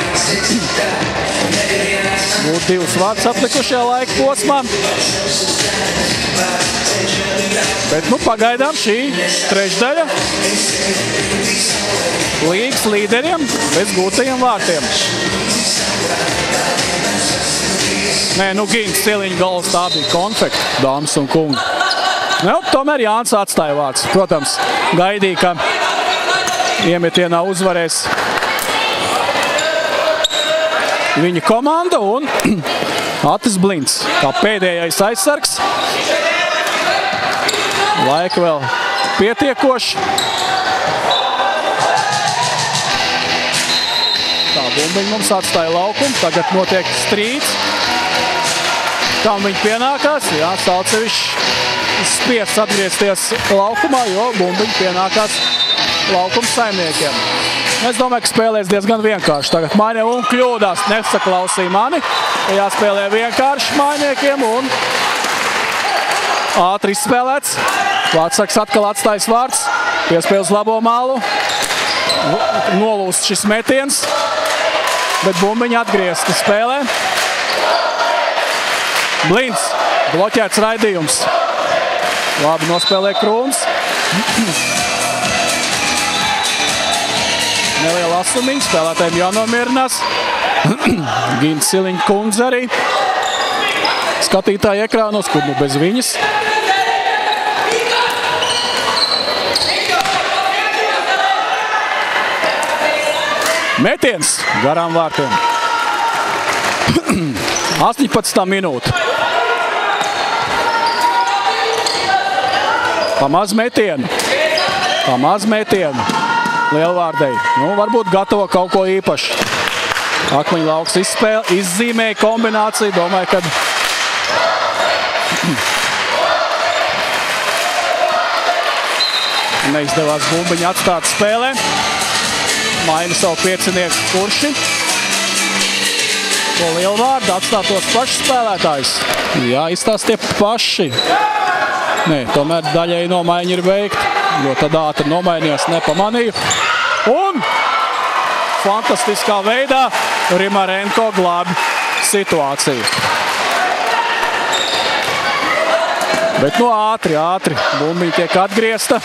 [SPEAKER 3] Būtu divas vārds atlikušajā laika posmā. Bet, nu, pagaidām šī trešdaļa līgas līderiem bez gūtajiem vārtiem. Nē, nu, Gins Ciliņa gols tā bija konfekta, dāmas un kungi. Nu, tomēr Jānis atstāja vārds. Protams, gaidīja, ka iemetienā uzvarēs viņa komanda un Atis Blinds, kā pēdējais aizsargs. Laika vēl pietiekoši. Tā, bumbiņi mums atstāja laukumu. Tagad notiek strīds. Kam viņi pienākās? Jā, Salcevišs spiests atgriezties laukumā, jo bumbiņi pienākās laukuma saimniekiem. Es domāju, ka spēlēs diezgan vienkārši. Tagad maiņa un kļūdās, nesaklausīja mani. Jāspēlē vienkārši maiņiekiem un ātri izspēlēts. Vārtsargs atkal atstājas vārds, piespēl uz labo malu. Nolūst šis metiens, bet bumbiņi atgriezti spēlē. Blinds, bloķēts raidījums. Labi nospēlē Krūms. Neliela asumiņa, spēlētājiem jānomierinās. Gins Ciliņa kundze arī. Skatītāji ekrānos, kur nu bez viņas. Metiens garām vārtiem. astoņpadsmitā minūte. Pamaz metienu. Pamaz metienu. Lielvārdei. Nu, varbūt gatavo kaut ko īpašu. Akmeņu lauks izspēle, izzīmēja kombināciju. Domāju, ka neizdevās bumbiņu atstāt spēlē. Maina savu piecinieku kurši. To Lielvārdu atstāt tos pašus spēlētājus. Jā, izstās tie paši. Nē, tomēr daļēji nomaiņa ir veikta, jo tad ātri nomainījās, nepamanīju. Un fantastiskā veidā Rimarenko glābi situāciju. Bet nu ātri, ātri. Bumbiņa tiek atgriezta.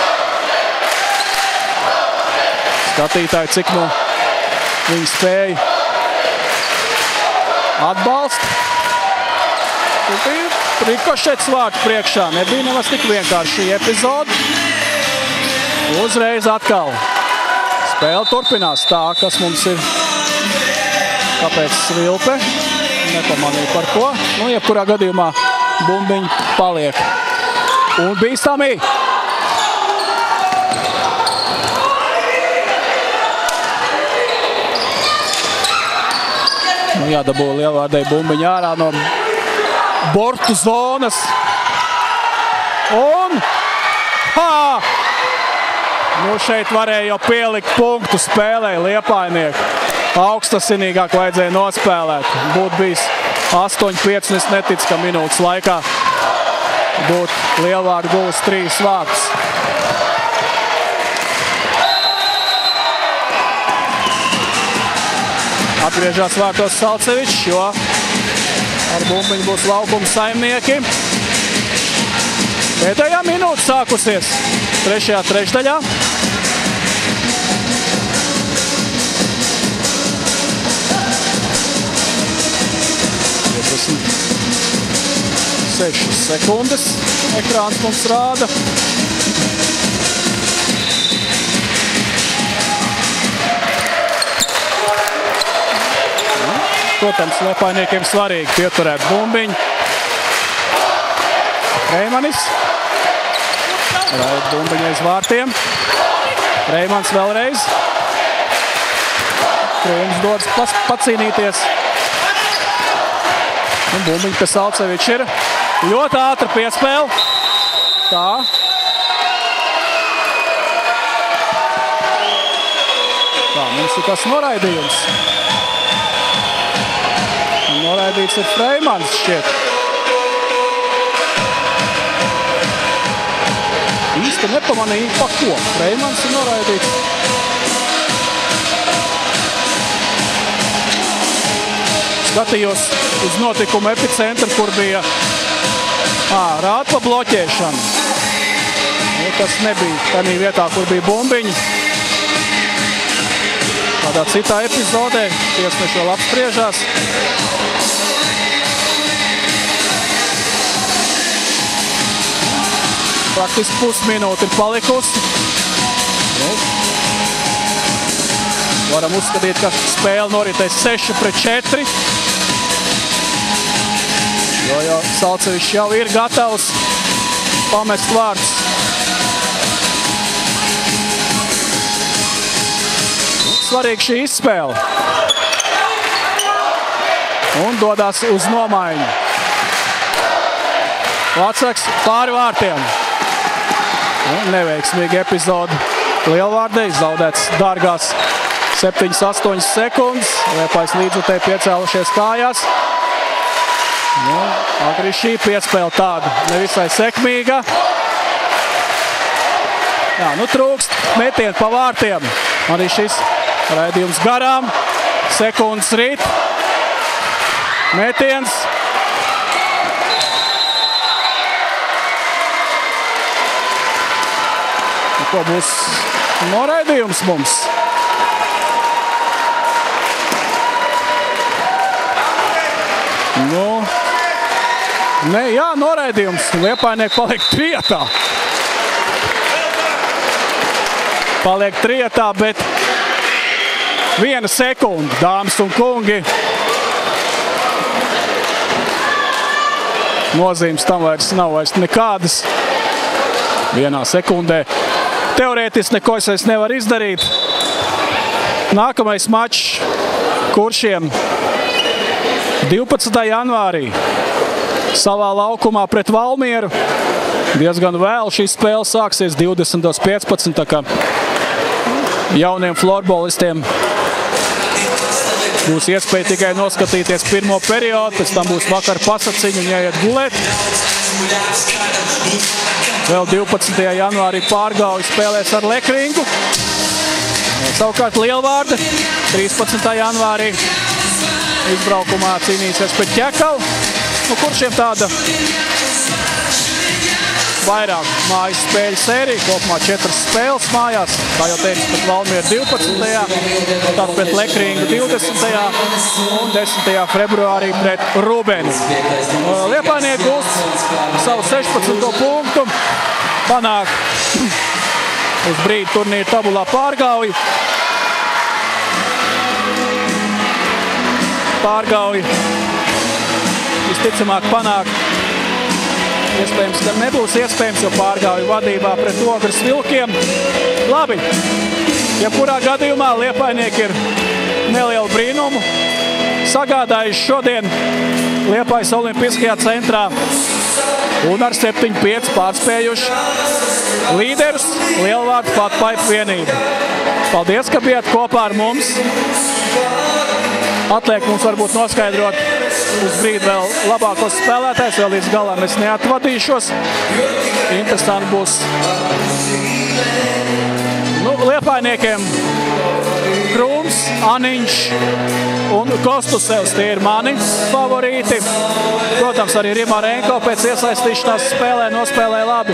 [SPEAKER 3] Skatītāji, cik nu viņi spēja atbalst. Un ir rikošets vārtu priekšā. Nebija nemaz tik vienkārši šī epizode. Uzreiz atkal. Spēle turpinās tā, kas mums ir. Kāpēc svilpe? Nepamanīju par ko. Nu, jebkurā gadījumā bumbiņi paliek. Un bīstamī. Nu, jādabū Lielvārdei bumbiņi ārā no bortu zonas. Un ha! Nu, šeit varēja jau pielikt punktu spēlē Liepainieki. Augstasinīgāk vajadzēja nospēlēt. Būtu bijis astoņi pieci, un es neticu, ka minūtes laikā būtu Lielvārdu guvis trīs vārtus. Atgriežās vārtos Salcevičs, jo ar bumbiņu būs laukuma saimnieki. Pēdējā minūte sākusies trešajā trešdaļā. piecdesmit sešas sekundes ekrāns mums rāda. Protams, Liepainiekiem svarīgi pieturēt bumbiņu. Reimanis. Raid bumbiņu aiz vārtiem. Reimans vēlreiz. Krūms dodas pas, pacīnīties. Un bumbiņi pie Salceviča ir ļoti ātra piespēle. Tā. Tā, mums ir tas noraidījums. Un noraidīts ir Freimans šķiet. Īsti nepamanīja, pa ko. Freimans ir noraidīts. Skatījos uz notikumu epicentru, kur bija ā, rāda pa bloķēšanu. Nu, tas nebija tādā vietā, kur bija bumbiņi. Kādā citā epizodē tiesneši vēl apspriežās. Praktiski pusminūte ir palikusi. Nu, varam uzskatīt, ka spēle noritēs seši pret četri. Jo jau Salcevičs jau ir gatavs pamest vārdus. Svarīgi šī izspēle. Un dodās uz nomaiņu. Vācaks pāri vārtiem. Un neveiksmīgi epizodi Lielvārdei. Zaudēts dārgās septiņas astoņas sekundes. Liepājs līdzutēji piecēlušies kājās. Nu, arī šī piespēle tāda nevisai sekmīga. Jā, nu trūkst metienu pa vārtiem. Arī šis raidījums garām. Sekundes rīt. Metiens. Ko būs noraidījums mums? Nu, ne, jā, noraidījums. Liepājnieki paliek trietā. Paliek trietā, bet viena sekunda, dāmas un kungi. Nozīmes tam vairs nav vairs nekādas. Vienā sekundē. Teorētiski neko es nevar izdarīt. Nākamais mačs Kuršiem divpadsmitā janvārī savā laukumā pret Valmieru. Diezgan vēl šī spēle sāksies divdesmit piecpadsmit, tā kā jauniem florbolistiem būs iespēja tikai noskatīties pirmo periodu, pēc tam būs vakar pasaciņu un jāiet gulēt. Vēl divpadsmitajā janvārī Pārgauji spēlēs ar Lekringu. Savukārt Lielvārde trīspadsmitā janvārī izbraukumā cīnīsies pret Ķekavu. Nu, Kuršiem tāda vairāk mājas spēļu sērija, kopumā četras spēles mājās. Kā jau teicu, pret Valmieru divpadsmitajā, tad pret Lekringu divdesmitajā un desmitajā februārī pret Rubeni. Liepājnieki gūst savu sešpadsmito punktu, panāk uz brīdi turnīra tabulā Pārgauji. Pārgauji visticamāk panāk. Iespējams, ka nebūs iespējams, jo Pārgauju vadībā pret Ogres Vilkiem. Labi, ja kurā gadījumā Liepājnieki ir nelielu brīnumu sagādājuši šodien Liepājas Olimpiskajā centrā un ar septiņi pieci pārspējuši līderus Lielvārdu Fatpaipu vienību. Paldies, ka bijāt kopā ar mums. Atliek mums varbūt noskaidrot uz brīdi vēl labākos spēlētājs, vēl līdz galam es neatvadīšos. Interesanti būs nu, Liepājniekiem Krūms, Aniņš un Kostusevs. Tie ir mani favorīti. Protams, arī Rimarenko pēc iesaistīšanās spēlē nospēlē labi.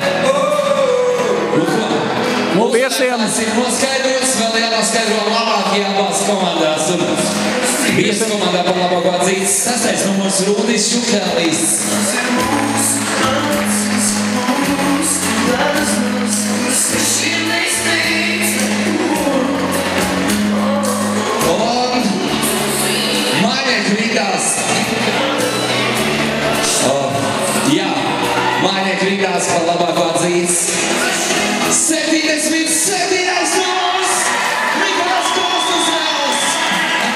[SPEAKER 3] Nu, viesiem
[SPEAKER 4] noskaidrots, vēl jānoskaidro labākajā abās komandās. Viesu komandā par labāko atzīts sastais numurs Rūdis Šukelis. Un Mājnieku rindās. Oh, jā, Mājnieku rindās par labāko atzīts. septiņdesmit septītais numurs Mikolas Kostusevs.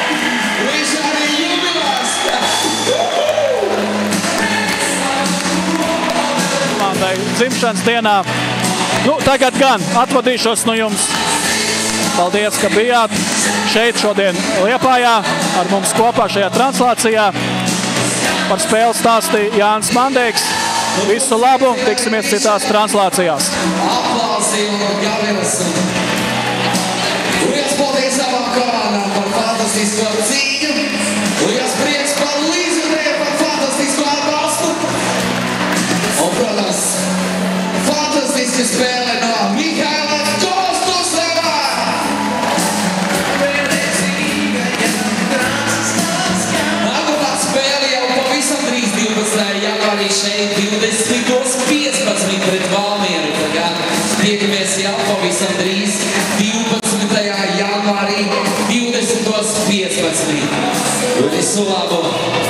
[SPEAKER 3] Latvijai dzimšanas dienā. Nu, tagad gan atvadīšos no jums. Paldies, ka bijāt šeit šodien Liepājā ar mums kopā šajā translācijā. Par spēli stāstīja Jānis Mandeiks. Visu labu, tiksimies citās translācijās.
[SPEAKER 4] Aplausi un gaveras. Liels paldies abām komandām par fantastisko cīņu. Liels prieks par līdzjutēju, par fantastisko atbalstu. Un, protams, fantastiski spēle no Mihaila Kostuseva. Nākamā spēle jau pavisam drīz divpadsmitajā janvārī šeit divdesmit piecpadsmit pret Valmieru. Tagad tiekamies jau pavisam drīz divpadsmitajā janvārī divdesmit piecpadsmit. Visu labu!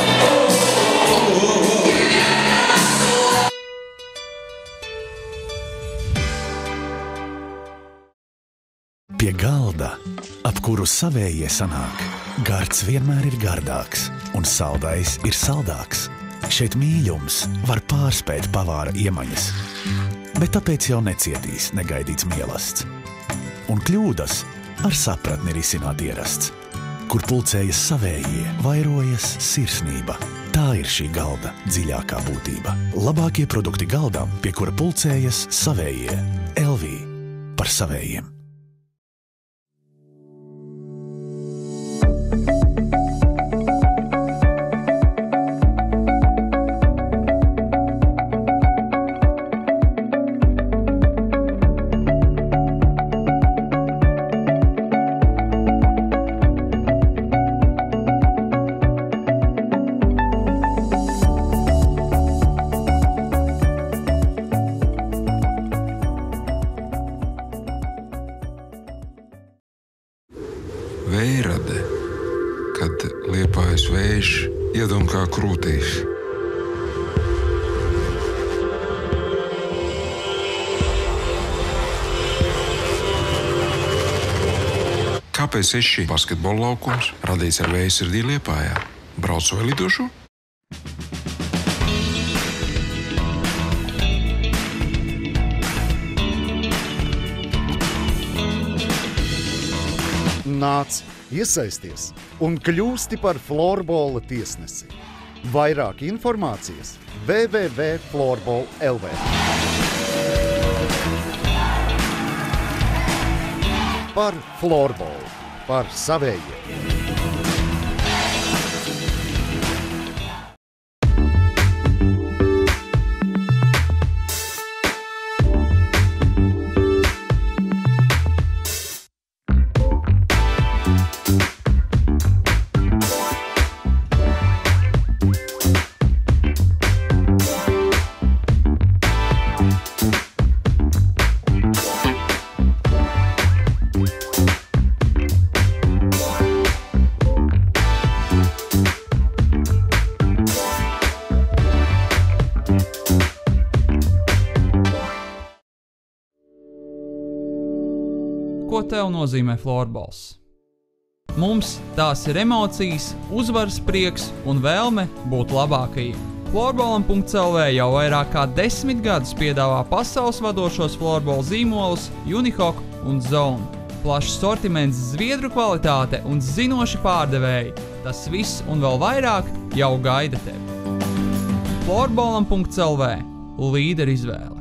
[SPEAKER 1] Pie galda, ap kuru savējie sanāk, gards vienmēr ir gardāks un saldais ir saldāks. Šeit mīļums var pārspēt pavāra iemaņas, bet tāpēc jau necietīs negaidīts mielasts. Un kļūdas ar sapratni risināt ierasts. Kur pulcējas savējie, vairojas sirsnība. Tā ir šī galda dziļākā būtība. Labākie produkti galdam, pie kura pulcējas savējie. L V par savējiem.
[SPEAKER 5] Vējrade, kad Liepājas vējš iedom kā krūtīs. K P seši basketbola laukums radīts ar Vēja sirdī Liepājā. Braucu vai lidošu?
[SPEAKER 8] Nāc, iesaisties un kļūsti par florbola tiesnesi. Vairāk informācijas w w w punkt florbol punkt l v. Par florbolu, par savējiem.
[SPEAKER 2] Ko tev nozīmē florbols? Mums tās ir emocijas, uzvaras prieks un vēlme būt labākajiem. Florbolam punkt l v jau vairāk kā desmit gadus piedāvā pasaules vadošos florbola zīmolus Unihok un Zone. Plašs sortiments, zviedru kvalitāte un zinoši pārdevēji. Tas viss un vēl vairāk jau gaida tevi. Florbolam punkt l v. Līderi izvēle.